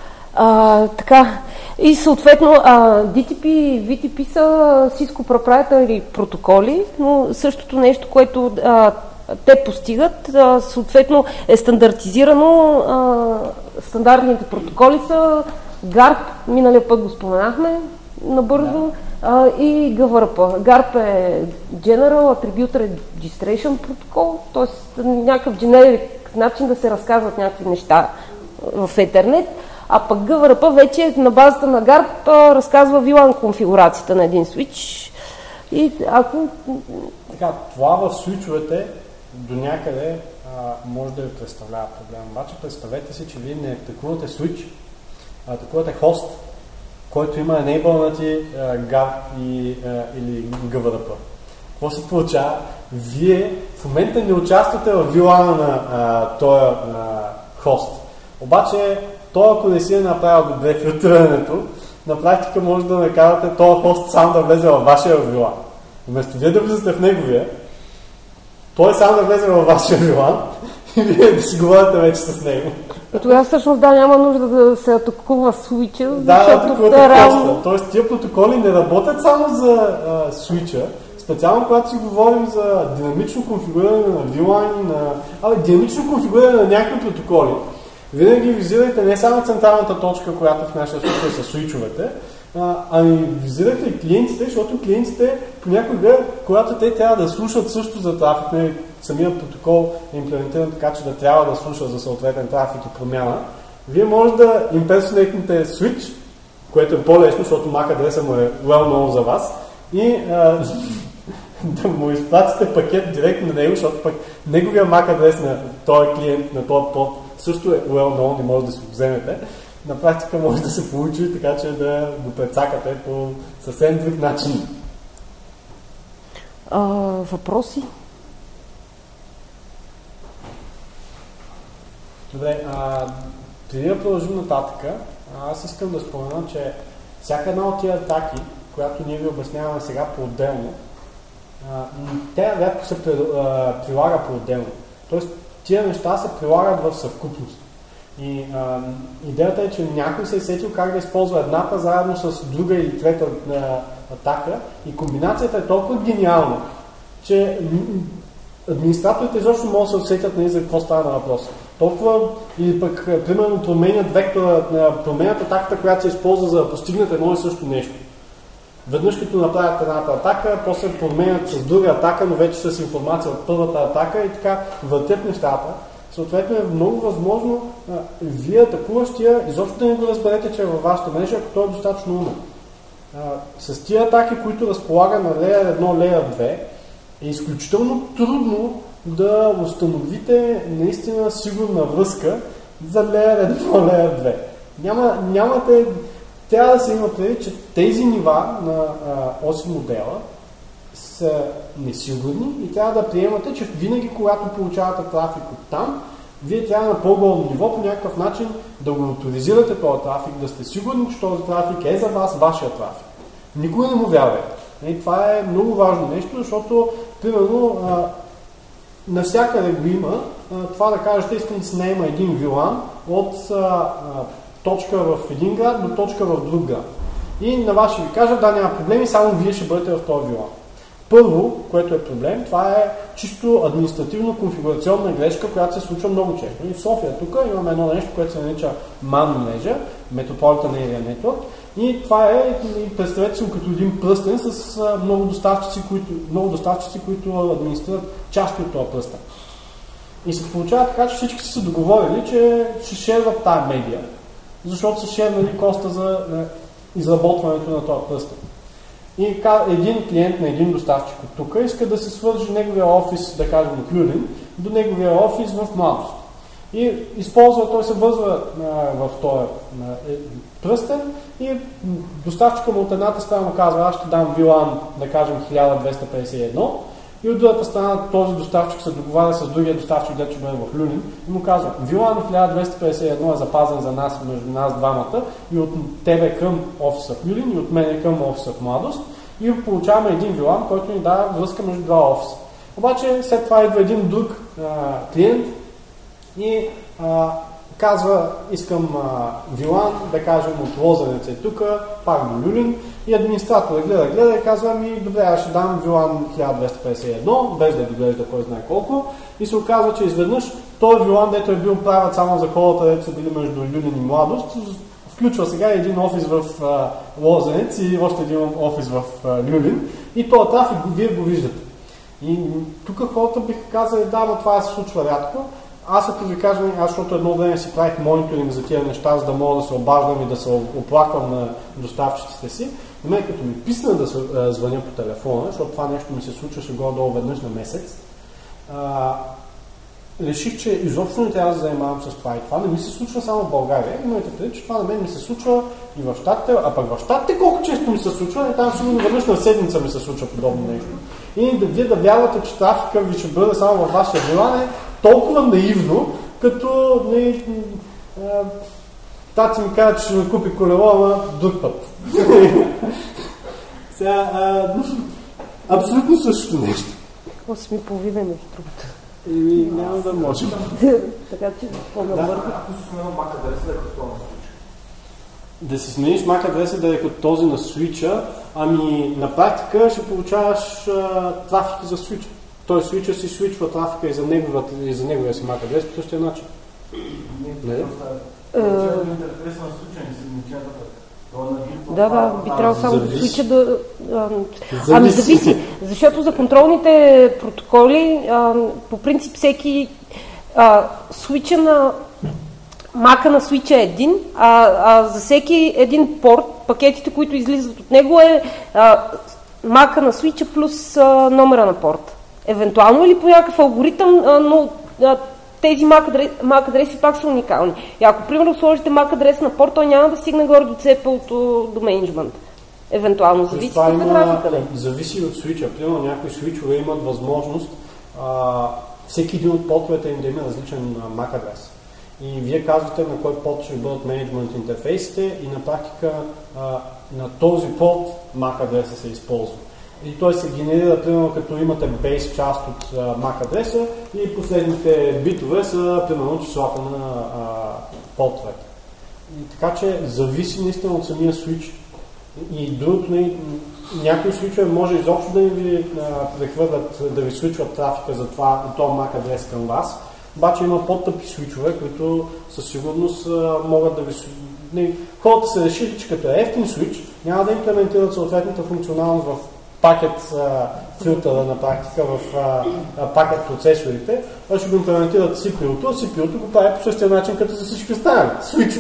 А, така. И съответно а, ди ти пи и ви ти пи са Cisco Proprietary протоколи, но същото нещо, което а, те постигат, а, съответно е стандартизирано. А, стандартните протоколи са гарп, миналия път го споменахме набързо, да. а, и джи ви ар пи. гарп е General Attribute Registration протокол, т.е. някакъв generic начин да се разказват някакви неща в интернет. А пък джи ви ар пи вече на базата на гарп разказва вилан конфигурацията на един свич. И ако... Така, това в свичовете до някъде а, може да ви представлява проблем. Обаче представете си, че вие не атакувате свич, а атакувате хост, който има enablenати гарп и, а, или джи ви ар пи. Какво се получава? Вие в момента не участвате в вилана на а, този а, хост. Обаче той, ако не си е направил добре филтрирането, на практика може да накарате този хост сам да влезе във вашия вилан. Вместо вие да влизате в неговия, той сам да влезе във вашия вилан и вие да си говорите вече с него. Тогава всъщност да, няма нужда да се атакува свича, да, защото да реално... Тоест тия протоколи не работят само за а, свича, специално когато си говорим за динамично конфигуриране на вилани, на... Абе, динамично конфигуриране на някакви протоколи. Винаги визирайте не само централната точка, която в нашия случай са свичовете, а, ами визирайте и клиентите, защото клиентите понякога, когато те трябва да слушат също за трафик, не, самият протокол е имплементиран така, че да трябва да слуша за съответен трафик и промяна, вие може да имперсонейтнете свич, което е по-лесно, защото мак адреса му е well-known за вас, и а, да му изпратите пакет директно на него, защото пък неговия мак адрес на този клиент, на този порт, също е well-known и може да си го вземете. На практика може да се получи така, че да го прецакате по съвсем друг начин. А, въпроси? Добре, а, преди да продължим нататък, аз искам да спомена, че всяка една от тия атаки, която ние ви обясняваме сега по-отделно, тя рядко се прилага по-отделно. Тоест, тия неща се прилагат в съвкупност. И а, идеята е, че някой се е сетил как да използва едната заедно с друга или трета а, атака и комбинацията е толкова гениална, че администраторите изобщо могат да се усетят нали, за какво става на въпрос. Толкова или пък, примерно, променят вектора, променят атаката, която се използва за да постигнат едно и също нещо. Веднъж като направят едната атака, после променят с друга атака, но вече с информация от първата атака и така въртят нещата. Съответно е много възможно а, вие атакуващия изобщо да не го разберете, че е във вашата мрежа, ако той е достатъчно умен. А, с тия атаки, които разполага на Layer едно, Layer две, е изключително трудно да установите наистина сигурна връзка за Layer едно, Layer две. Няма, нямате... Трябва да се има преди, че тези нива на а, оси модела са несигурни и трябва да приемате, че винаги, когато получавате трафик от там, вие трябва на по-голно ниво по някакъв начин да го авторизирате този трафик, да сте сигурни, че този трафик е за вас вашия трафик. Никой не му вярвайте. И това е много важно нещо, защото, примерно, а, навсякъде го има, а, това да кажете, искам да се наема един вилан от а, а, точка в един град до точка в друг град. И на вас ще ви кажа, да, няма проблеми, само вие ще бъдете в този вилан. Първо, което е проблем, това е чисто административно-конфигурационна грешка, която се случва много често. И в София тук имаме едно нещо, което се нарича ман мрежа, Metropolitan Area Network, и това е, представете си, като един пръстен с много доставчици, които, много доставчици, които администрират части от този пръстен. И се получава така, че всички са договорили, че ще шерват тая медия, защото са шернали коста за изработването на този пръстен. И един клиент на един доставчик от тук иска да се свържи неговия офис, да кажем от Люлин, до неговия офис в Младост. И използва, той се вързва а, в този а, пръстен и доставчика му от едната страна му казва, аз ще дам ви лан, да кажем хиляда двеста петдесет и едно, и от другата страна този доставчик се договаря с другия доставчик, дето ще бъде в Люлин, и му казва, ви лан хиляда двеста петдесет и едно е запазен за нас, между нас двамата, и от тебе към офиса в Люлин, и от мене към офиса в Младост, и получаваме един ви лан, който ни дава връзка между два офиса. Обаче след това идва един друг а, клиент и а, казва, искам ви лан, да кажем от Лозенец е тук, пак до Люлин, и администраторът гледа, гледа и казва, ми добре, аз ще дам ви лан хиляда двеста петдесет и едно, без да доглежда кой знае колко, и се оказва, че изведнъж този ви лан, дето е бил правят само за хората, дето са били между Люлин и Младост, включва сега един офис в а, Лозенец и още един офис в а, Люлин, и този трафик вие го виждате. И тук хората биха казали, да, но това се случва рядко. Аз ако ви кажа, аз защото едно време си правих мониторинг за тия неща, за да мога да се обаждам и да се оплаквам на доставчиците си, но мен като ми писна да се звъня по телефона, защото това нещо ми се случваше горе-долу веднъж на месец, а, реших, че изобщо не трябва да се занимавам с това и това. Не ми се случва само в България. Имайте предвид, че това на мен ми се случва и в Щатите, а пък в Щатите колко често ми се случва, и там сигурно веднъж на седмица ми се случва подобно нещо. И да вие да вярвате, че трафика ви ще бъде само във вашия вилан е толкова наивно, като не, а, тати ми каза, че ще ме купи колело, ама друг път. Сега, а, абсолютно същото нещо. осем и половина между другото. Еми, няма да можем. Така че по-набързо. Ако се сменя мак адреса, да е като това на случай. Да си смениш мак адреса да е като този на свича, ами на практика ще получаваш а, трафика за свича. Той свича си свичва трафика и за, неговата, и за неговия си мак адрес по същия начин. Не, не. Интерфейса на случай не се мечата. Да, да, би трябвало само да свича да... А, зависи. Ами зависи, защото за контролните протоколи а, по принцип всеки а, свича на мака на свича е един, а, а за всеки един порт, пакетите, които излизат от него е а, мака на свича плюс а, номера на порт. Евентуално или по някакъв алгоритъм, а, но а, тези мак адреси, мак адреси пак са уникални. И ако, примерно, сложите мак адрес на порт, той няма да стигне горе до цепелото до менеджмент. Евентуално зависи това от има, трафика. зависи от свича. Примерно някои свичове имат възможност а, всеки един от портовете им да има различен мак адрес. И вие казвате на кой порт ще бъдат менеджмент интерфейсите и на практика а, на този порт мак адреса се използва. И той се генерира, примерно, като имате бейс част от а, мак адреса и последните битове са, примерно, числата на а, портовете. И така че зависи наистина от самия свич. И другото, някои свичове може изобщо да ви а, прехвърлят, да ви свичват трафика за това, този мак адрес към вас. Обаче има по-тъпи свичове, които със сигурност а, могат да ви... Не, хората са решили, че като е ефтин свич, няма да имплементират съответната функционалност в пакет а, филтъра на практика, в а, а, пакет процесорите, а ще го имплементират си пи ю-то, си пи ю-то го прави по същия начин, като за всички останали. Свичва.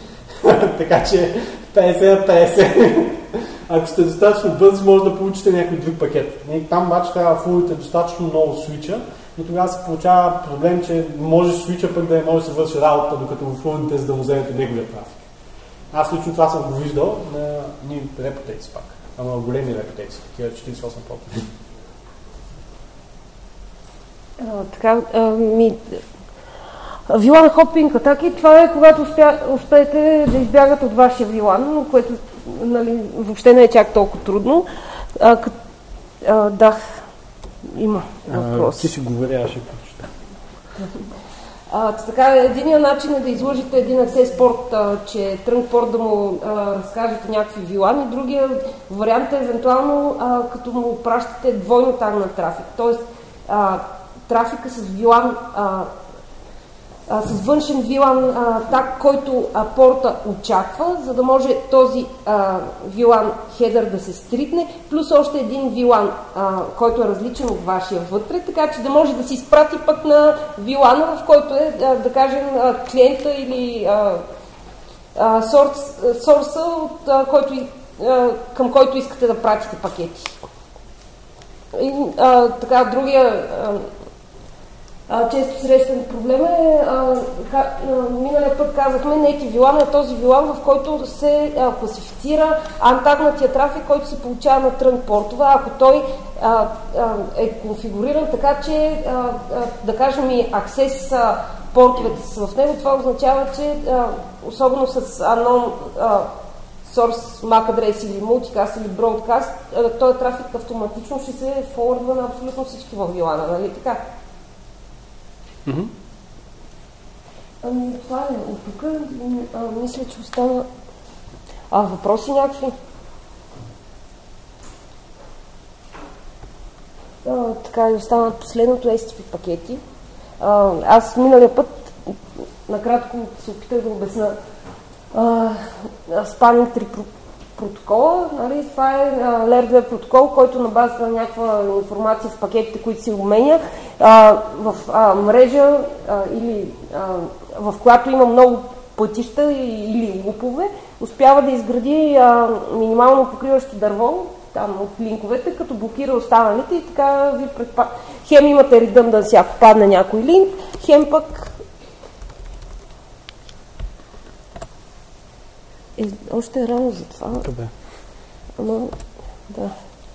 Така че петдесет на петдесет. Ако сте достатъчно бързи, може да получите някой друг пакет. Там обаче трябва да фулите достатъчно много свича и тогава се получава проблем, че може свича пък да не може да се върши работа, докато го фулите, за да му вземете неговия трафик. Аз лично това съм го виждал на ни репутейци пак. Ама големи репутейци, такива четиридесет и осем порта. Така, а, ми... вилан хопинг атаки, това е когато успя, успеете да избягате от вашия вилан, което, нали, въобще не е чак толкова трудно. А, кът, а, да, има въпрос. А, ти си говоря, аз ще прочета. А, така, единият начин е да излъжите един access порт, а, че trunk порт да му а, разкажете някакви вилани. Другия вариант е евентуално а, като му пращате двойно тагнат трафик. Тоест а, трафика с вилан, а, а, с външен вилан а, так, който а, порта очаква, за да може този а, вилан хедър да се стритне, плюс още един вилан, а, който е различен от вашия вътре, така че да може да се изпрати пък на вилана, в който е, а, да кажем, а, клиента или а, а, сорс, сорса, от, а, който, а, към който искате да пратите пакети. И, а, така, другия а, а, често срещан проблем е, а, ха, а, миналия път казахме, native вилан е този вилан, в който се а, класифицира антагнатия трафик, който се получава на trunk портове, ако той а, а, е конфигуриран така, че а, а, да кажем и access а, портовете са в него, това означава, че а, особено с unknown а, source MAC адрес или multicast или broadcast, този трафик автоматично ще се форвардва на абсолютно всички във вилана, нали така? Mm-hmm. Ами, това е от тук. Мисля, че остана... А, въпроси някакви? А, така и останат последното ес ти пи пакети. А, аз миналия път накратко се опитах да обясна Spanning три протокола. Нали? Това е Layer две протокол, който на базата на някаква информация в пакетите, които се обменя а, в а, мрежа а, или а, в която има много пътища или лупове, успява да изгради а, минимално покриващо дърво там от линковете, като блокира останалите и така ви предпа... Хем имате redundancy, ако падне някой линк, хем пък Е, още е рано за това. Добре. Но, да.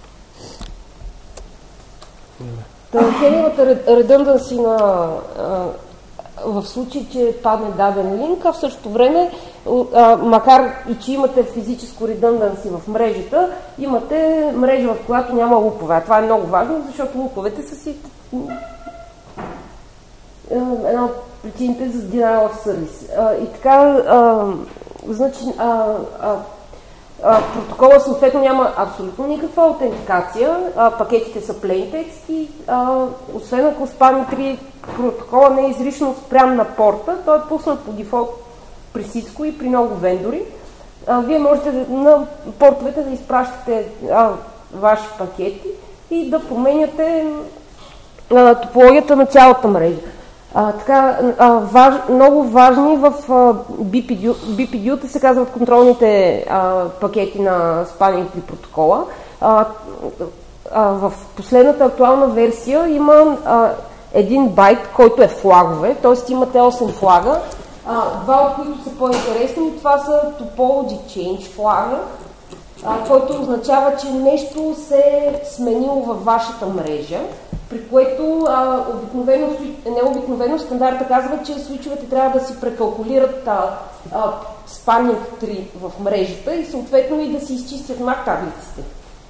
Да, хем имате redundancy на, а, в случай, че падне даден линк, а в същото време, а, макар и че имате физическо redundancy в мрежата, имате мрежа, в която няма лупове. А това е много важно, защото луповете са си една от причините за denial of service. А, и така, а, значи, а, а, а, протокола съответно няма абсолютно никаква аутентикация, а, пакетите са plain text и а, освен ако Spanning три протокола не е изрично спрян на порта, той е пуснат по дефолт при Cisco и при много вендори. А, вие можете да, на портовете да изпращате а, ваши пакети и да променяте а, топологията на цялата мрежа. А, така, а, важ, много важни в би пи ди-та се казват контролните а, пакети на Spanning три протокола. А, а, в последната актуална версия има а, един байт, който е флагове, т.е. имате осем флага, а, два от които са по-интересни. Това са Topology Change флага, а, който означава, че нещо се е сменило във вашата мрежа, при което а, обикновено, не обикновено, стандарта казва, че свичовете трябва да си прекалкулират а, а, Spanning три в мрежата и съответно и да си изчистят мак таблиците.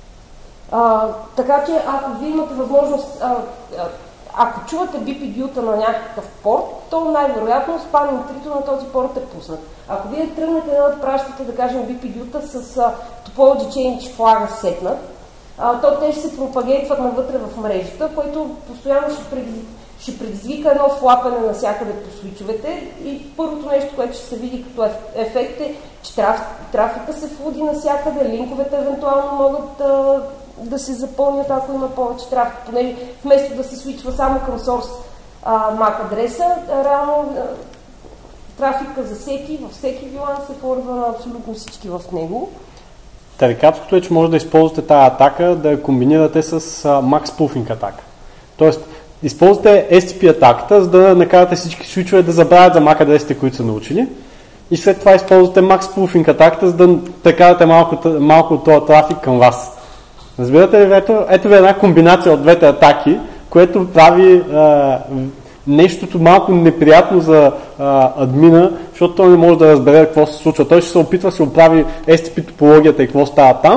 А, така че ако вие имате възможност, а, а, ако чувате би пи ди-та на някакъв порт, то най-вероятно Spanning три на този порт е пуснат. Ако вие тръгнете да отпращате, да кажем, би пи ди-та с а, Topology Change флага сетнат, а, то те ще се пропагейтват навътре в мрежата, което постоянно ще, предизвика, ще предизвика едно флапене навсякъде по свичовете и първото нещо, което ще се види като ефект е, че траф, трафика се флуди навсякъде, линковете евентуално могат а, да се запълнят, ако има повече трафик, понеже вместо да се свичва само към source а, мак адреса, реално а, трафика за всеки, във всеки вилан се форвардва на абсолютно всички в него. Тарикатското е, че може да използвате тази атака, да я комбинирате с uh, Max Spoofing атака. Тоест, използвате ес ти пи атаката, за да накарате всички свичове да забравят за мак адресите, които са научили. И след това използвате Max Spoofing атаката, за да прекарате малко, малко от този трафик към вас. Разбирате ли? Ето, ето ви една комбинация от двете атаки, което прави uh, нещото малко неприятно за а, админа, защото той не може да разбере какво се случва. Той ще се опитва да се оправи ес ти пи топологията и какво става там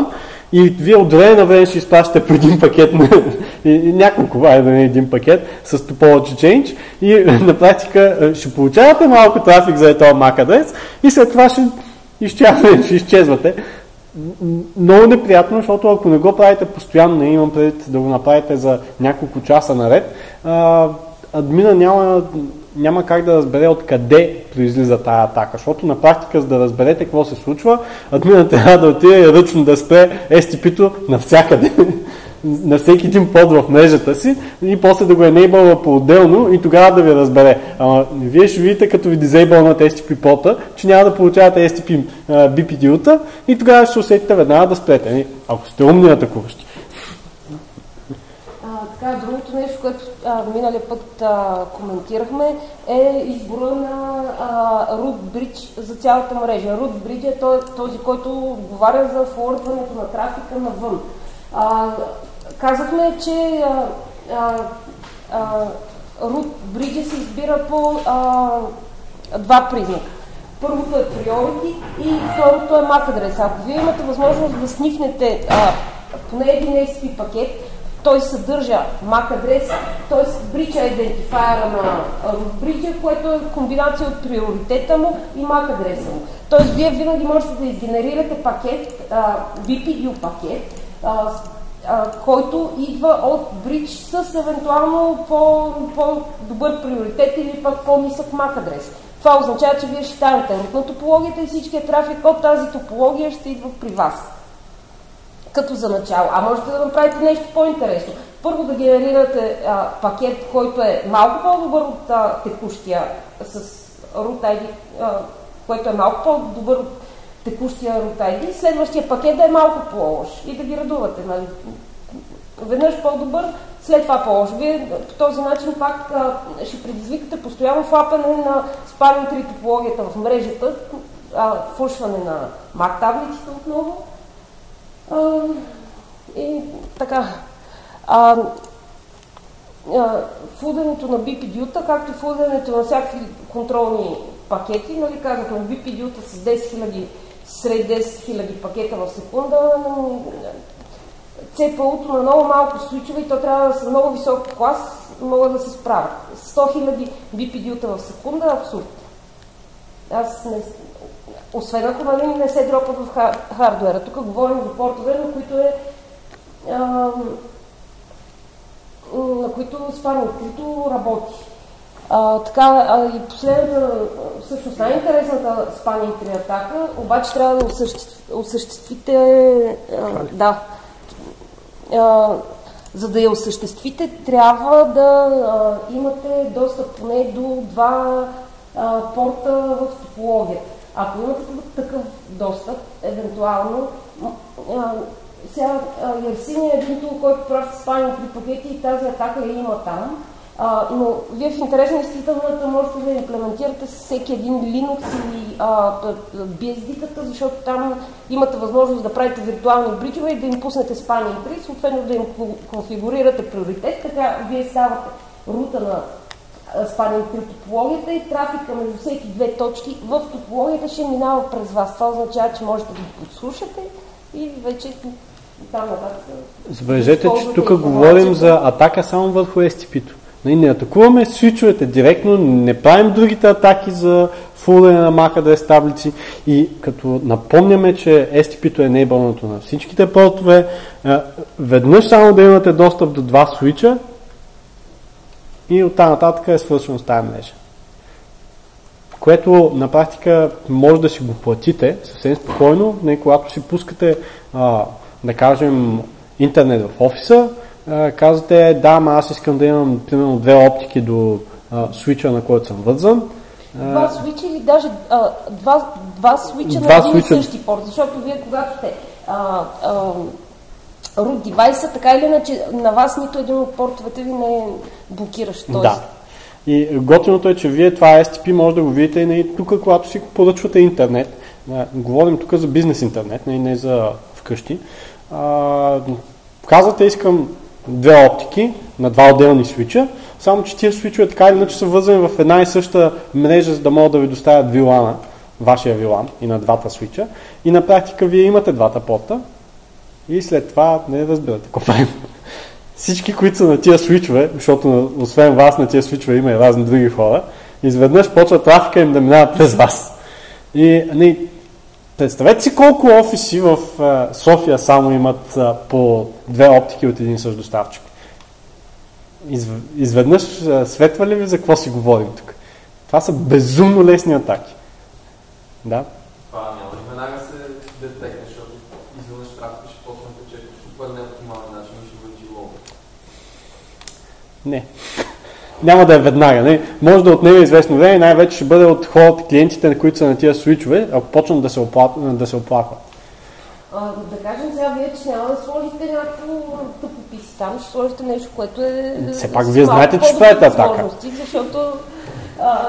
и вие от време на време ще изпращате по един пакет, и, и няколко, айде да не един пакет с topology change и на практика ще получавате малко трафик за този MAC адрес и след това ще, изчезвате, ще изчезвате. Много неприятно, защото ако не го правите постоянно, не имам предвид да го направите за няколко часа наред, а, админа няма, няма как да разбере откъде произлиза тая атака, защото на практика, за да разберете какво се случва, админа трябва да отиде ръчно да спре ес ти пи-то навсякъде, на всеки един под в мрежата си и после да го енейбълва по-отделно и тогава да ви разбере. Ама вие ще видите, като ви дизейбълнат ес ти пи порта, че няма да получавате ес ти пи би пи ди-та и тогава ще усетите веднага да спрете, ако сте умни атакуващи. Така, другото нещо, което а, миналия път а, коментирахме, е избора на а, root bridge за цялата мрежа. Root bridge е този, този който отговаря за форвардването на трафика навън. А, казахме, че а, а, а, root bridge се избира по а, два признака. Първото е priority и второто е MAC адрес. Ако вие имате възможност да снифнете а, поне един ес пи пакет, той съдържа MAC адрес, т.е. Bridge Identifier на root bridge, което е комбинация от приоритета му и MAC адреса му. Т.е. вие винаги можете да изгенерирате пакет, а, би пи ди пакет, а, а, който идва от Bridge с евентуално по, по-добър приоритет или пък по-нисък MAC адрес. Това означава, че вие ще станете root на топологията и всичкият трафик от тази топология ще идва при вас. Като за начало. А можете да направите нещо по-интересно. Първо да генерирате а, пакет, който е малко по-добър от а, текущия с root ай ди, а, който е малко по-добър от текущия root ай ди, следващия пакет да е малко по-лош и да ги радувате. Нали? Веднъж по-добър, след това по-лош. Вие по този начин пак а, ще предизвикате постоянно флапане на спален три топологията в мрежата, а, фушване на MAC таблиците отново. Uh, и така, а, а, фуденето на би пи ди-та, както и фуденето на всякакви контролни пакети, нали казахме, би пи ди-та с десет хиляди, сред десет хиляди пакета в секунда, си пи ю-то на много малко свичове и то трябва да са много висок клас, могат да се справят. сто хиляди би пи ди-та в секунда е абсурд. Аз не... Освен ако нали, не се дропат в хардуера. Тук говорим за портове, на които е а, на които спарно открито работи. А, така, а, и последната, всъщност най-интересната спани три атака, обаче трябва да осъществ, осъществите а, да, а, за да я осъществите, трябва да а, имате достъп поне до два а, порта в топологията. Ако имате такъв достъп, евентуално, а, сега Yersinia е един тул, който праща спайни при пакети и тази атака я има там, а, но вие в интерес на изпитателната можете да имплементирате с всеки един Linux или би ес ди-тата, защото там имате възможност да правите виртуални бриджове и да им пуснете спайни три, съответно да им конфигурирате приоритет, така вие ставате рута на спаден при топологията и трафика между всеки две точки в топологията ще минава през вас. Това означава, че можете да ги подслушате и вече там нататък. Забележете, че тук говорим за атака само върху ес ти пи-то. Не атакуваме свичовете директно, не правим другите атаки за фулдене на MAC адрес таблици и като напомняме, че ес ти пи-то е enablement на всичките портове, веднъж само да имате достъп до два свича и оттам нататък е свършено с тази мрежа. Което на практика може да си го платите съвсем спокойно, не, когато си пускате, а, да кажем, интернет в офиса, а, казвате, да, ама аз искам да имам примерно две оптики до а, свича, на който съм вързан. Два свича или даже а, два, два свича два на един и свича. същи порт, защото вие когато сте а, а, root девайса, така или иначе на вас нито един от портовете ви не е блокиращ. Тоест... Да. И готиното е, че вие това ес ти пи може да го видите и тук, когато си поръчвате интернет. Говорим тук за бизнес интернет, не, не за вкъщи. А, казвате, искам две оптики на два отделни свича, само че тия свичове така или иначе са вързани в една и съща мрежа, за да могат да ви доставят вилана, вашия вилан и на двата свича. И на практика вие имате двата порта. и след това не разбирате какво правим. Всички, които са на тия свичове, защото освен вас на тия свичове има и разни други хора, изведнъж почва трафика им да минава през вас. И не, представете си колко офиси в а, София само имат а, по две оптики от един същ доставчик. Из, изведнъж а, светва ли ви за какво си говорим тук? Това са безумно лесни атаки. Да? Това няма ли веднага се детекне, защото изведнъж трафика ще почне да тече по супер неоптимален начин и ще бъде лоу. Не. Няма да е веднага. Не? Може да отнеме известно време и най-вече ще бъде от хората, клиентите, които са на тия свичове, ако почнат да се, опла... да се оплакват. А, да кажем сега вие, че няма да сложите някакво тъпописи там, ще сложите нещо, което е... Все пак вие знаете, че правите атака. Защото... А,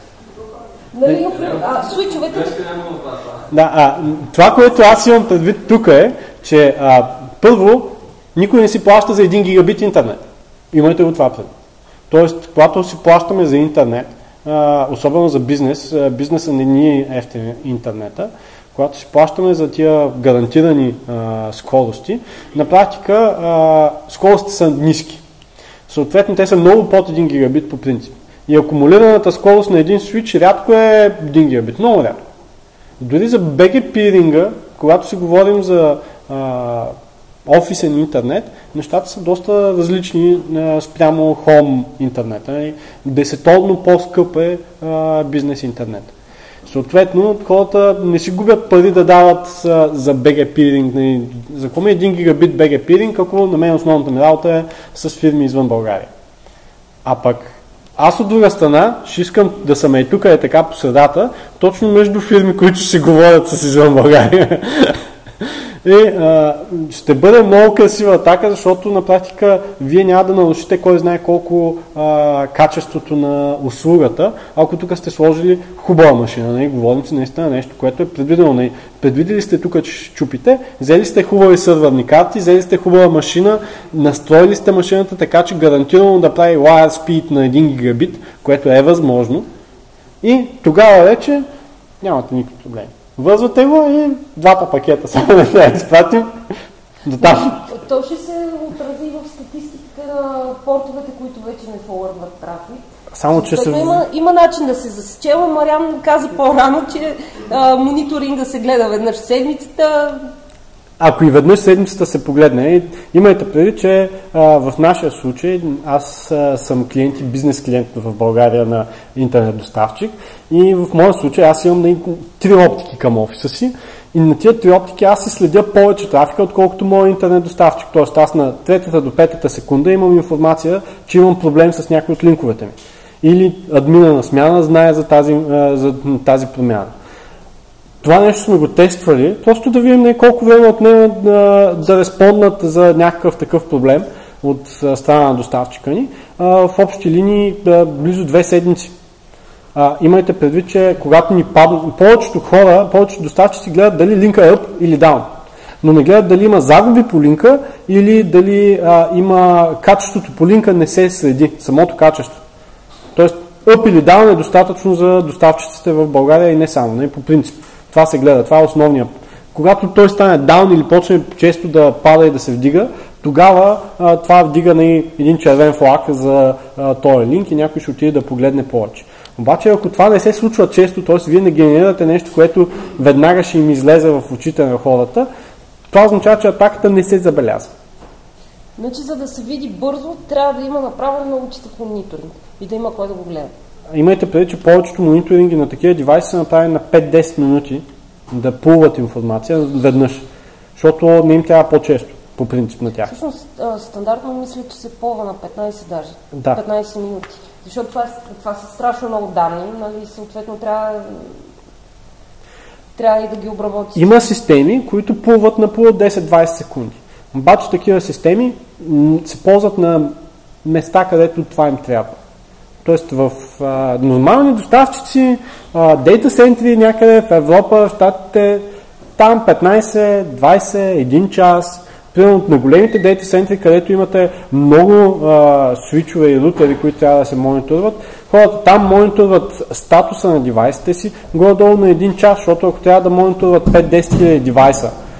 нали, а, свичовете... Да, а, това, което аз имам предвид тук е, че а, първо, никой не си плаща за един гигабит интернет. Имайте го това предвид. Тоест, когато си плащаме за интернет, а, особено за бизнес, а, бизнесът не ни е ефтин интернета, когато си плащаме за тия гарантирани а, скорости, на практика а, скоростите са ниски. Съответно, те са много под един гигабит по принцип. И акумулираната скорост на един свич рядко е един гигабит, много рядко. Дори за би джи пиринга, когато си говорим за а, офисен интернет, нещата са доста различни а, спрямо home интернета. Десеторно по-скъп е а, бизнес интернет. Съответно, хората не си губят пари да дават а, за би джи пиринг. За какво ми е един гигабит би джи пиринг, ако на мен основната ми работа е с фирми извън България. А пък аз от друга страна ще искам да съм и тук е така по средата, точно между фирми, които ще говорят с извън България. И а, ще бъде много красива атака, защото на практика вие няма да нарушите кой знае колко а, качеството на услугата, ако тук сте сложили хубава машина. Не? Говорим си наистина нещо, което е предвидено. Не? Предвидели сте тук, че ще чупите, взели сте хубави сървърни карти, взели сте хубава машина, настроили сте машината така, че гарантирано да прави wire speed на един гигабит, което е възможно. И тогава вече нямате никакви проблеми. Вързвате го и двата пакета само да трябва да изпратим до там. То ще се отрази в статистиката на портовете, които вече не форвардват трафик. Само, че се... има, има начин да се засече, Мариан каза по-рано, че а, мониторинга се гледа веднъж в седмицата. Ако и веднъж седмицата се погледне, имайте предвид, че а, в нашия случай аз а, съм клиент и бизнес клиент в България на интернет доставчик и в моя случай аз имам на три оптики към офиса си и на тия три оптики аз си следя повече трафика, отколкото моя интернет доставчик. Тоест аз на третата до петата секунда имам информация, че имам проблем с някои от линковете ми. Или админа на смяна знае за тази, а, за тази промяна. Това нещо сме го тествали, просто да видим колко време отнема да, да респонднат за някакъв такъв проблем от страна на доставчика ни. А, в общи линии да, близо две седмици. А, имайте предвид, че когато ни падне, повечето хора, повечето доставчици гледат дали линка е up или down, но не гледат дали има загуби по линка или дали а, има качеството по линка не се следи, самото качество. Тоест up или down е достатъчно за доставчиците в България и не само, не по принцип. Това се гледа, това е основният. Когато той стане даун или почне често да пада и да се вдига, тогава а, това вдига на един червен флаг за а, този линк и някой ще отиде да погледне повече. Обаче ако това не се случва често, т.е. вие не генерирате нещо, което веднага ще им излезе в очите на хората, това означава, че атаката не се забелязва. Значи, за да се види бързо, трябва да има направен много чистък мониторинг и да има кой да го гледа. Имайте преди, че повечето мониторинги на такива девайси са направени на пет до десет минути да пулват информация веднъж, защото не им трябва по-често, по принцип на тях. Всъщност, стандартно мисля, че се пълва на петнайсет даже, да. петнайсет минути, защото това, това са страшно много данни, нали, съответно трябва, трябва и да ги обработи. Има системи, които пулват на по десет до двайсет секунди, обаче такива системи се ползват на места, където това им трябва. Тоест в а, нормални доставчици, дейта центри някъде в Европа, в Щатите, там петнайсет, двайсет, един час. Примерно на големите дейта центри, където имате много а, свичове и рутери, които трябва да се мониторват, хората там мониторват статуса на девайсите си горе-долу на един час, защото ако трябва да мониторват пет до десет хиляди девайса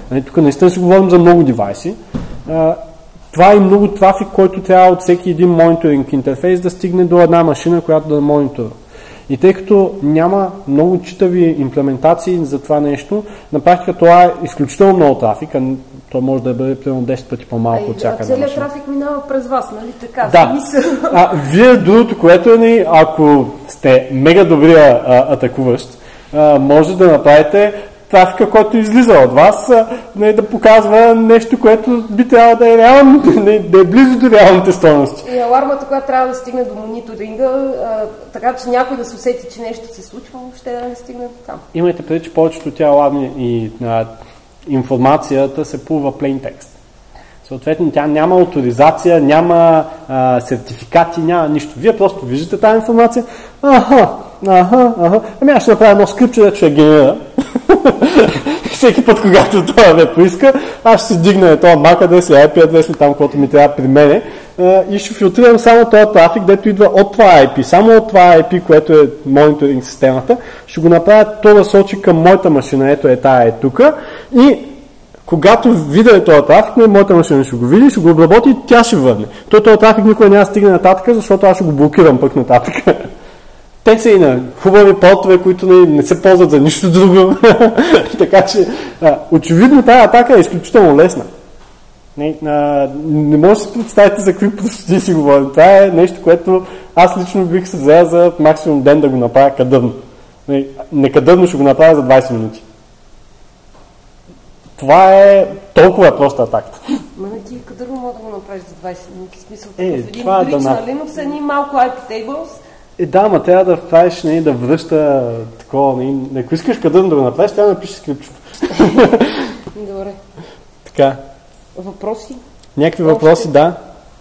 Нали, тук наистина си говорим за много девайси. А, това е много трафик, който трябва от всеки един мониторинг интерфейс да стигне до една машина, която да мониторира. И тъй като няма много читави имплементации за това нещо, на практика това е изключително много трафик, а то може да бъде примерно десет пъти по-малко от всяка една целият машина. трафик минава през вас, нали така? Да. А, вие другото, което е, ако сте мега добрия а, атакуващ, а, може да направите трафика, който излиза от вас, а, не, да показва нещо, което би трябвало да е реално, не, да е близо до реалните стойности. И алармата, която трябва да стигне до мониторинга, а, така че някой да се усети, че нещо се случва, въобще да не стигне до там. Имайте преди, че повечето от тия аларми и а, информацията се пулва plain text. Съответно, тя няма авторизация, няма а, сертификати, няма нищо. Вие просто виждате тази информация. Аха, аха, аха. Ами аз ще направя едно скрипче, да ще я генерира. Всеки път, когато това ме поиска, аз ще си дигна този MAC адрес или ай пи адрес или там, който ми трябва при мене и ще филтрирам само този трафик, дето идва от това ай пи. Само от това ай пи, което е мониторинг системата, ще го направя то да сочи към моята машина. Ето е тая е тук. И когато видя този трафик, не, моята машина ще го види, ще го обработи и тя ще върне. Той този трафик никога няма да стигне нататък, защото аз ще го блокирам пък нататък. Те са и на хубави портове, които не, не се ползват за нищо друго. Така че, а, очевидно тази атака е изключително лесна. Не, а, не може да си представите за какви простоти си говорим. Това е нещо, което аз лично бих се взел за максимум ден да го направя кадърно. Не, некадърно ще го направя за двайсет минути. Това е толкова проста атаката. Ма не ти кадърно мога да го направиш за двайсет минути. В смисъл, Е, такъв един това глич да на на- Linux, едни малко ай пи tables. Е, да, ма трябва да вправиш, не, да връща такова. Не, ако искаш кадърно да го направиш, трябва да напишеш скрипчето. Добре. Така. Въпроси? Някакви Още? въпроси, да.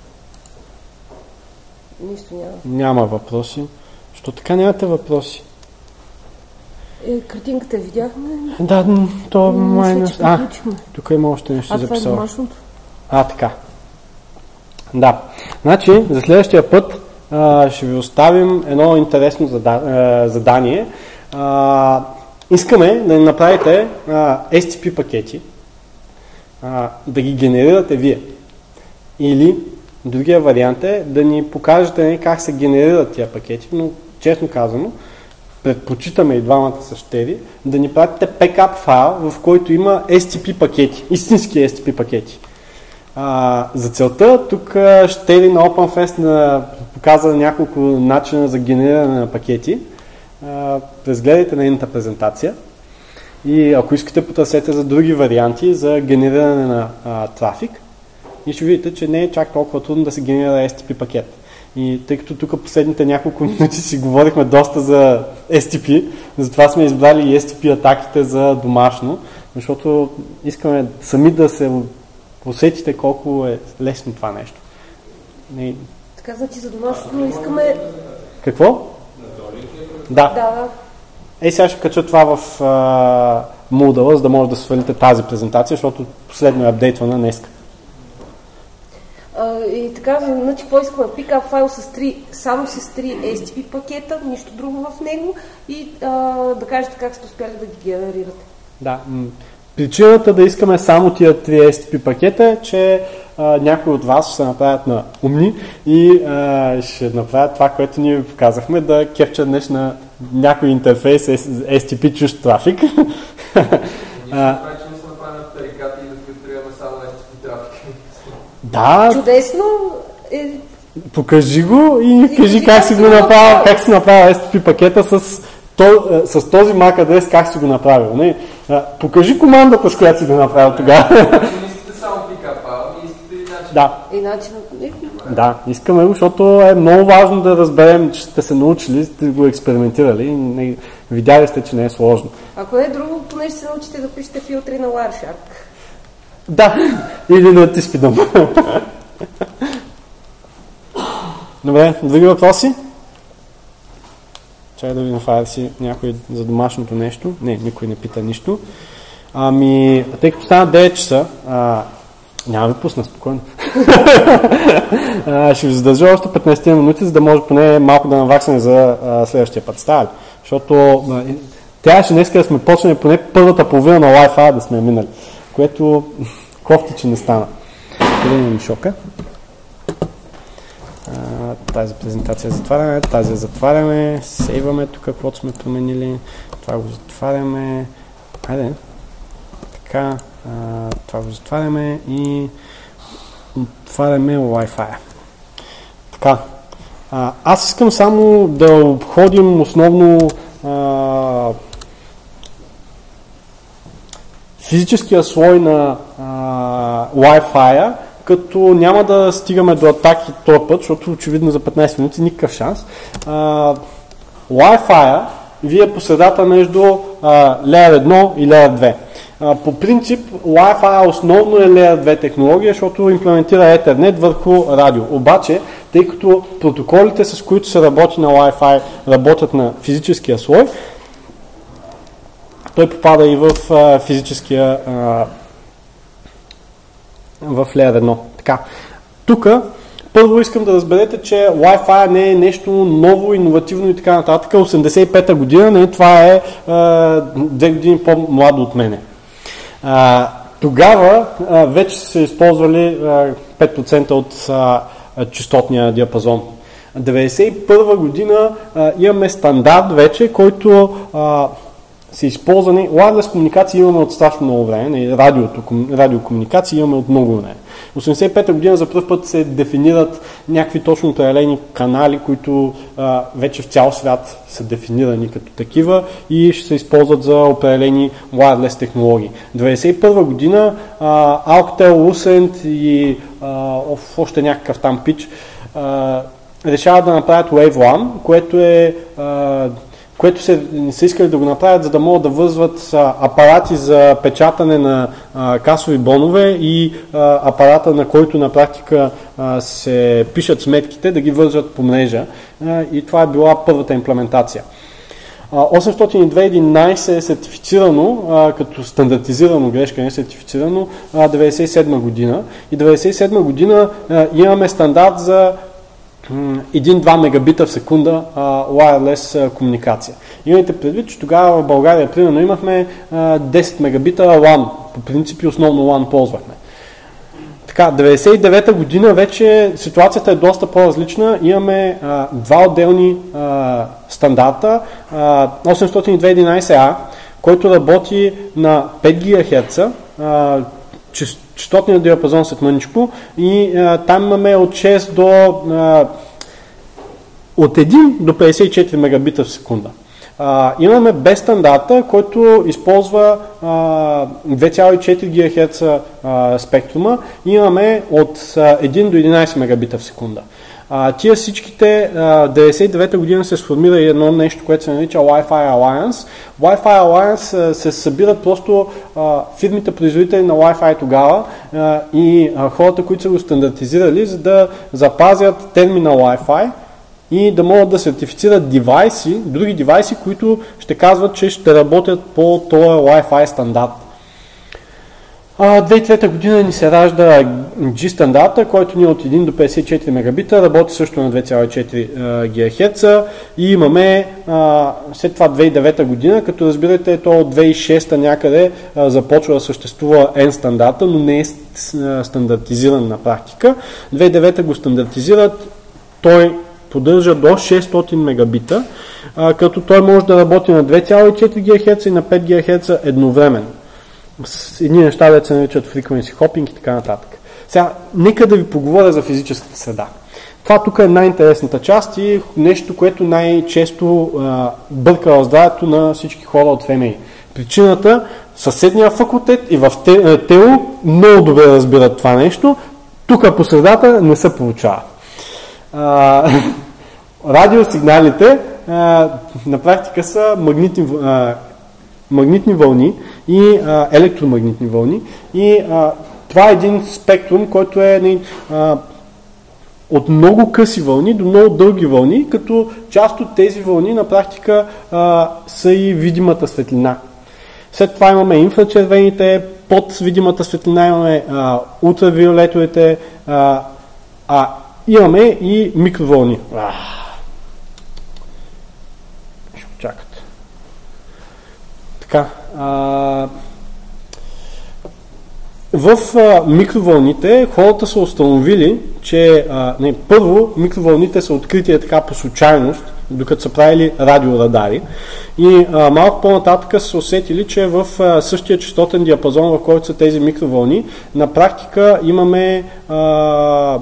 Нищо няма. Няма въпроси. Що така нямате въпроси? Е, картинката видяхме. Да, м, то май Мисля, не... че А, приключихме. тук има още нещо А това е записал. домашното? А, така. Да. Значи, за следващия път а, ще ви оставим едно интересно зада, а, задание. А, искаме да ни направите а, ес ти пи пакети, а, да ги генерирате вие. Или другия вариант е да ни покажете как се генерират тия пакети, но честно казано, предпочитаме и двамата са щери, да ни пратите бекап файл, в който има ес ти пи пакети, истински ес ти пи пакети. А, за целта, тук щери на OpenFest на, показа няколко начина за генериране на пакети. А, разгледайте на едната презентация и ако искате потърсете за други варианти за генериране на а, трафик и ще видите, че не е чак толкова трудно да се генерира ес ти пи пакет. И тъй като тук последните няколко минути си говорихме доста за ес ти пи, затова сме избрали и ес ти пи атаките за домашно, защото искаме сами да се усетите колко е лесно това нещо. Не... Така, значи за домашното искаме... Какво? Да. Да, да. Ей, сега ще кача това в а, Moodle, за да може да свалите тази презентация, защото последно е апдейтвана днеска. А, и така, значи какво искаме? Пикап файл с три, само с три ес ти пи пакета, нищо друго в него и а, да кажете как сте успяли да ги генерирате. Да. м, Причината да искаме само тия три ес ти пи пакета е, че а, някои от вас ще се направят на умни и а, ще направят това, което ние ви показахме, да кепчат на някой интерфейс ес ти пи чужд трафик. Ние ще направим, че не се направим тарикати и да филтрираме само ес ти пи трафик. Да, Чудесно е... покажи го и И кажи как си го направил, как си направил ес ти пи пакета с, то, с този MAC адрес, как си го направил. Не? А, покажи командата, с която си го направил тогава. Не искате само пикап файл, не искате и начин. Да, И начинът... е, да, искаме го, защото е много важно да разберем, че сте се научили, сте го експериментирали и не, видяли сте, че не е сложно. Ако не е друго, поне ще се научите да пишете филтри на Wireshark. Да, или на Тиспидъм. Добре, други въпроси? Чакай да видим файл си някой за домашното нещо. Не, никой не пита нищо. Ами, тъй като стана девет часа, а, няма ви пусна, спокойно. а, ще ви задържа още петнайсет минути, за да може поне малко да наваксаме за а, следващия път. Става ли? Защото а, трябваше днес да сме почнали поне първата половина на Wi-Fi да сме минали. което кофти, че не стана. Къде ми мишока? Тази презентация затваряме, тази затваряме, сейваме тук, каквото сме променили, това го затваряме, айде, така, а, това го затваряме и отваряме Wi-Fi. Така, а, аз искам само да обходим основно а, физическия слой на а, Wi-Fi, като няма да стигаме до атаки този път, защото очевидно за петнайсет минути никакъв шанс. А, Wi-Fi вие по средата между а, Layer едно и Layer две. А, по принцип Wi-Fi основно е Layer две технология, защото имплементира Ethernet върху радио. Обаче, тъй като протоколите, с които се работи на Wi-Fi, работят на физическия слой, той попада и в а, физическия а, в Layer едно. Така. Тук първо искам да разберете, че Wi-Fi не е нещо ново, иновативно и така нататък. осемдесет и пета година, не, това е а, две години по-младо от мене. А, тогава а, вече са използвали а, пет процента от а, честотния диапазон. деветдесет и първа година а, имаме стандарт вече, който а, са използвани. Wireless комуникации имаме от страшно много време, радиото, радиокомуникации имаме от много време. осемдесет и пета година за първ път се дефинират някакви точно определени канали, които а, вече в цял свят са дефинирани като такива и ще се използват за определени wireless технологии. деветдесет и първа година а, Alcatel, Lucent и а, още някакъв там пич а, решават да направят Wave LAN, което е а, което се, се искали да го направят, за да могат да вързват а, апарати за печатане на а, касови бонове и а, апарата, на който на практика а, се пишат сметките, да ги вързват по мрежа. А, и това е била първата имплементация. А, осемстотин и две единайсет е сертифицирано, а, като стандартизирано, грешка не е сертифицирано, а, деветдесет и седма година. И деветдесет и седма година а, имаме стандарт за един-два мегабита в секунда а, wireless а, комуникация. Имайте предвид, че тогава в България примерно имахме а, десет мегабита LAN. По принципи основно LAN ползвахме. Така, деветдесет и девета година вече ситуацията е доста по-различна. Имаме а, два отделни а, стандарта. А, осемстотин и две единайсет А, който работи на пет гигахерца, а, честотният диапазон след мъничко и а, там имаме от шест до а, от един до петдесет и четири мегабита в секунда. А, имаме без стандарта, който използва а, две цяло и четири гигахерца а, спектрума и имаме от а, един до единайсет мегабита в секунда. А, тия всичките, а, деветдесет и девета година се сформира и едно нещо, което се нарича Wi-Fi Alliance. Wi-Fi Alliance а, се събират просто а, фирмите производители на Wi-Fi тогава а, и а, хората, които са го стандартизирали, за да запазят термина Wi-Fi и да могат да сертифицират девайси, други девайси, които ще казват, че ще работят по този Wi-Fi стандарт. две хиляди и трета година ни се ражда G стандарта, който ни е от един до петдесет и четири мегабита, работи също на две цяло и четири гигахерца и имаме а, след това две хиляди и девета година, като разбирате, то от две хиляди и шеста някъде а, започва да съществува N стандарта, но не е стандартизиран на практика. две хиляди и девета го стандартизират, той поддържа до шестстотин мегабита, а, като той може да работи на две цяло и четири гигахерца и на пет гигахерца едновременно. С едни неща, да се наричат frequency hopping и така нататък. Сега, нека да ви поговоря за физическата среда. Това тук е най-интересната част и нещо, което най-често а, бърка здравето на всички хора от ФМИ. Причината, съседния факултет и в ТЕО много добре разбират това нещо, тук по средата не се получава. А, радиосигналите а, на практика са магнитни а, магнитни вълни и а, електромагнитни вълни и а, това е един спектрум, който е а, от много къси вълни до много дълги вълни, като част от тези вълни на практика а, са и видимата светлина. След това имаме инфрачервените, под видимата светлина имаме а, ултравиолетовете, а, а имаме и микровълни. Ще чакате. Така. А, в а, микровълните хората са установили, че а, не, първо микровълните са открити така по случайност, докато са правили радиорадари и а, малко по-нататък са усетили, че в а, същия честотен диапазон, в който са тези микровълни, на практика имаме а,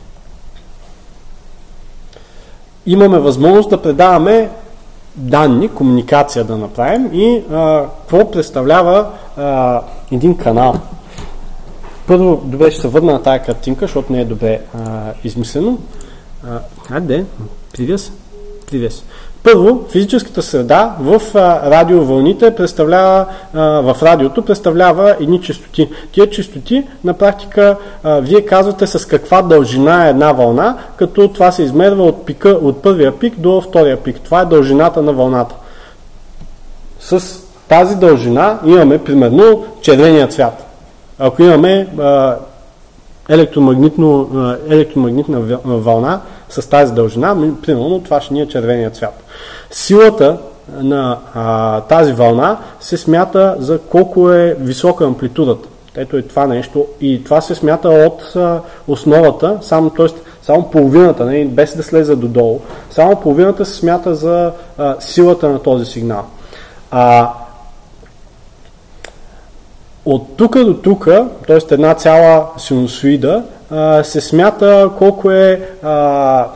имаме възможност да предаваме данни, комуникация да направим и а, какво представлява а, един канал. Първо, добре, ще се върна на тази картинка, защото не е добре а, измислено. А, айде, привез. Привез. Първо, физическата среда в а, радиовълните представлява, а, в радиото представлява едни честоти. Тия честоти на практика а, вие казвате с каква дължина е една вълна, като това се измерва от, пика, от първия пик до втория пик. Това е дължината на вълната. С тази дължина имаме примерно червения цвят. Ако имаме а, електромагнитно, а, електромагнитна вълна с тази дължина, примерно това ще ни е червения цвят. Силата на а, тази вълна се смята за колко е висока амплитудата. Ето е това нещо и това се смята от а, основата, само, т.е. само половината, не, без да слезе додолу, само половината се смята за а, силата на този сигнал. А, От тук до тук, т.е. една цяла синусоида, се смята колко е а,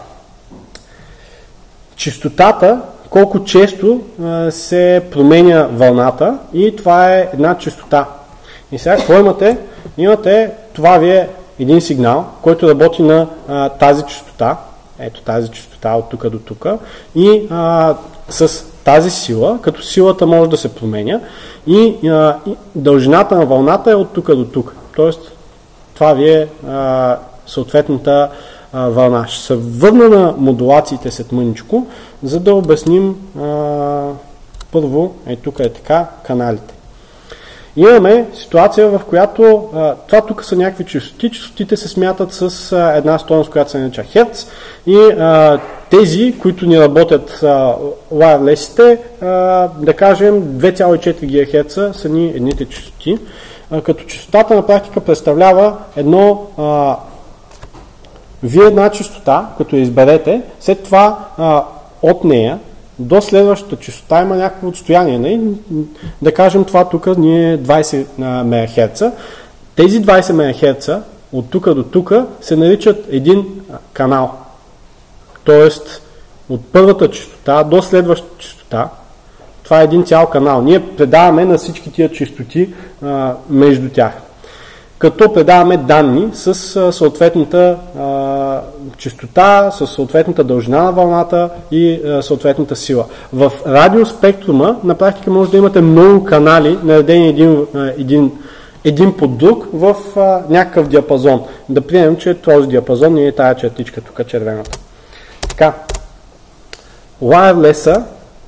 честотата, колко често а, се променя вълната и това е една честота. И сега какво имате? Имате, това ви е един сигнал, който работи на а, тази честота, ето тази честота от тук до тук и а, с тази сила, като силата може да се променя и, а, и дължината на вълната е от тук до тук. Тоест, това ви е а, съответната а, вълна. Ще се върна на модулациите след мъничко, за да обясним а, първо, е тук е така, каналите. Имаме ситуация, в която а, това тук са някакви честоти. Честотите се смятат с а, една стойност, която се нарича херц и а, тези, които ни работят wireless-ите, да кажем две цяло и четири гигахерца са ни едните честоти, а, като честотата на практика представлява едно а, вие една честота, като я изберете, след това а, от нея до следващата честота има някакво отстояние. Не? Да кажем това тук ни е двайсет мегахерца. Тези двайсет мегахерца от тук до тук се наричат един канал. Тоест от първата честота до следващата честота, това е един цял канал. Ние предаваме на всички тия честоти а, между тях. Като предаваме данни с а, съответната а, честота, с съответната дължина на вълната и а, съответната сила. В радиоспектрума на практика може да имате много канали, наредени един, а, един, един под друг в а, някакъв диапазон. Да приемем, че този диапазон не е тая чертичка, тук червената. Така, wireless-а,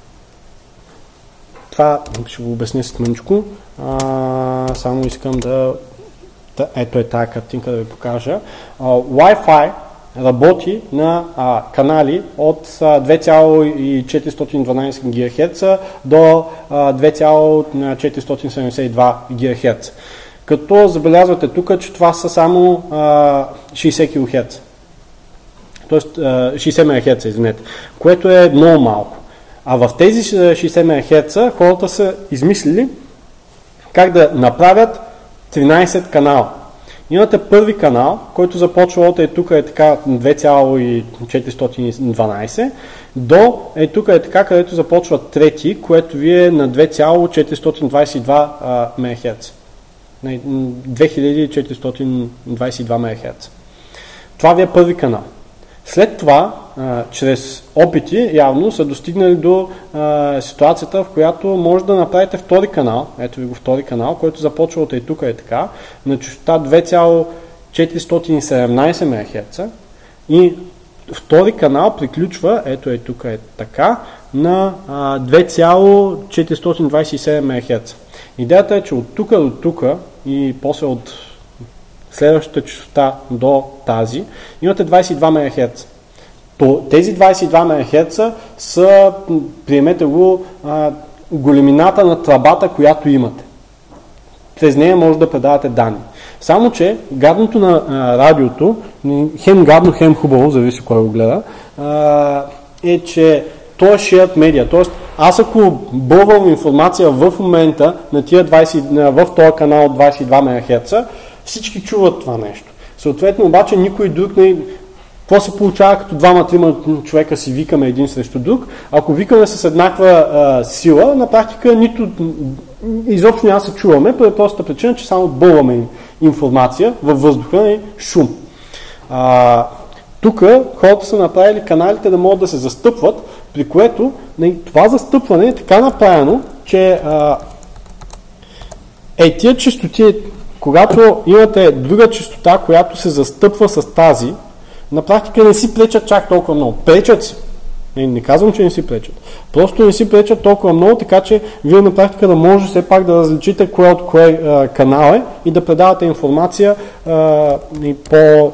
това ще го обясня след мъничко, а, само искам да, да, ето е тая картинка да ви покажа. А, Wi-Fi работи на а, канали от а, две цяло и четиристотин и дванайсет гигахерца до а, две цяло и четиристотин седемдесет и два гигахерца. Като забелязвате тук, че това са само а, шейсет килохерца. Тоест шейсет мегахерца, извинете, което е много малко. А в тези шейсет мегахерца хората са измислили как да направят тринайсет канала. Имате първи канал, който започва от е тук е така две цяло и четиристотин и дванайсет до е тук е така, където започва трети, което ви е на две цяло и четиристотин двайсет и два мегахерца. две хиляди четиристотин двайсет и два мегахерца. Това ви е първи канал. След това, а, чрез опити, явно са достигнали до а, ситуацията, в която може да направите втори канал, ето ви го втори канал, който започва от и тук е така, на честота две цяло и четиристотин и седемнайсет мегахерца и втори канал приключва, ето е тук е така, на а, две цяло и четиристотин двайсет и седем мегахерца. Идеята е, че от тук до тук и после от следващата честота до тази, имате двайсет и два мегахерца. Тези двайсет и два мегахерца са, приемете го, големината на тръбата, която имате. чрез нея може да предавате данни. Само, че гадното на а, радиото, хем гадно, хем хубаво, зависи кой го гледа, а, е, че то е shared media. Тоест, аз ако бълвам информация в момента на тия двайсет, в този канал от двайсет и два мегахерца, всички чуват това нещо. Съответно, обаче, никой друг не... Какво се получава, като двама-трима човека си викаме един срещу друг? Ако викаме с еднаква а, сила, на практика нито изобщо няма се чуваме, по простата причина, че само бълваме информация във въздуха и шум. А, тук хората са направили каналите да могат да се застъпват, при което това застъпване е така направено, че а, е тия честоти, когато имате друга честота, която се застъпва с тази, на практика не си пречат чак толкова много. Пречат си. Не, не казвам, че не си пречат. Просто не си пречат толкова много, така че вие на практика да може все пак да различите кое от кое а, канал е и да предавате информация а, и по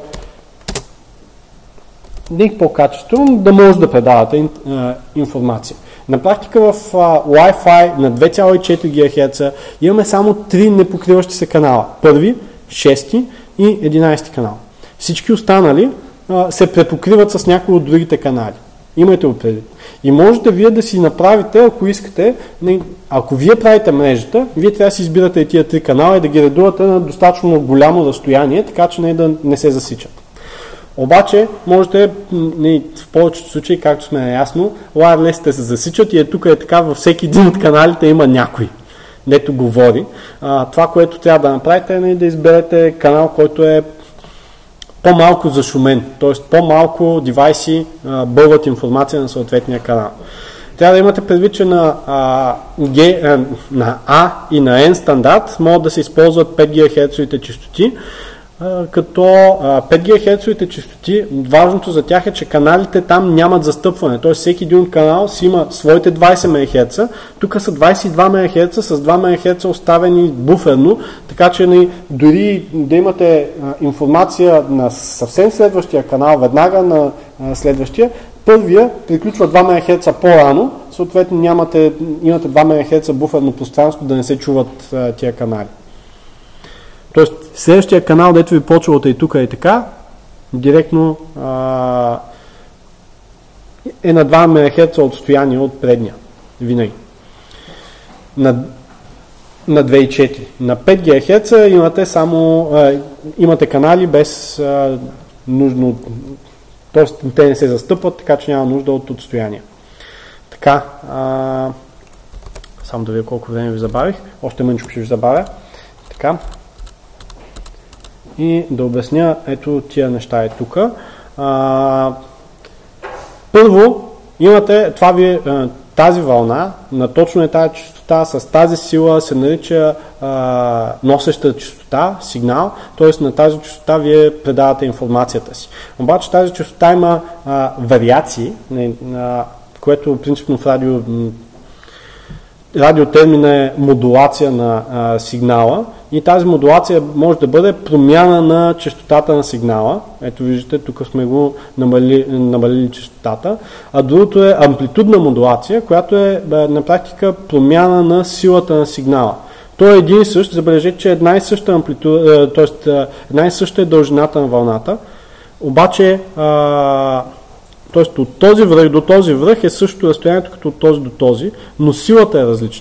не по-качествено, да може да предавате а, информация. На практика в а, Wi-Fi на две цяло и четири гигахерца имаме само три непокриващи се канала. Първи, шести и единайсети канал. Всички останали а, се препокриват с някои от другите канали. Имайте го предвид. И можете вие да си направите, ако искате, не, ако вие правите мрежата, вие трябва да си избирате и тия три канала и да ги редувате на достатъчно голямо разстояние, така че не да не се засичат. Обаче, можете, не, в повечето случаи, както сме наясно, wireless-ите се засичат и е тук е така, във всеки един от каналите има някой, дето говори. А, това, което трябва да направите е да изберете канал, който е по-малко зашумен, т.е. по-малко девайси а, бълват информация на съответния канал. Трябва да имате предвид, че на, а, G, а, на A и на N стандарт могат да се използват пет гигахерцовите честоти, а, като а, пет гигахерцовите честоти, важното за тях е, че каналите там нямат застъпване, т.е. всеки един от канал си има своите двайсет мегахерца, тук са двайсет и два мегахерца с два мегахерца оставени буферно, така че не, дори да имате а, информация на съвсем следващия канал, веднага на а, следващия, първия приключва два мегахерца по-рано, съответно нямате, имате два мегахерца буферно пространство да не се чуват а, тия канали. Тоест, следващия канал, дето ви почвате и тук и така, директно а, е на два мегахерца отстояние от предния. Винаги. На, на две и четири. На пет гигахерца имате само а, имате канали без а, нужно, т.е. те не се застъпват, така че няма нужда от отстояние. Така, а, само да видя колко време ви забавих. Още мъничко ще ви забавя. Така. И да обясня, ето тия неща е тук. Първо, имате, това ви, тази вълна, на точно е тази честота, с тази сила се нарича а, носеща честота, сигнал, т.е. на тази честота вие предавате информацията си. Обаче тази честота има а, вариации, не, а, което принципно в радио радиотермина е модулация на а, сигнала и тази модулация може да бъде промяна на честотата на сигнала. Ето виждате, тук сме го намалили, намалили честотата. А другото е амплитудна модулация, която е на практика промяна на силата на сигнала. Той е един и същ, забележете, че една и съща амплитуда, т.е. една и съща е дължината на вълната, обаче а, т.е. от този връх до този връх е същото разстоянието като от този до този, но силата е различна.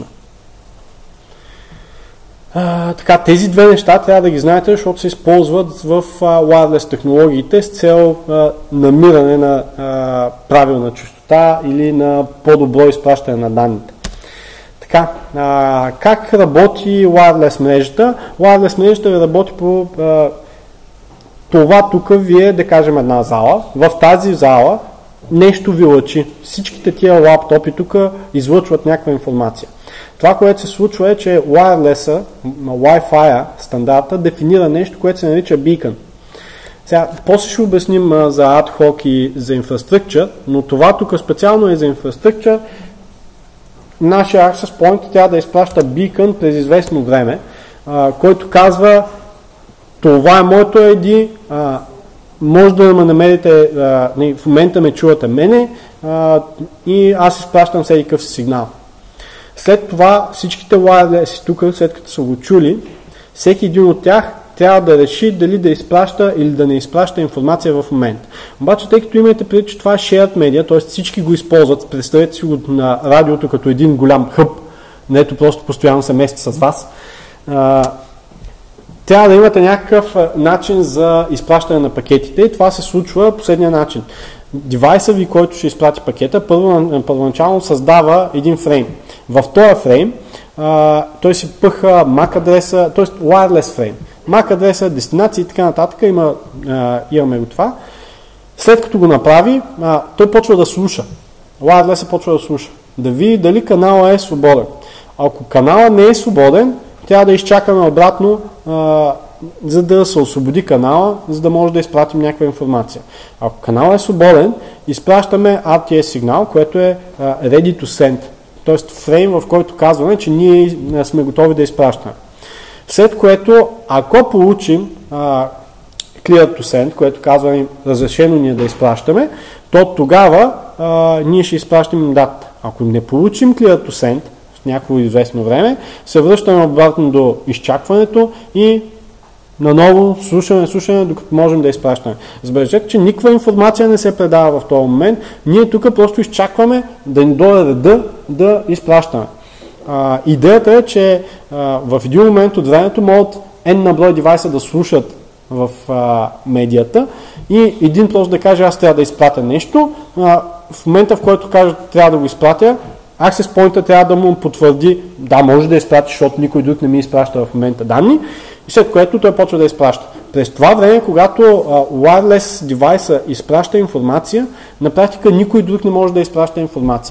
А, така, тези две неща трябва да ги знаете, защото се използват в а, wireless технологиите с цел а, намиране на а, правилна честота или на по-добро изпращане на данните. Така, а, как работи wireless мрежата? Wireless мрежата работи по а, това тук ви е, да кажем, една зала. В тази зала нещо ви лъчи. Всичките тия лаптопи тук излъчват някаква информация. Това, което се случва е, че wireless-а, Wi-Fi стандарта дефинира нещо, което се нарича beacon. Сега, после ще обясним а, за ad hoc и за инфраструктура, но това тук специално е за инфраструктура. Нашия access point трябва да изпраща beacon през известно време, а, който казва: това е моето ай ди, а, може да ме намерите, а, не, в момента ме чувате мене а, и аз изпращам всеки какъв си сигнал. След това всичките wireless тук, след като са го чули, Всеки един от тях трябва да реши дали да изпраща или да не изпраща информация в момента. Обаче, тъй като имате предвид, че това е shared media, т.е. всички го използват, представете си го на радиото като един голям хъб, нето просто постоянно се мести с вас, а, трябва да имате някакъв начин за изпращане на пакетите и това се случва последния начин. Девайса ви, който ще изпрати пакета, първо, първоначално създава един фрейм. В този фрейм а, той си пъха MAC адреса, т.е. wireless фрейм. MAC адреса, дестинация и така нататък, има, а, имаме го това. След като го направи, а, той почва да слуша. Wireless почва да слуша. Да види дали канала е свободен. Ако канала не е свободен, трябва да изчакаме обратно, а, за да се освободи канала, за да може да изпратим някаква информация. Ако каналът е свободен, изпращаме ар ти ес сигнал, което е а, ready to send, т.е. фрейм, в който казваме, че ние сме готови да изпращаме. След което, ако получим а, clear to send, което казва разрешено ние да изпращаме, то тогава а, ние ще изпращаме дата. Ако не получим clear to send в някакво известно време, се връщаме обратно до изчакването и наново слушаме, слушаме, докато можем да изпращаме. Забележете, че никаква информация не се предава в този момент. Ние тук просто изчакваме да ни дойде реда да изпращаме. А, идеята е, че а, в един момент от времето могат N на брой девайса да слушат в а, медията и един просто да каже, аз трябва да изпратя нещо. А, в момента, в който каже, трябва да го изпратя, access point трябва да му потвърди, да, може да изпрати, защото никой друг не ми изпраща в момента данни, и след което той почва да изпраща. През това време, когато а, wireless девайса изпраща информация, на практика никой друг не може да изпраща информация.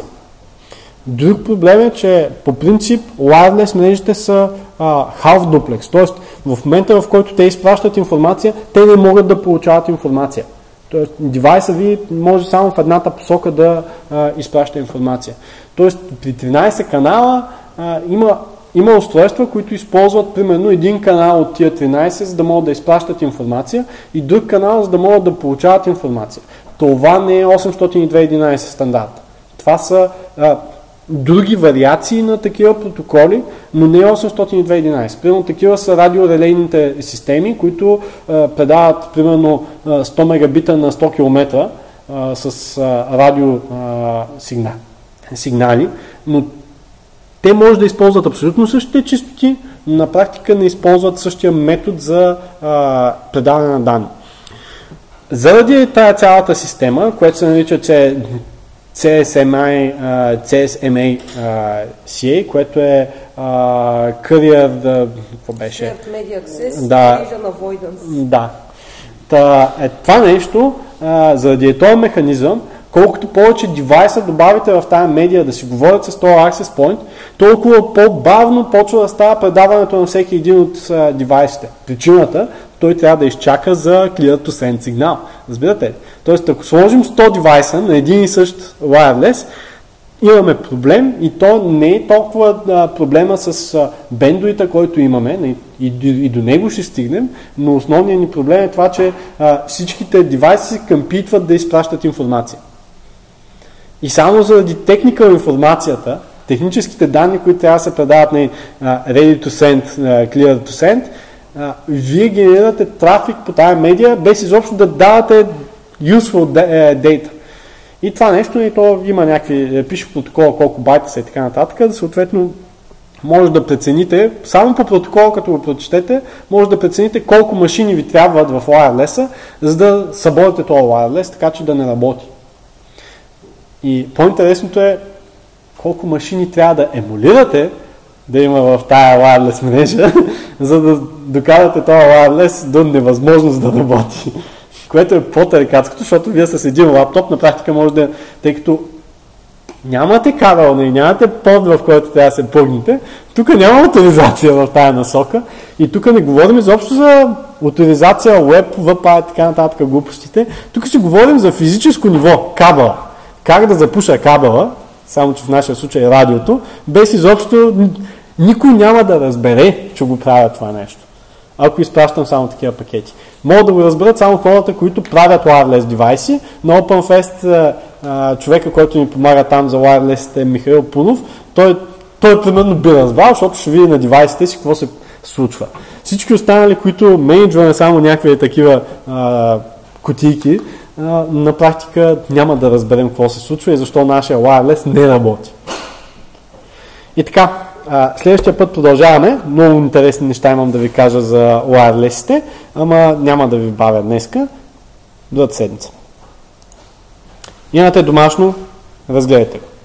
Друг проблем е, че по принцип wireless мрежите са а, half duplex, т.е. в момента, в който те изпращат информация, те не могат да получават информация. Тоест, девайса ви може само в едната посока да а, изпраща информация. Тоест, при тринайсет канала а, има, има устройства, които използват примерно един канал от тия тринайсет, за да могат да изпращат информация и друг канал, за да могат да получават информация. Това не е осемстотин и две единайсет стандарт. Това са а, други вариации на такива протоколи, но не осемстотин и две единайсет. Примерно такива са радиорелейните системи, които а, предават примерно а, сто мегабита на сто километра а, с а, радио а, сигнал, сигнали, но те може да използват абсолютно същите честоти, но на практика не използват същия метод за а, предаване на данни. Заради тая цялата система, която се нарича че Си Ес Ем Ей, uh, Си Ес Ем Ей uh, Си Ей, което е uh, Courier, uh, какво беше? Shared Media Access, да. Collision Avoidance. Да. Та, е, това нещо, uh, заради този механизъм, колкото повече девайса добавите в тази медия да си говорят с този access point, толкова по-бавно почва да става предаването на всеки един от uh, девайсите. Причината, той трябва да изчака за clear to send сигнал. Разбирате ли? Тоест, ако сложим сто девайса на един и същ wireless, имаме проблем и то не е толкова а, проблема с а, бендуита, който имаме, и, и, и до него ще стигнем, но основният ни проблем е това, че а, всичките девайси се къмпитват да изпращат информация. И само заради техника информацията, техническите данни, които трябва да се предават на а, ready to send, а, clear to send, а, вие генерирате трафик по тази медия, без изобщо да давате useful data. И това нещо, и то има някакви, пише в протокола колко байта са и така нататък, да съответно може да прецените, само по протокола, като го прочетете, може да прецените колко машини ви трябват в wireless-а, за да съборите този wireless, така че да не работи. И по-интересното е колко машини трябва да емулирате да има в тая wireless мрежа, за да докарате този wireless до невъзможност да работи. Което е по-тарикатското, защото вие с един лаптоп на практика може да, тъй като нямате кабел и нямате под, в който трябва да се пъгнете, тук няма авторизация в тая насока и тук не говорим изобщо за авторизация, веб, ви пи ай и така нататък глупостите. Тук си говорим за физическо ниво, кабела. Как да запуша кабела, само че в нашия случай е радиото, без изобщо никой няма да разбере, че го правя това нещо. Ако изпращам само такива пакети. Могат да го разберат само хората, които правят wireless девайси. На OpenFest човека, който ни помага там за wireless е Михаил Пунов. Той, той примерно би разбрал, защото ще види на девайсите си какво се случва. Всички останали, които менеджваме само някакви такива а, кутийки, а, на практика няма да разберем какво се случва и защо нашия wireless не работи. И така, а, следващия път продължаваме. Много интересни неща имам да ви кажа за wireless-ите, ама няма да ви бавя днеска. Другата седмица. Имате домашно, разгледайте го.